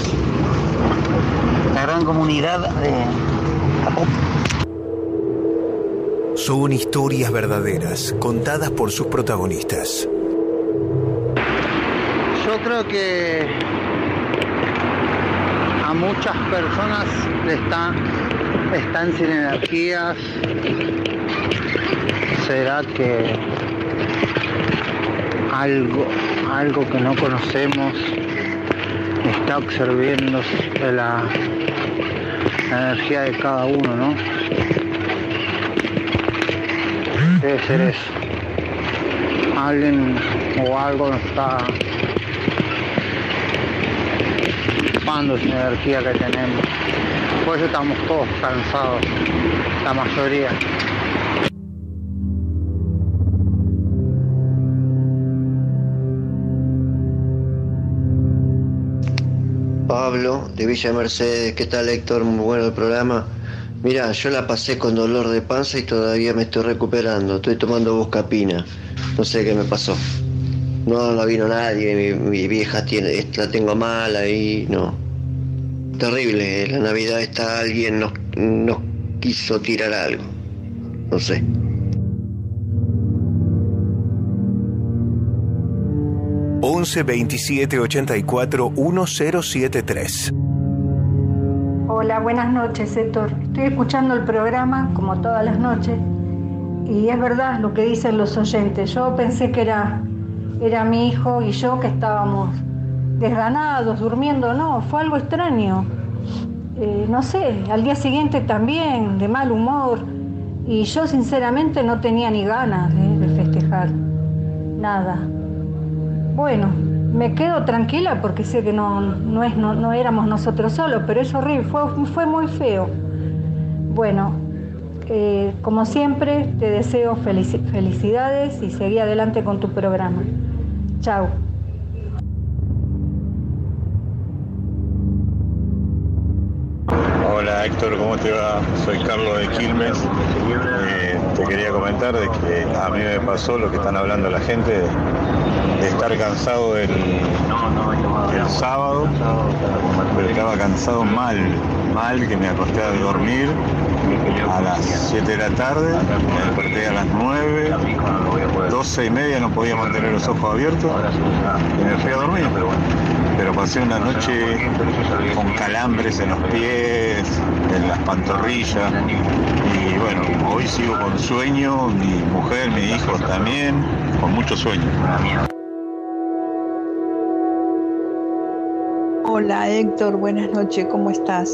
la gran comunidad de la pop. Son historias verdaderas, contadas por sus protagonistas. Yo creo que a muchas personas están sin energías. ¿Será que algo que no conocemos está absorbiendo la energía de cada uno, no? Debe ser eso. Alguien o algo nos está chupando esa energía que tenemos. Por eso estamos todos cansados, la mayoría. Pablo, de Villa Mercedes. ¿Qué tal, Héctor? Muy bueno el programa. Mirá, yo la pasé con dolor de panza y todavía me estoy recuperando. Estoy tomando Buscapina. No sé qué me pasó. No vino nadie. Mi vieja la tengo mala y no. Terrible. La Navidad alguien nos quiso tirar algo. No sé. ...11 27 84 1073. Hola, buenas noches, Héctor. Estoy escuchando el programa como todas las noches y es verdad lo que dicen los oyentes. Yo pensé que era mi hijo y yo que estábamos desganados, durmiendo. No, fue algo extraño. No sé, al día siguiente también, de mal humor. Y yo sinceramente no tenía ni ganas de festejar. Nada. Bueno, me quedo tranquila porque sé que no éramos nosotros solos, pero es horrible, fue muy feo. Bueno, como siempre, te deseo felicidades y seguí adelante con tu programa. Chao. Hola Héctor, ¿cómo te va? Soy Carlos de Quilmes. Te quería comentar de que a mí me pasó lo que están hablando la gente de estar cansado el sábado, pero estaba cansado mal, que me acosté a dormir a las 7 de la tarde, me desperté a las 9, 12:30 no podía mantener los ojos abiertos y me fui a dormir. Pero pasé una noche con calambres en los pies, en las pantorrillas y bueno, hoy sigo con sueño, mi mujer, mis hijos también, con mucho sueño. Hola Héctor, buenas noches, ¿cómo estás?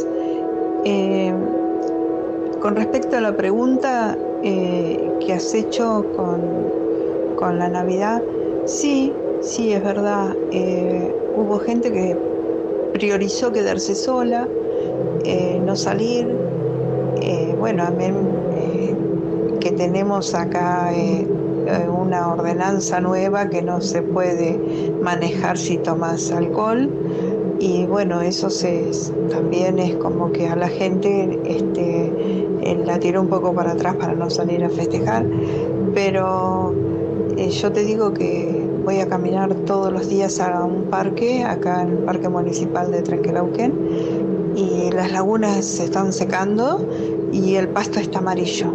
Con respecto a la pregunta que has hecho con la Navidad, sí, es verdad. Hubo gente que priorizó quedarse sola, no salir. Bueno, a mí que tenemos acá una ordenanza nueva que no se puede manejar si tomas alcohol. Y bueno, eso también es como que a la gente la tiró un poco para atrás para no salir a festejar. Pero yo te digo que voy a caminar todos los días a un parque, acá en el Parque Municipal de Trenquelauquén, y las lagunas se están secando y el pasto está amarillo.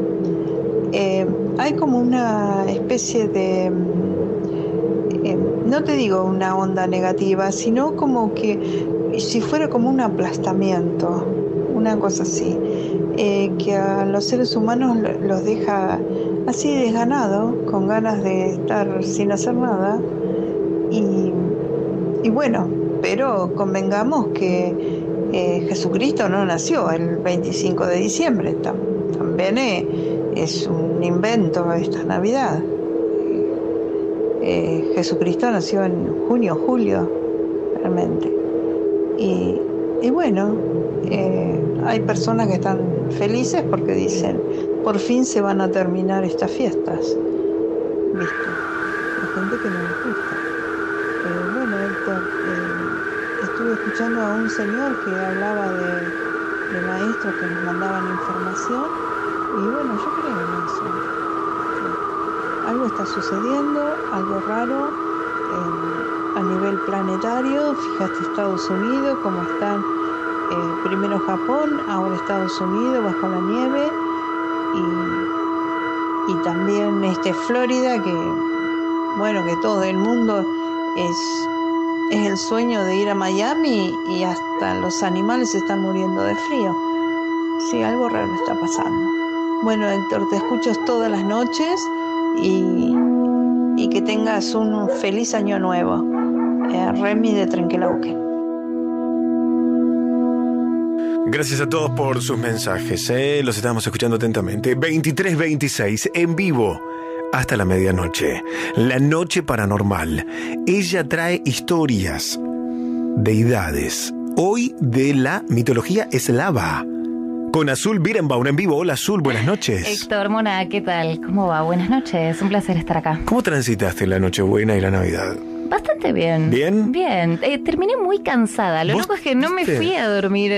Hay como una especie de... no te digo una onda negativa, sino como que si fuera como un aplastamiento, una cosa así, que a los seres humanos los deja así desganados, con ganas de estar sin hacer nada. Y bueno, pero convengamos que Jesucristo no nació el 25 de diciembre, también es un invento esta Navidad. Jesucristo nació en junio, julio, realmente. Y bueno, hay personas que están felices porque dicen, por fin se van a terminar estas fiestas. Listo. Hay gente que no les gusta. Bueno, Héctor, estuve escuchando a un señor que hablaba maestros que nos mandaban información. Y bueno, yo creo en eso. Algo está sucediendo, algo raro a nivel planetario. Fíjate Estados Unidos, cómo están, primero Japón, ahora Estados Unidos bajo la nieve, y también Florida, que bueno, que todo el mundo es el sueño de ir a Miami, y hasta los animales se están muriendo de frío. Sí, algo raro está pasando. Bueno, Héctor, te escucho todas las noches y que tengas un feliz año nuevo. Remy de Trenquelauquen. Gracias a todos por sus mensajes, los estamos escuchando atentamente. 23:26 en vivo hasta la medianoche. La noche paranormal. Ella trae historias, deidades, hoy de la mitología eslava. Con Azul Birenbaum en vivo. Hola Azul, buenas noches. Héctor, Mona, ¿qué tal? ¿Cómo va? Buenas noches, un placer estar acá. ¿Cómo transitaste la Nochebuena y la Navidad? Bastante bien. ¿Bien? Bien. Terminé muy cansada. Lo loco es que no me fui a dormir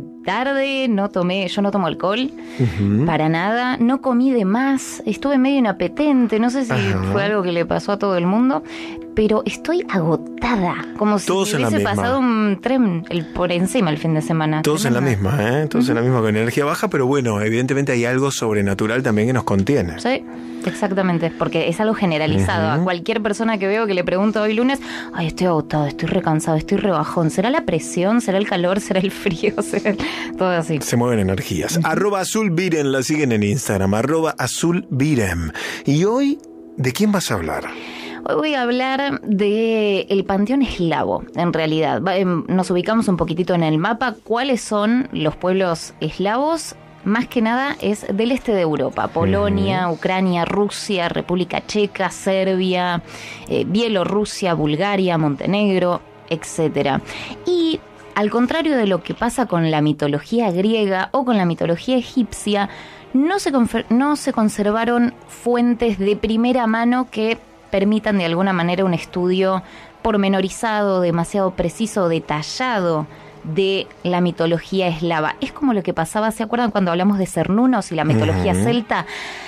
tarde, yo no tomo alcohol, para nada. No comí de más, estuve medio inapetente. No sé si fue algo que le pasó a todo el mundo, pero estoy agotada. Como si me hubiese pasado un tren por encima el fin de semana. Todos en la misma, Todos en la misma, con energía baja, pero bueno, evidentemente hay algo sobrenatural también que nos contiene. Sí, exactamente, porque es algo generalizado. A cualquier persona que veo que le pregunto hoy lunes, ay, estoy agotado, estoy recansado, estoy rebajón. ¿Será la presión? ¿Será el calor? ¿Será el frío? ¿Será todo así? Se mueven energías. @azulbirem, la siguen en Instagram, @azulbirem. Y hoy, ¿de quién vas a hablar? Hoy voy a hablar del panteón eslavo, en realidad. Nos ubicamos un poquitito en el mapa. ¿Cuáles son los pueblos eslavos? Más que nada es del este de Europa. Polonia, Ucrania, Rusia, República Checa, Serbia, Bielorrusia, Bulgaria, Montenegro, etc. Y al contrario de lo que pasa con la mitología griega o con la mitología egipcia, no se conservaron fuentes de primera mano que permitan de alguna manera un estudio pormenorizado, demasiado preciso, detallado de la mitología eslava. Es como lo que pasaba, ¿se acuerdan cuando hablamos de Cernunos y la mitología celta?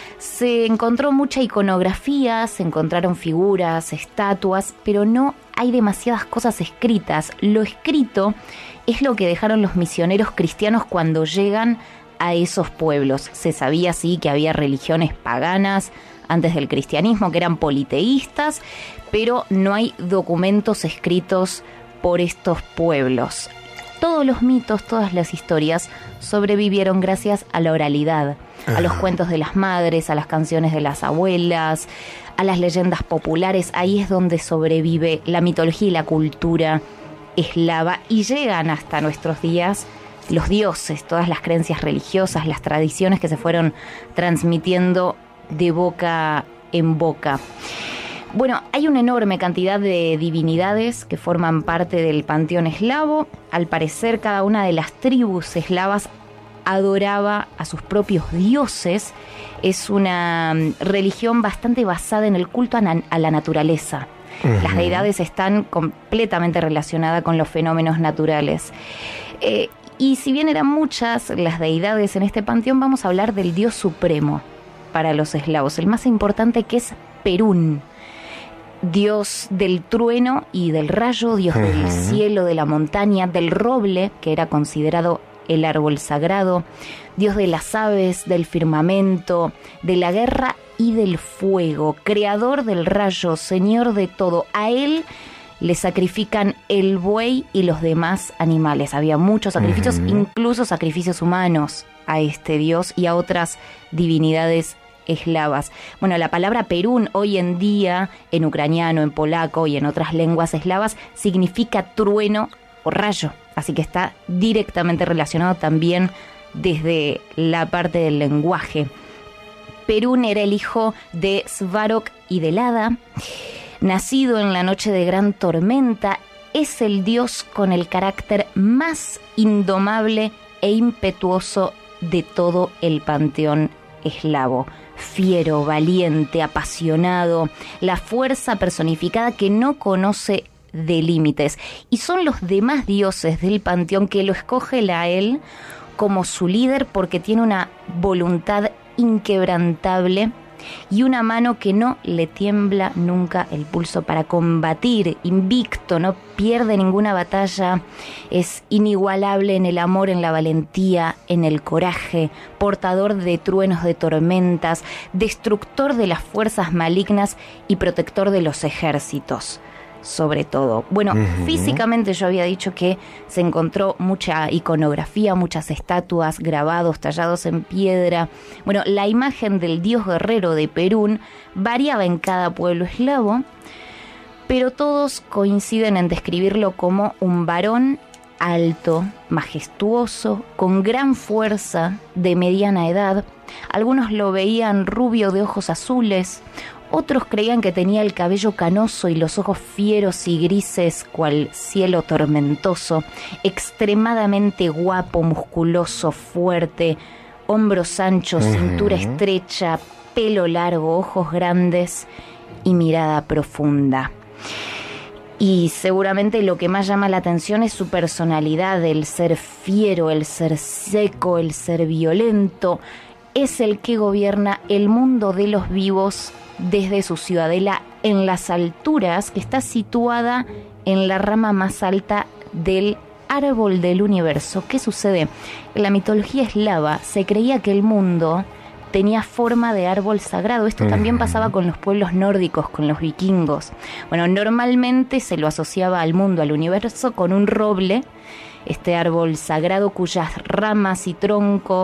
Se encontró mucha iconografía, se encontraron figuras, estatuas, pero no hay demasiadas cosas escritas. Lo escrito es lo que dejaron los misioneros cristianos cuando llegan a esos pueblos. Se sabía, sí, que había religiones paganas antes del cristianismo, que eran politeístas, pero no hay documentos escritos por estos pueblos. Todos los mitos, todas las historias sobrevivieron gracias a la oralidad, a los cuentos de las madres, a las canciones de las abuelas, a las leyendas populares. Ahí es donde sobrevive la mitología y la cultura eslava, y llegan hasta nuestros días los dioses, todas las creencias religiosas, las tradiciones que se fueron transmitiendo de boca en boca. Bueno, hay una enorme cantidad de divinidades que forman parte del panteón eslavo. Al parecer, cada una de las tribus eslavas adoraba a sus propios dioses. Es una religión bastante basada en el culto a la naturaleza. Las deidades están completamente relacionadas con los fenómenos naturales. Y si bien eran muchas las deidades en este panteón, vamos a hablar del dios supremo para los eslavos, el más importante, que es Perún. Dios del trueno y del rayo, Dios del cielo, de la montaña, del roble, que era considerado el árbol sagrado, Dios de las aves, del firmamento, de la guerra y del fuego, creador del rayo, señor de todo. A él le sacrifican el buey y los demás animales. Había muchos sacrificios, incluso sacrificios humanos, a este dios y a otras divinidades eslavas. Bueno, la palabra Perún hoy en día en ucraniano, en polaco y en otras lenguas eslavas significa trueno o rayo, así que está directamente relacionado también desde la parte del lenguaje. Perún era el hijo de Svarog y de Lada, nacido en la noche de gran tormenta. Es el dios con el carácter más indomable e impetuoso de todo el panteón eslavo. Fiero, valiente, apasionado, la fuerza personificada que no conoce de límites. Y son los demás dioses del panteón que lo escogen a él como su líder porque tiene una voluntad inquebrantable y una mano que no le tiembla nunca el pulso para combatir, invicto, no pierde ninguna batalla, es inigualable en el amor, en la valentía, en el coraje, portador de truenos, de tormentas, destructor de las fuerzas malignas y protector de los ejércitos. Sobre todo. Bueno, físicamente yo había dicho que se encontró mucha iconografía, muchas estatuas, grabados, tallados en piedra. Bueno, la imagen del dios guerrero de Perún variaba en cada pueblo eslavo, pero todos coinciden en describirlo como un varón alto, majestuoso, con gran fuerza, de mediana edad. Algunos lo veían rubio de ojos azules, otros creían que tenía el cabello canoso y los ojos fieros y grises, cual cielo tormentoso, extremadamente guapo, musculoso, fuerte, hombros anchos, cintura estrecha, pelo largo, ojos grandes y mirada profunda. Y seguramente lo que más llama la atención es su personalidad, el ser fiero, el ser seco, el ser violento. Es el que gobierna el mundo de los vivos desde su ciudadela en las alturas, que está situada en la rama más alta del árbol del universo. ¿Qué sucede? En la mitología eslava se creía que el mundo tenía forma de árbol sagrado. Esto también pasaba con los pueblos nórdicos, con los vikingos. Bueno, normalmente se lo asociaba al mundo, al universo, con un roble, este árbol sagrado cuyas ramas y tronco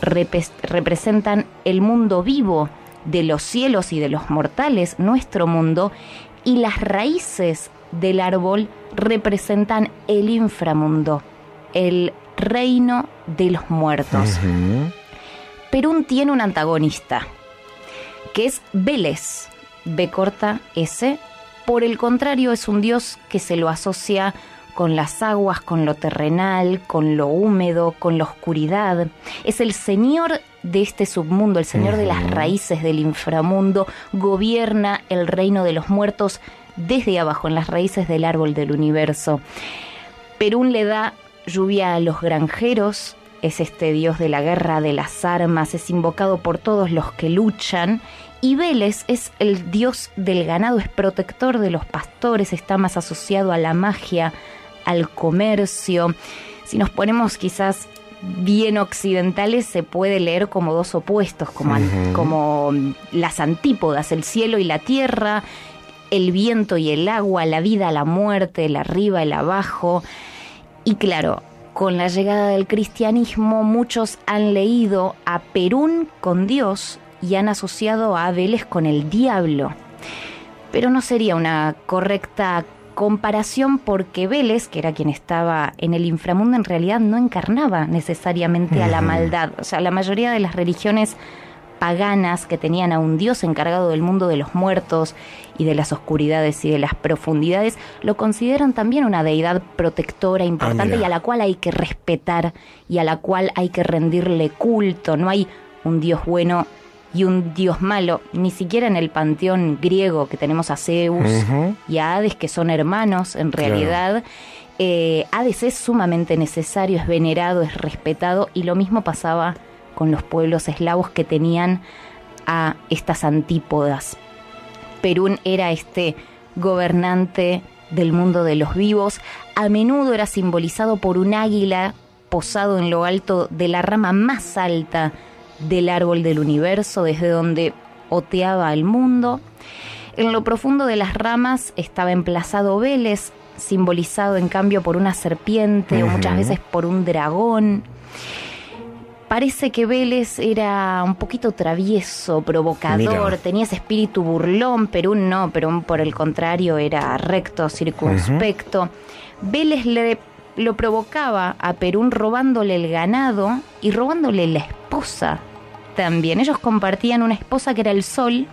representan el mundo vivo de los cielos y de los mortales, nuestro mundo, y las raíces del árbol representan el inframundo, el reino de los muertos. Perún tiene un antagonista, que es Veles, B corta S. Por el contrario, es un dios que se lo asocia con las aguas, con lo terrenal, con lo húmedo, con la oscuridad. Es el señor de este submundo, el señor de las raíces del inframundo, gobierna el reino de los muertos desde abajo, en las raíces del árbol del universo. Perún le da lluvia a los granjeros, es este dios de la guerra, de las armas, es invocado por todos los que luchan. Y Veles es el dios del ganado, es protector de los pastores, está más asociado a la magia, al comercio. Si nos ponemos quizás bien occidentales, se puede leer como dos opuestos, como las antípodas, el cielo y la tierra, el viento y el agua, la vida, la muerte, el arriba, el abajo. Y claro, con la llegada del cristianismo, muchos han leído a Perún con Dios y han asociado a Veles con el diablo. Pero no sería una correcta comparación, porque Veles, que era quien estaba en el inframundo, en realidad no encarnaba necesariamente a la maldad. O sea, la mayoría de las religiones paganas que tenían a un dios encargado del mundo de los muertos y de las oscuridades y de las profundidades, lo consideran también una deidad protectora importante y a la cual hay que respetar y a la cual hay que rendirle culto. No hay un dios bueno y un dios malo, ni siquiera en el panteón griego, que tenemos a Zeus y a Hades, que son hermanos en realidad. Hades es sumamente necesario, es venerado, es respetado, y lo mismo pasaba con los pueblos eslavos que tenían a estas antípodas. Perún era este gobernante del mundo de los vivos, a menudo era simbolizado por un águila posado en lo alto de la rama más alta del árbol del universo, desde donde oteaba el mundo. En lo profundo de las ramas estaba emplazado Veles, simbolizado en cambio por una serpiente o muchas veces por un dragón. Parece que Veles era un poquito travieso, provocador, tenía ese espíritu burlón. Perún no, Perún por el contrario era recto, circunspecto. Veles lo provocaba a Perún robándole el ganado y robándole la esposa también. Ellos compartían una esposa que era el sol,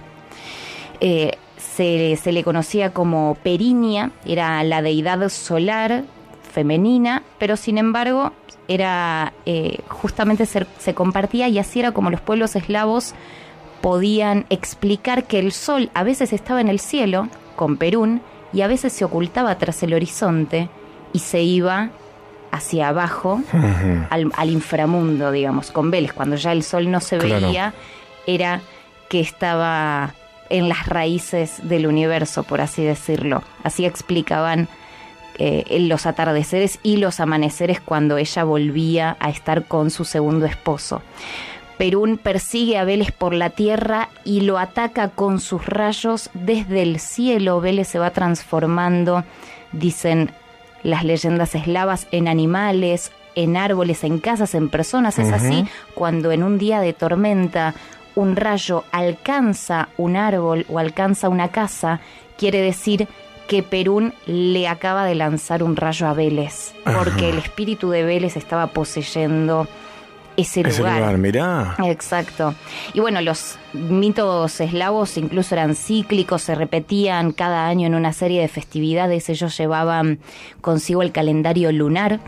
se le conocía como Perinia, era la deidad solar femenina, pero sin embargo era justamente se compartía, y así era como los pueblos eslavos podían explicar que el sol a veces estaba en el cielo con Perún y a veces se ocultaba tras el horizonte y se iba hacia abajo, al inframundo, digamos, con Vélez. Cuando ya el sol no se veía, era que estaba en las raíces del universo, por así decirlo. Así explicaban los atardeceres y los amaneceres cuando ella volvía a estar con su segundo esposo. Perún persigue a Vélez por la tierra y lo ataca con sus rayos desde el cielo. Vélez se va transformando, dicen las leyendas eslavas, en animales, en árboles, en casas, en personas. Es así cuando en un día de tormenta un rayo alcanza un árbol o alcanza una casa, quiere decir que Perún le acaba de lanzar un rayo a Vélez, porque el espíritu de Vélez estaba poseyendo ese lugar. Mirá. Exacto. Y bueno, los mitos eslavos incluso eran cíclicos, se repetían cada año en una serie de festividades. Ellos llevaban consigo el calendario lunar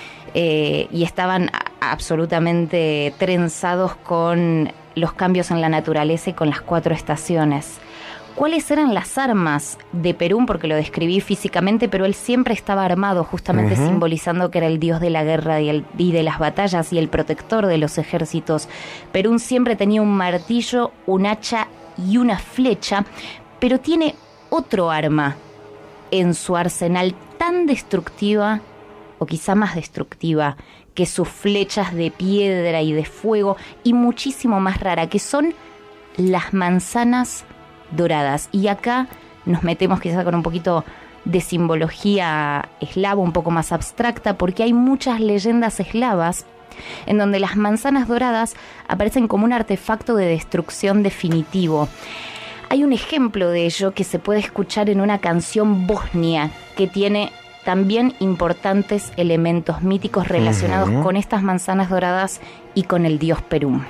y estaban absolutamente trenzados con los cambios en la naturaleza y con las 4 estaciones. ¿Cuáles eran las armas de Perún? Porque lo describí físicamente, pero él siempre estaba armado, justamente simbolizando que era el dios de la guerra y de las batallas y el protector de los ejércitos. Perún siempre tenía un martillo, un hacha y una flecha, pero tiene otro arma en su arsenal tan destructiva, o quizá más destructiva, que sus flechas de piedra y de fuego, y muchísimo más rara, que son las manzanas doradas. Y acá nos metemos quizá con un poquito de simbología eslava, un poco más abstracta, porque hay muchas leyendas eslavas en donde las manzanas doradas aparecen como un artefacto de destrucción definitivo. Hay un ejemplo de ello que se puede escuchar en una canción bosnia que tiene también importantes elementos míticos relacionados con estas manzanas doradas y con el dios Perún.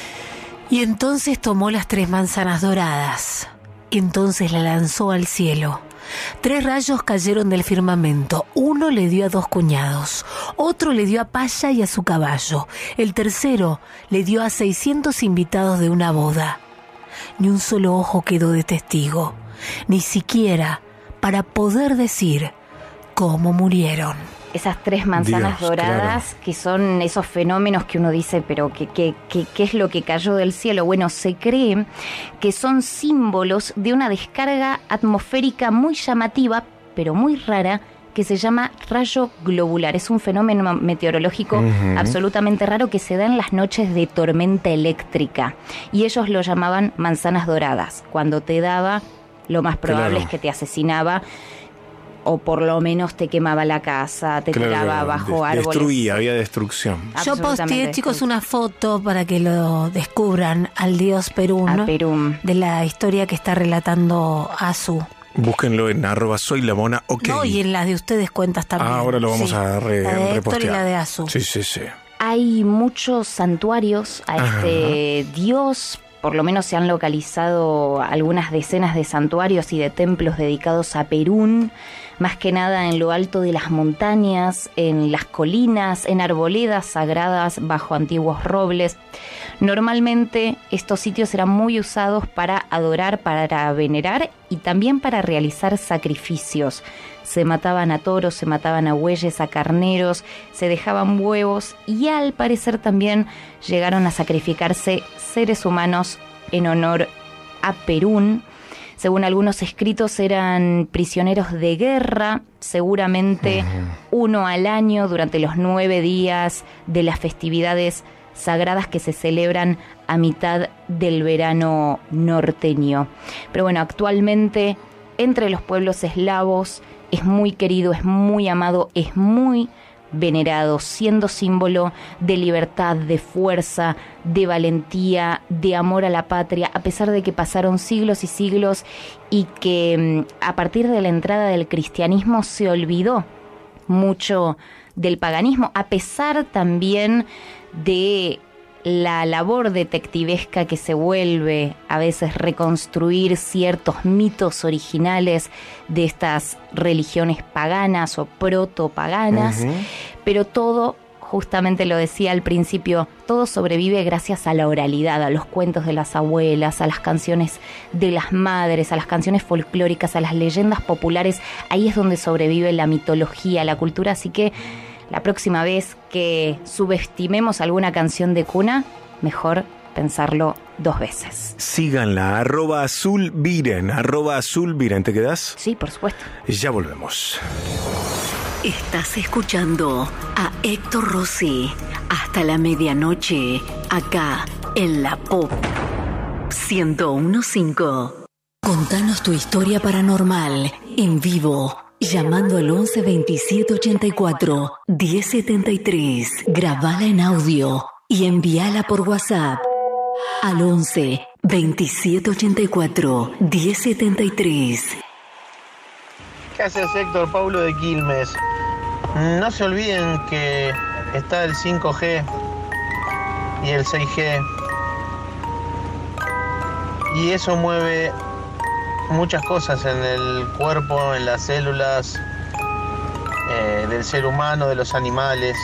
Y entonces tomó las 3 manzanas doradas, y entonces la lanzó al cielo. 3 rayos cayeron del firmamento. Uno le dio a 2 cuñados, otro le dio a Paya y a su caballo, el tercero le dio a 600 invitados de una boda. Ni un solo ojo quedó de testigo, ni siquiera para poder decir cómo murieron. Esas 3 manzanas doradas, que son esos fenómenos que uno dice, pero ¿qué es lo que cayó del cielo? Bueno, se cree que son símbolos de una descarga atmosférica muy llamativa, pero muy rara, que se llama rayo globular. Es un fenómeno meteorológico absolutamente raro que se da en las noches de tormenta eléctrica. Y ellos lo llamaban manzanas doradas. Cuando te daba, lo más probable es que te asesinaba, o por lo menos te quemaba la casa, te tiraba bajo árboles. Destruía, había destrucción. Yo posteé, chicos, una foto para que lo descubran al dios Perún, de la historia que está relatando Azu. Búsquenlo en @soylamona, ok. No, y en las de ustedes cuentas también. Ahora lo vamos a la de Héctor repostear. y la de Azu. Sí. Hay muchos santuarios a este dios. Por lo menos se han localizado algunas decenas de santuarios y de templos dedicados a Perún, más que nada en lo alto de las montañas, en las colinas, en arboledas sagradas bajo antiguos robles. Normalmente estos sitios eran muy usados para adorar, para venerar y también para realizar sacrificios. Se mataban a toros, se mataban a bueyes, a carneros, se dejaban huevos y al parecer también llegaron a sacrificarse seres humanos en honor a Perún. Según algunos escritos eran prisioneros de guerra, seguramente uno al año durante los 9 días de las festividades sagradas que se celebran a mitad del verano norteño. Pero bueno, actualmente entre los pueblos eslavos es muy querido, es muy amado, es muy venerado, siendo símbolo de libertad, de fuerza, de valentía, de amor a la patria, a pesar de que pasaron siglos y siglos y que a partir de la entrada del cristianismo se olvidó mucho del paganismo, a pesar también de la labor detectivesca que se vuelve a veces reconstruir ciertos mitos originales de estas religiones paganas o protopaganas, pero todo, justamente lo decía al principio, todo sobrevive gracias a la oralidad, a los cuentos de las abuelas, a las canciones de las madres, a las canciones folclóricas, a las leyendas populares. Ahí es donde sobrevive la mitología, la cultura, así que la próxima vez que subestimemos alguna canción de cuna, mejor pensarlo 2 veces. Síganla, @azulviren, @azulviren. ¿Te quedás? Sí, por supuesto. Ya volvemos. Estás escuchando a Héctor Rossi hasta la medianoche, acá en la Pop 101.5. Contanos tu historia paranormal en vivo, llamando al 11 27 84 1073. Grabala en audio y envíala por WhatsApp al 11 27 84 1073. ¿Qué haces, Héctor? Paulo de Quilmes. No se olviden que está el 5G y el 6G. Y eso mueve muchas cosas en el cuerpo, en las células del ser humano, de los animales.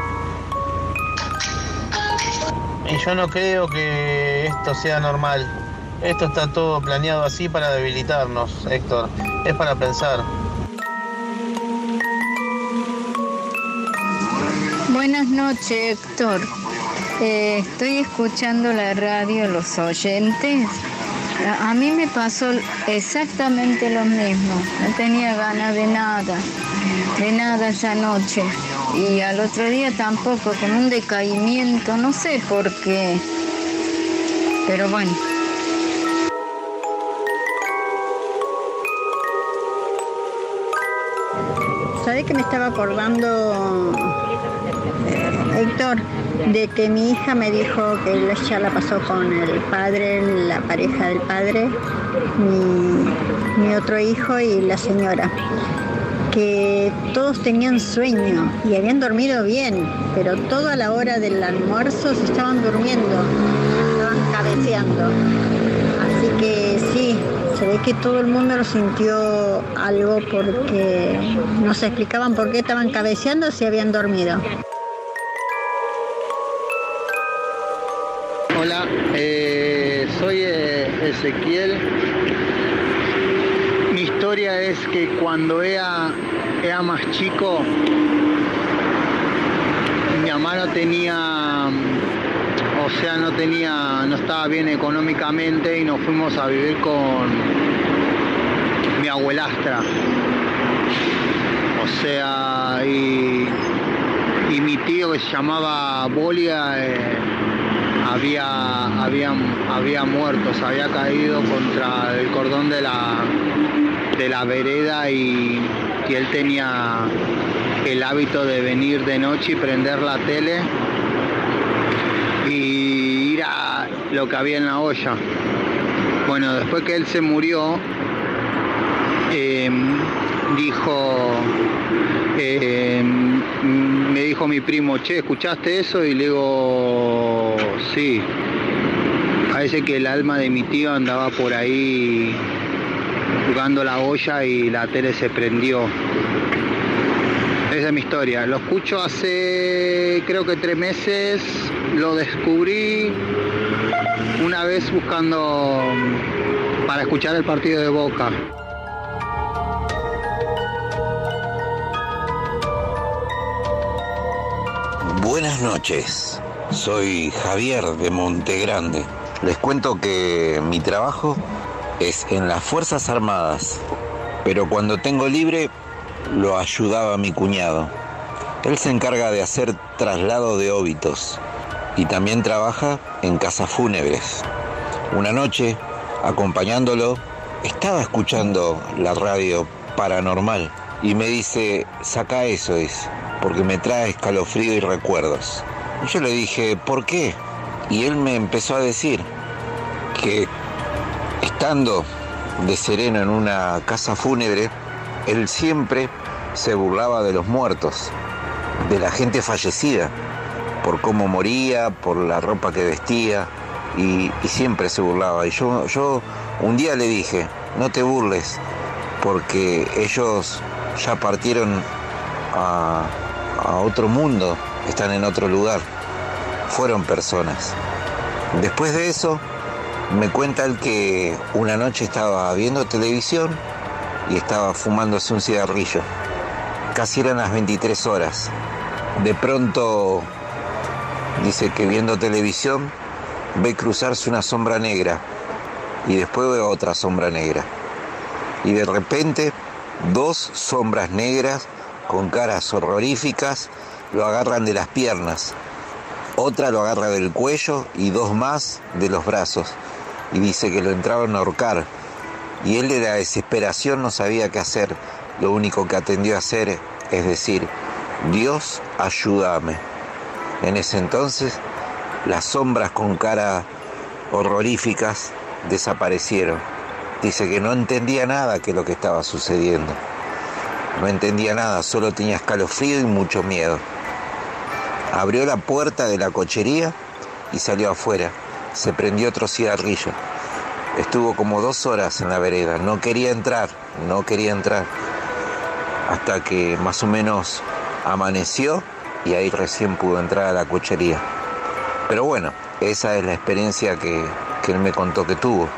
Y yo no creo que esto sea normal. Esto está todo planeado así para debilitarnos, Héctor. Es para pensar. Buenas noches, Héctor. Estoy escuchando la radio, los oyentes. A mí me pasó exactamente lo mismo. No tenía ganas de nada esa noche. Y al otro día tampoco, con un decaimiento, no sé por qué. Pero bueno. ¿Sabés que me estaba acordando, Héctor, de que mi hija me dijo que ella ya la pasó con el padre, la pareja del padre, mi otro hijo y la señora, que todos tenían sueño y habían dormido bien, pero toda la hora del almuerzo se estaban durmiendo, estaban cabeceando. Así que sí, se ve que todo el mundo lo sintió algo porque no se explicaban por qué estaban cabeceando si habían dormido. Hola, soy Ezequiel. Mi historia es que cuando era más chico, mi mamá no estaba bien económicamente y nos fuimos a vivir con mi abuelastra. O sea, y mi tío, que se llamaba Bolia, había muerto, se había caído contra el cordón de la vereda y él tenía el hábito de venir de noche y prender la tele y ir a lo que había en la olla. Bueno, después que él se murió, me dijo mi primo, che, ¿escuchaste eso? Y le digo, sí. Parece que el alma de mi tío andaba por ahí jugando la olla y la tele se prendió. Esa es mi historia. Lo escucho hace creo que 3 meses. Lo descubrí una vez buscando para escuchar el partido de Boca. Buenas noches, soy Javier de Montegrande. Les cuento que mi trabajo es en las Fuerzas Armadas, pero cuando tengo libre lo ayudaba a mi cuñado. Él se encarga de hacer traslado de óbitos y también trabaja en casas fúnebres. Una noche, acompañándolo, estaba escuchando la radio Paranormal y me dice, saca eso, porque me trae escalofrío y recuerdos. Y yo le dije, ¿por qué? Y él me empezó a decir que estando de sereno en una casa fúnebre, él siempre se burlaba de los muertos, de la gente fallecida, por cómo moría, por la ropa que vestía, y siempre se burlaba. Y yo un día le dije, no te burles, porque ellos ya partieron a otro mundo, están en otro lugar, fueron personas. Después de eso, me cuenta él que una noche estaba viendo televisión y estaba fumándose un cigarrillo. Casi eran las 23 horas. De pronto, dice que viendo televisión, ve cruzarse una sombra negra y después ve otra sombra negra. Y de repente, 2 sombras negras con caras horroríficas lo agarran de las piernas. Otra lo agarra del cuello y 2 más de los brazos. Y dice que lo entraron a ahorcar. Y él de la desesperación no sabía qué hacer. Lo único que atendió a hacer es decir, Dios, ayúdame. En ese entonces, las sombras con cara horroríficas desaparecieron. Dice que no entendía nada de lo que estaba sucediendo. No entendía nada, solo tenía escalofrío y mucho miedo. Abrió la puerta de la cochería y salió afuera. Se prendió otro cigarrillo. Estuvo como 2 horas en la vereda. No quería entrar. Hasta que más o menos amaneció y ahí recién pudo entrar a la cochería. Pero bueno, esa es la experiencia que él me contó que tuvo.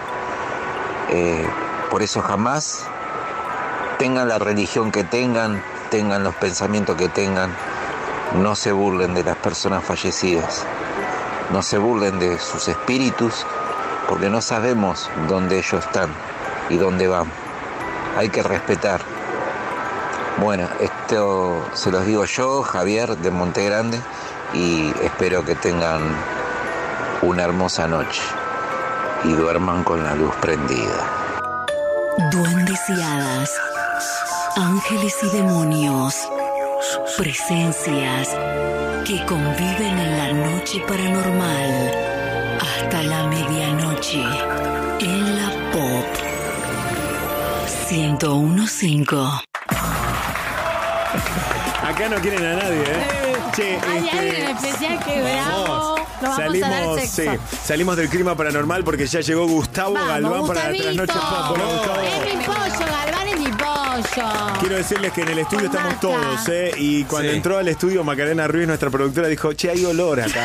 Por eso jamás, tengan la religión que tengan los pensamientos que tengan, no se burlen de las personas fallecidas, no se burlen de sus espíritus, porque no sabemos dónde ellos están y dónde van. Hay que respetar. Bueno, esto se los digo yo, Javier de Montegrande, y espero que tengan una hermosa noche y duerman con la luz prendida. Duendes y hadas, ángeles y demonios, presencias que conviven en la noche paranormal hasta la medianoche en la Pop 101.5. Acá no quieren a nadie, Che, hay alguien especial que bravo. No vamos a dar sexo. Salimos del clima paranormal porque ya llegó Gustavo Galván para la trasnoche pop. Es mi pollo, Galván es mi pollo. Quiero decirles que en el estudio estamos todos, y cuando entró al estudio Macarena Ruiz, nuestra productora, dijo, che, hay olor acá.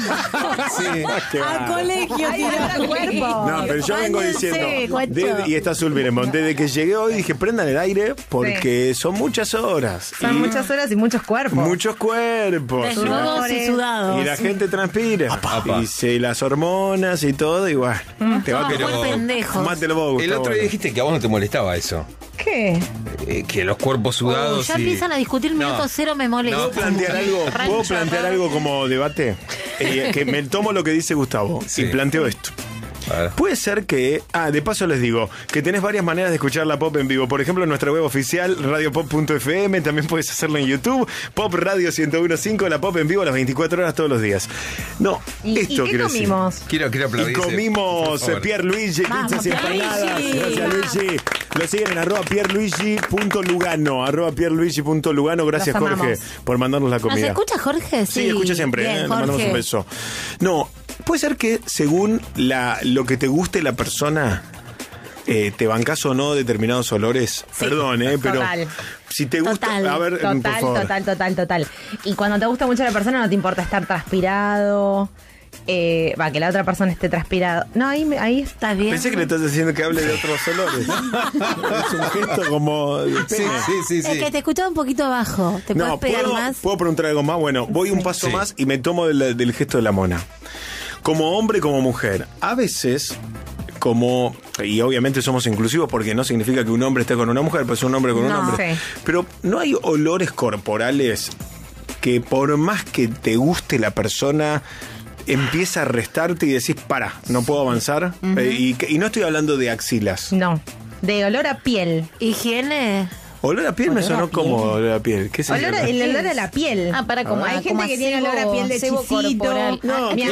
Al colegio, al cuerpo. No, pero yo vengo diciendo, y está azul, miren, desde que llegué hoy dije, prendan el aire porque son muchas horas. Son muchas horas y muchos cuerpos. Muchos cuerpos. Desnudos y sudados. Y la gente transpira. Y las hormonas y todo, igual. Te va a querer. Mátelo vos, Gustavo. El otro día dijiste que a vos no te molestaba eso. ¿Qué? Que los cuerpos sudados. Ya empiezan a discutir minuto cero, me molesta. ¿Puedo plantear algo como debate? Que me tomo lo que dice Gustavo y planteo esto. Puede ser que, de paso les digo, que tenés varias maneras de escuchar la Pop en vivo. Por ejemplo, en nuestra web oficial, radiopop.fm, también puedes hacerlo en YouTube, Pop Radio 101.5, la Pop en vivo a las 24 horas todos los días. No, esto ¿Y qué comimos? Quiero aplaudir. Y comimos Pierluigi, pizzas y empanadas. Gracias, Luigi. Lo siguen en @pierluigi.lugano, @pierluigi.lugano. Gracias, Jorge, por mandarnos la comida. ¿Nos escucha Jorge? Sí, escucha siempre. Bien, le mandamos un beso. No, puede ser que según lo que te guste la persona, te bancás o no determinados olores. Sí, perdón, pero si te gusta, a ver, por favor. Total. Y cuando te gusta mucho la persona no te importa estar transpirado. Que la otra persona esté transpirado. No, ahí está bien. Pensé que le estás diciendo que hable de otros olores. Es un gesto como de pene. Sí. Es que te escuchaba un poquito abajo. ¿Te puedes pegar más? ¿Puedo preguntar algo más? Bueno, voy un paso más y me tomo del gesto de la mona. Como hombre, como mujer. A veces, y obviamente somos inclusivos porque no significa que un hombre esté con una mujer, pues un hombre con un hombre. Sí. Pero no hay olores corporales que por más que te guste la persona, empieza a restarte y decís, no puedo avanzar. Uh-huh. Y no estoy hablando de axilas. No, de olor a piel. ¿Higiene? Olor a piel me sonó como olor a piel. ¿Qué es el olor a la piel? Hay gente que tiene olor a piel de chisito. No, hay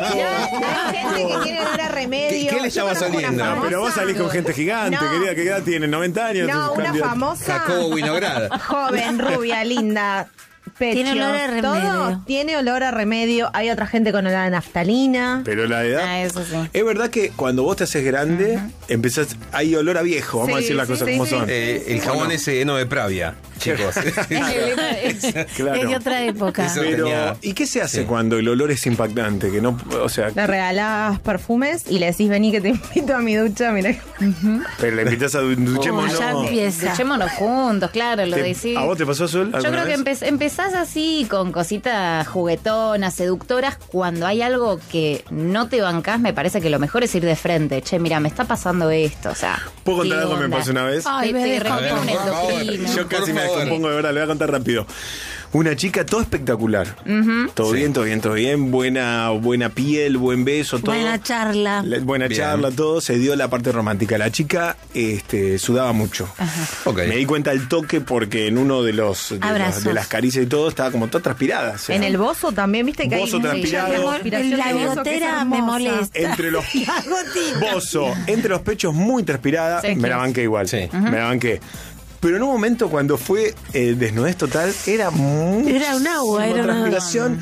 gente que tiene olor a remedio. ¿Qué le estaba saliendo? Pero vos salís con gente gigante, querida, ¿qué edad tiene? 90 años. No, una famosa. Jacobo Winograd. Joven, rubia, linda. Pecho, tiene olor a remedio. Todo tiene olor a remedio. Hay otra gente con olor a naftalina. Pero la edad. Eso sí. Es verdad que cuando vos te haces grande, hay olor a viejo. Vamos a decir las cosas como son. El jabón ese heno de Pravia, chicos. Claro. Es de otra época. Pero, ¿y qué se hace cuando el olor es impactante? Que no, le regalás perfumes y le decís, vení que te invito a mi ducha, mirá. Pero le invitas a duchémonos. Ya empieza. Duchémonos juntos, claro, lo decís. ¿A vos te pasó, Azul? Yo creo que empezás vas así con cositas juguetonas, seductoras, cuando hay algo que no te bancás, me parece que lo mejor es ir de frente. Che, mira, me está pasando esto, o sea. ¿Puedo contar ¿qué algo que me onda? pasó una vez? Ay, te recomiendo un endocrino. Yo casi me descompongo, de verdad, le voy a contar rápido. Una chica, todo espectacular. Ujú. Todo bien, todo bien, todo bien. Buena piel, buen beso, todo. Buena charla. Buena charla, todo. Se dio la parte romántica. La chica sudaba mucho. Me di cuenta al toque porque en uno de las caricias y todo estaba como toda transpirada. O sea, En el bozo también, viste que bozo hay transpirado. transpiración La de bozo que es gotera me hermosa. molesta. Entre los La gotita. bozo, entre los pechos muy transpirada. Sí. Me la banqué igual. Sí. Me la banqué. Pero en un momento cuando fue desnudez total, era muy Era un agua, era una- transpiración.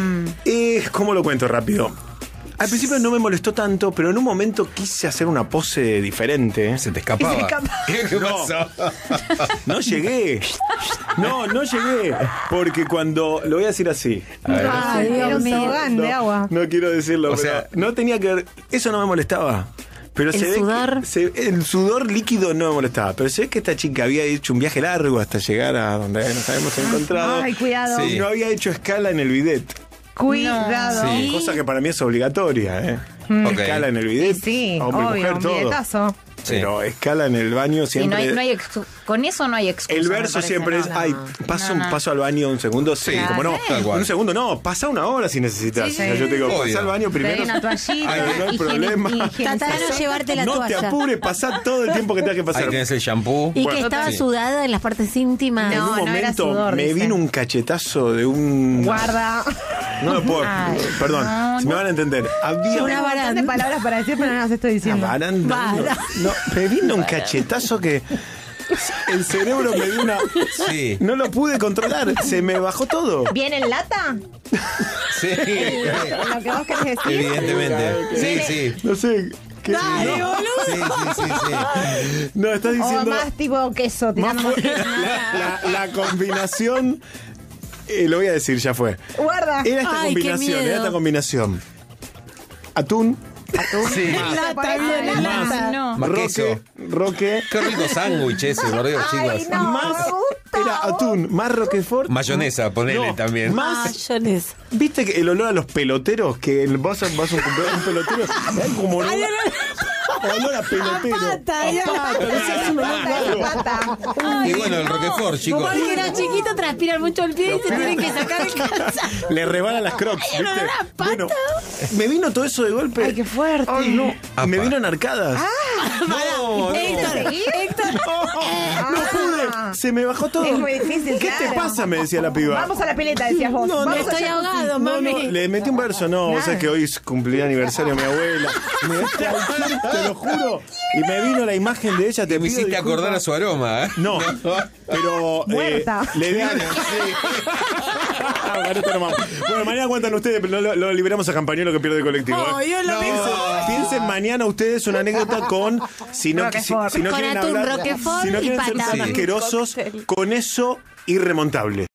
¿Cómo lo cuento rápido? Al principio no me molestó tanto, pero en un momento quise hacer una pose diferente. Se te escapaba. ¿Qué pasó? No llegué. No llegué. Porque cuando. Lo voy a decir así. Ay, Era Dios un mío. tobogán de agua. No quiero decirlo, O pero sea- no tenía que ver. Eso no me molestaba. Pero ¿El se ve sudor? que el sudor líquido no me molestaba. Pero se ve que esta chica había hecho un viaje largo hasta llegar a donde nos habíamos encontrado. Ay, cuidado. Y no había hecho escala en el bidet. Cuidado. Sí. Cosa que para mí es obligatoria, Ok. Escala en el bidet. Sí, hombre, obvio, mujer, un todo. billetazo. Pero escala en el baño Y siempre. con eso no hay excusa. El me verso parece, siempre no. es, ay, paso al baño un segundo, sí, como no, tal cual. un segundo no, pasa una hora si necesitas. Sí, O sea, sí. yo te digo, Obvio. pasa al baño Te doy primero. una toallita, Ay, no hay higiene- problema. higienización. Tratar de llevarte la No te toalla. apures, pasá todo el tiempo que tengas que pasar. Ahí tenés el shampoo. Y Bueno, que estaba sí. sudada en las partes íntimas. En un No, no era momento sudor, me dice. vino un cachetazo de un. Guarda. No lo puedo. Ay, Perdón, no, si me van a entender. Había Una baranda de palabras para decir, pero no las estoy diciendo. baranda. No, me vino un cachetazo que. El cerebro me dio una. Sí. No lo pude controlar. Se me bajó todo. ¿Viene en lata? Sí. Lo que vos querés decir. Evidentemente. Sí, sí. No sé. ¿Qué? Dale, No. boludo. Sí. No, estás O diciendo. más tipo queso. Más tirando fue- la combinación. Lo voy a decir, ya fue. Guarda. Era esta Ay, qué combinación, miedo. era esta combinación. Atún, Sí. Lata, bien, Ay, lata. no. Más queso. roque, Qué rico sándwich ese, por Dios, chicos. no. más. me gusta. Era atún, más roquefort. Mayonesa, ponele No, también. Más. Mayonesa. ¿Viste que el olor a los peloteros? Que vas a un cumpleaños un pelotero. Hay como olor a pelotero. pata, ya. pata, Ese es un olor a pata. Y bueno, el Roquefort, chicos. Como que era chiquito, transpiran mucho el pie y se tienen que sacar el calzado. Le rebalan las crocs, Ay, ¿viste? olor a pata. Bueno, me vino todo eso de golpe. Ay, qué fuerte. Ay, no. Apa. Me vino en arcadas. No, Héctor, Héctor. No pude. Se me bajó todo. Es muy difícil, ¿Qué claro. te pasa? Me decía la piba. Vamos a la pileta, decías vos. No, no, Vamos Estoy al jacuzzi. ahogado, No, mami. no, le metí un verso, no, vos sabés que hoy es cumpleaños aniversario de mi abuela. Te lo juro. Y me vino la imagen de ella, te me pido hiciste disculpas. acordar a su aroma, ¿eh? No, pero Muerta. le di Bueno, mañana cuentan ustedes, pero lo liberamos a Campañuelo que pierde el colectivo. Oh, yo lo Piensen mañana ustedes una anécdota con si no Roquefort. quieren Con atún, hablar, Roquefort si no y quieren ser patata. tan asquerosos, con eso irremontable.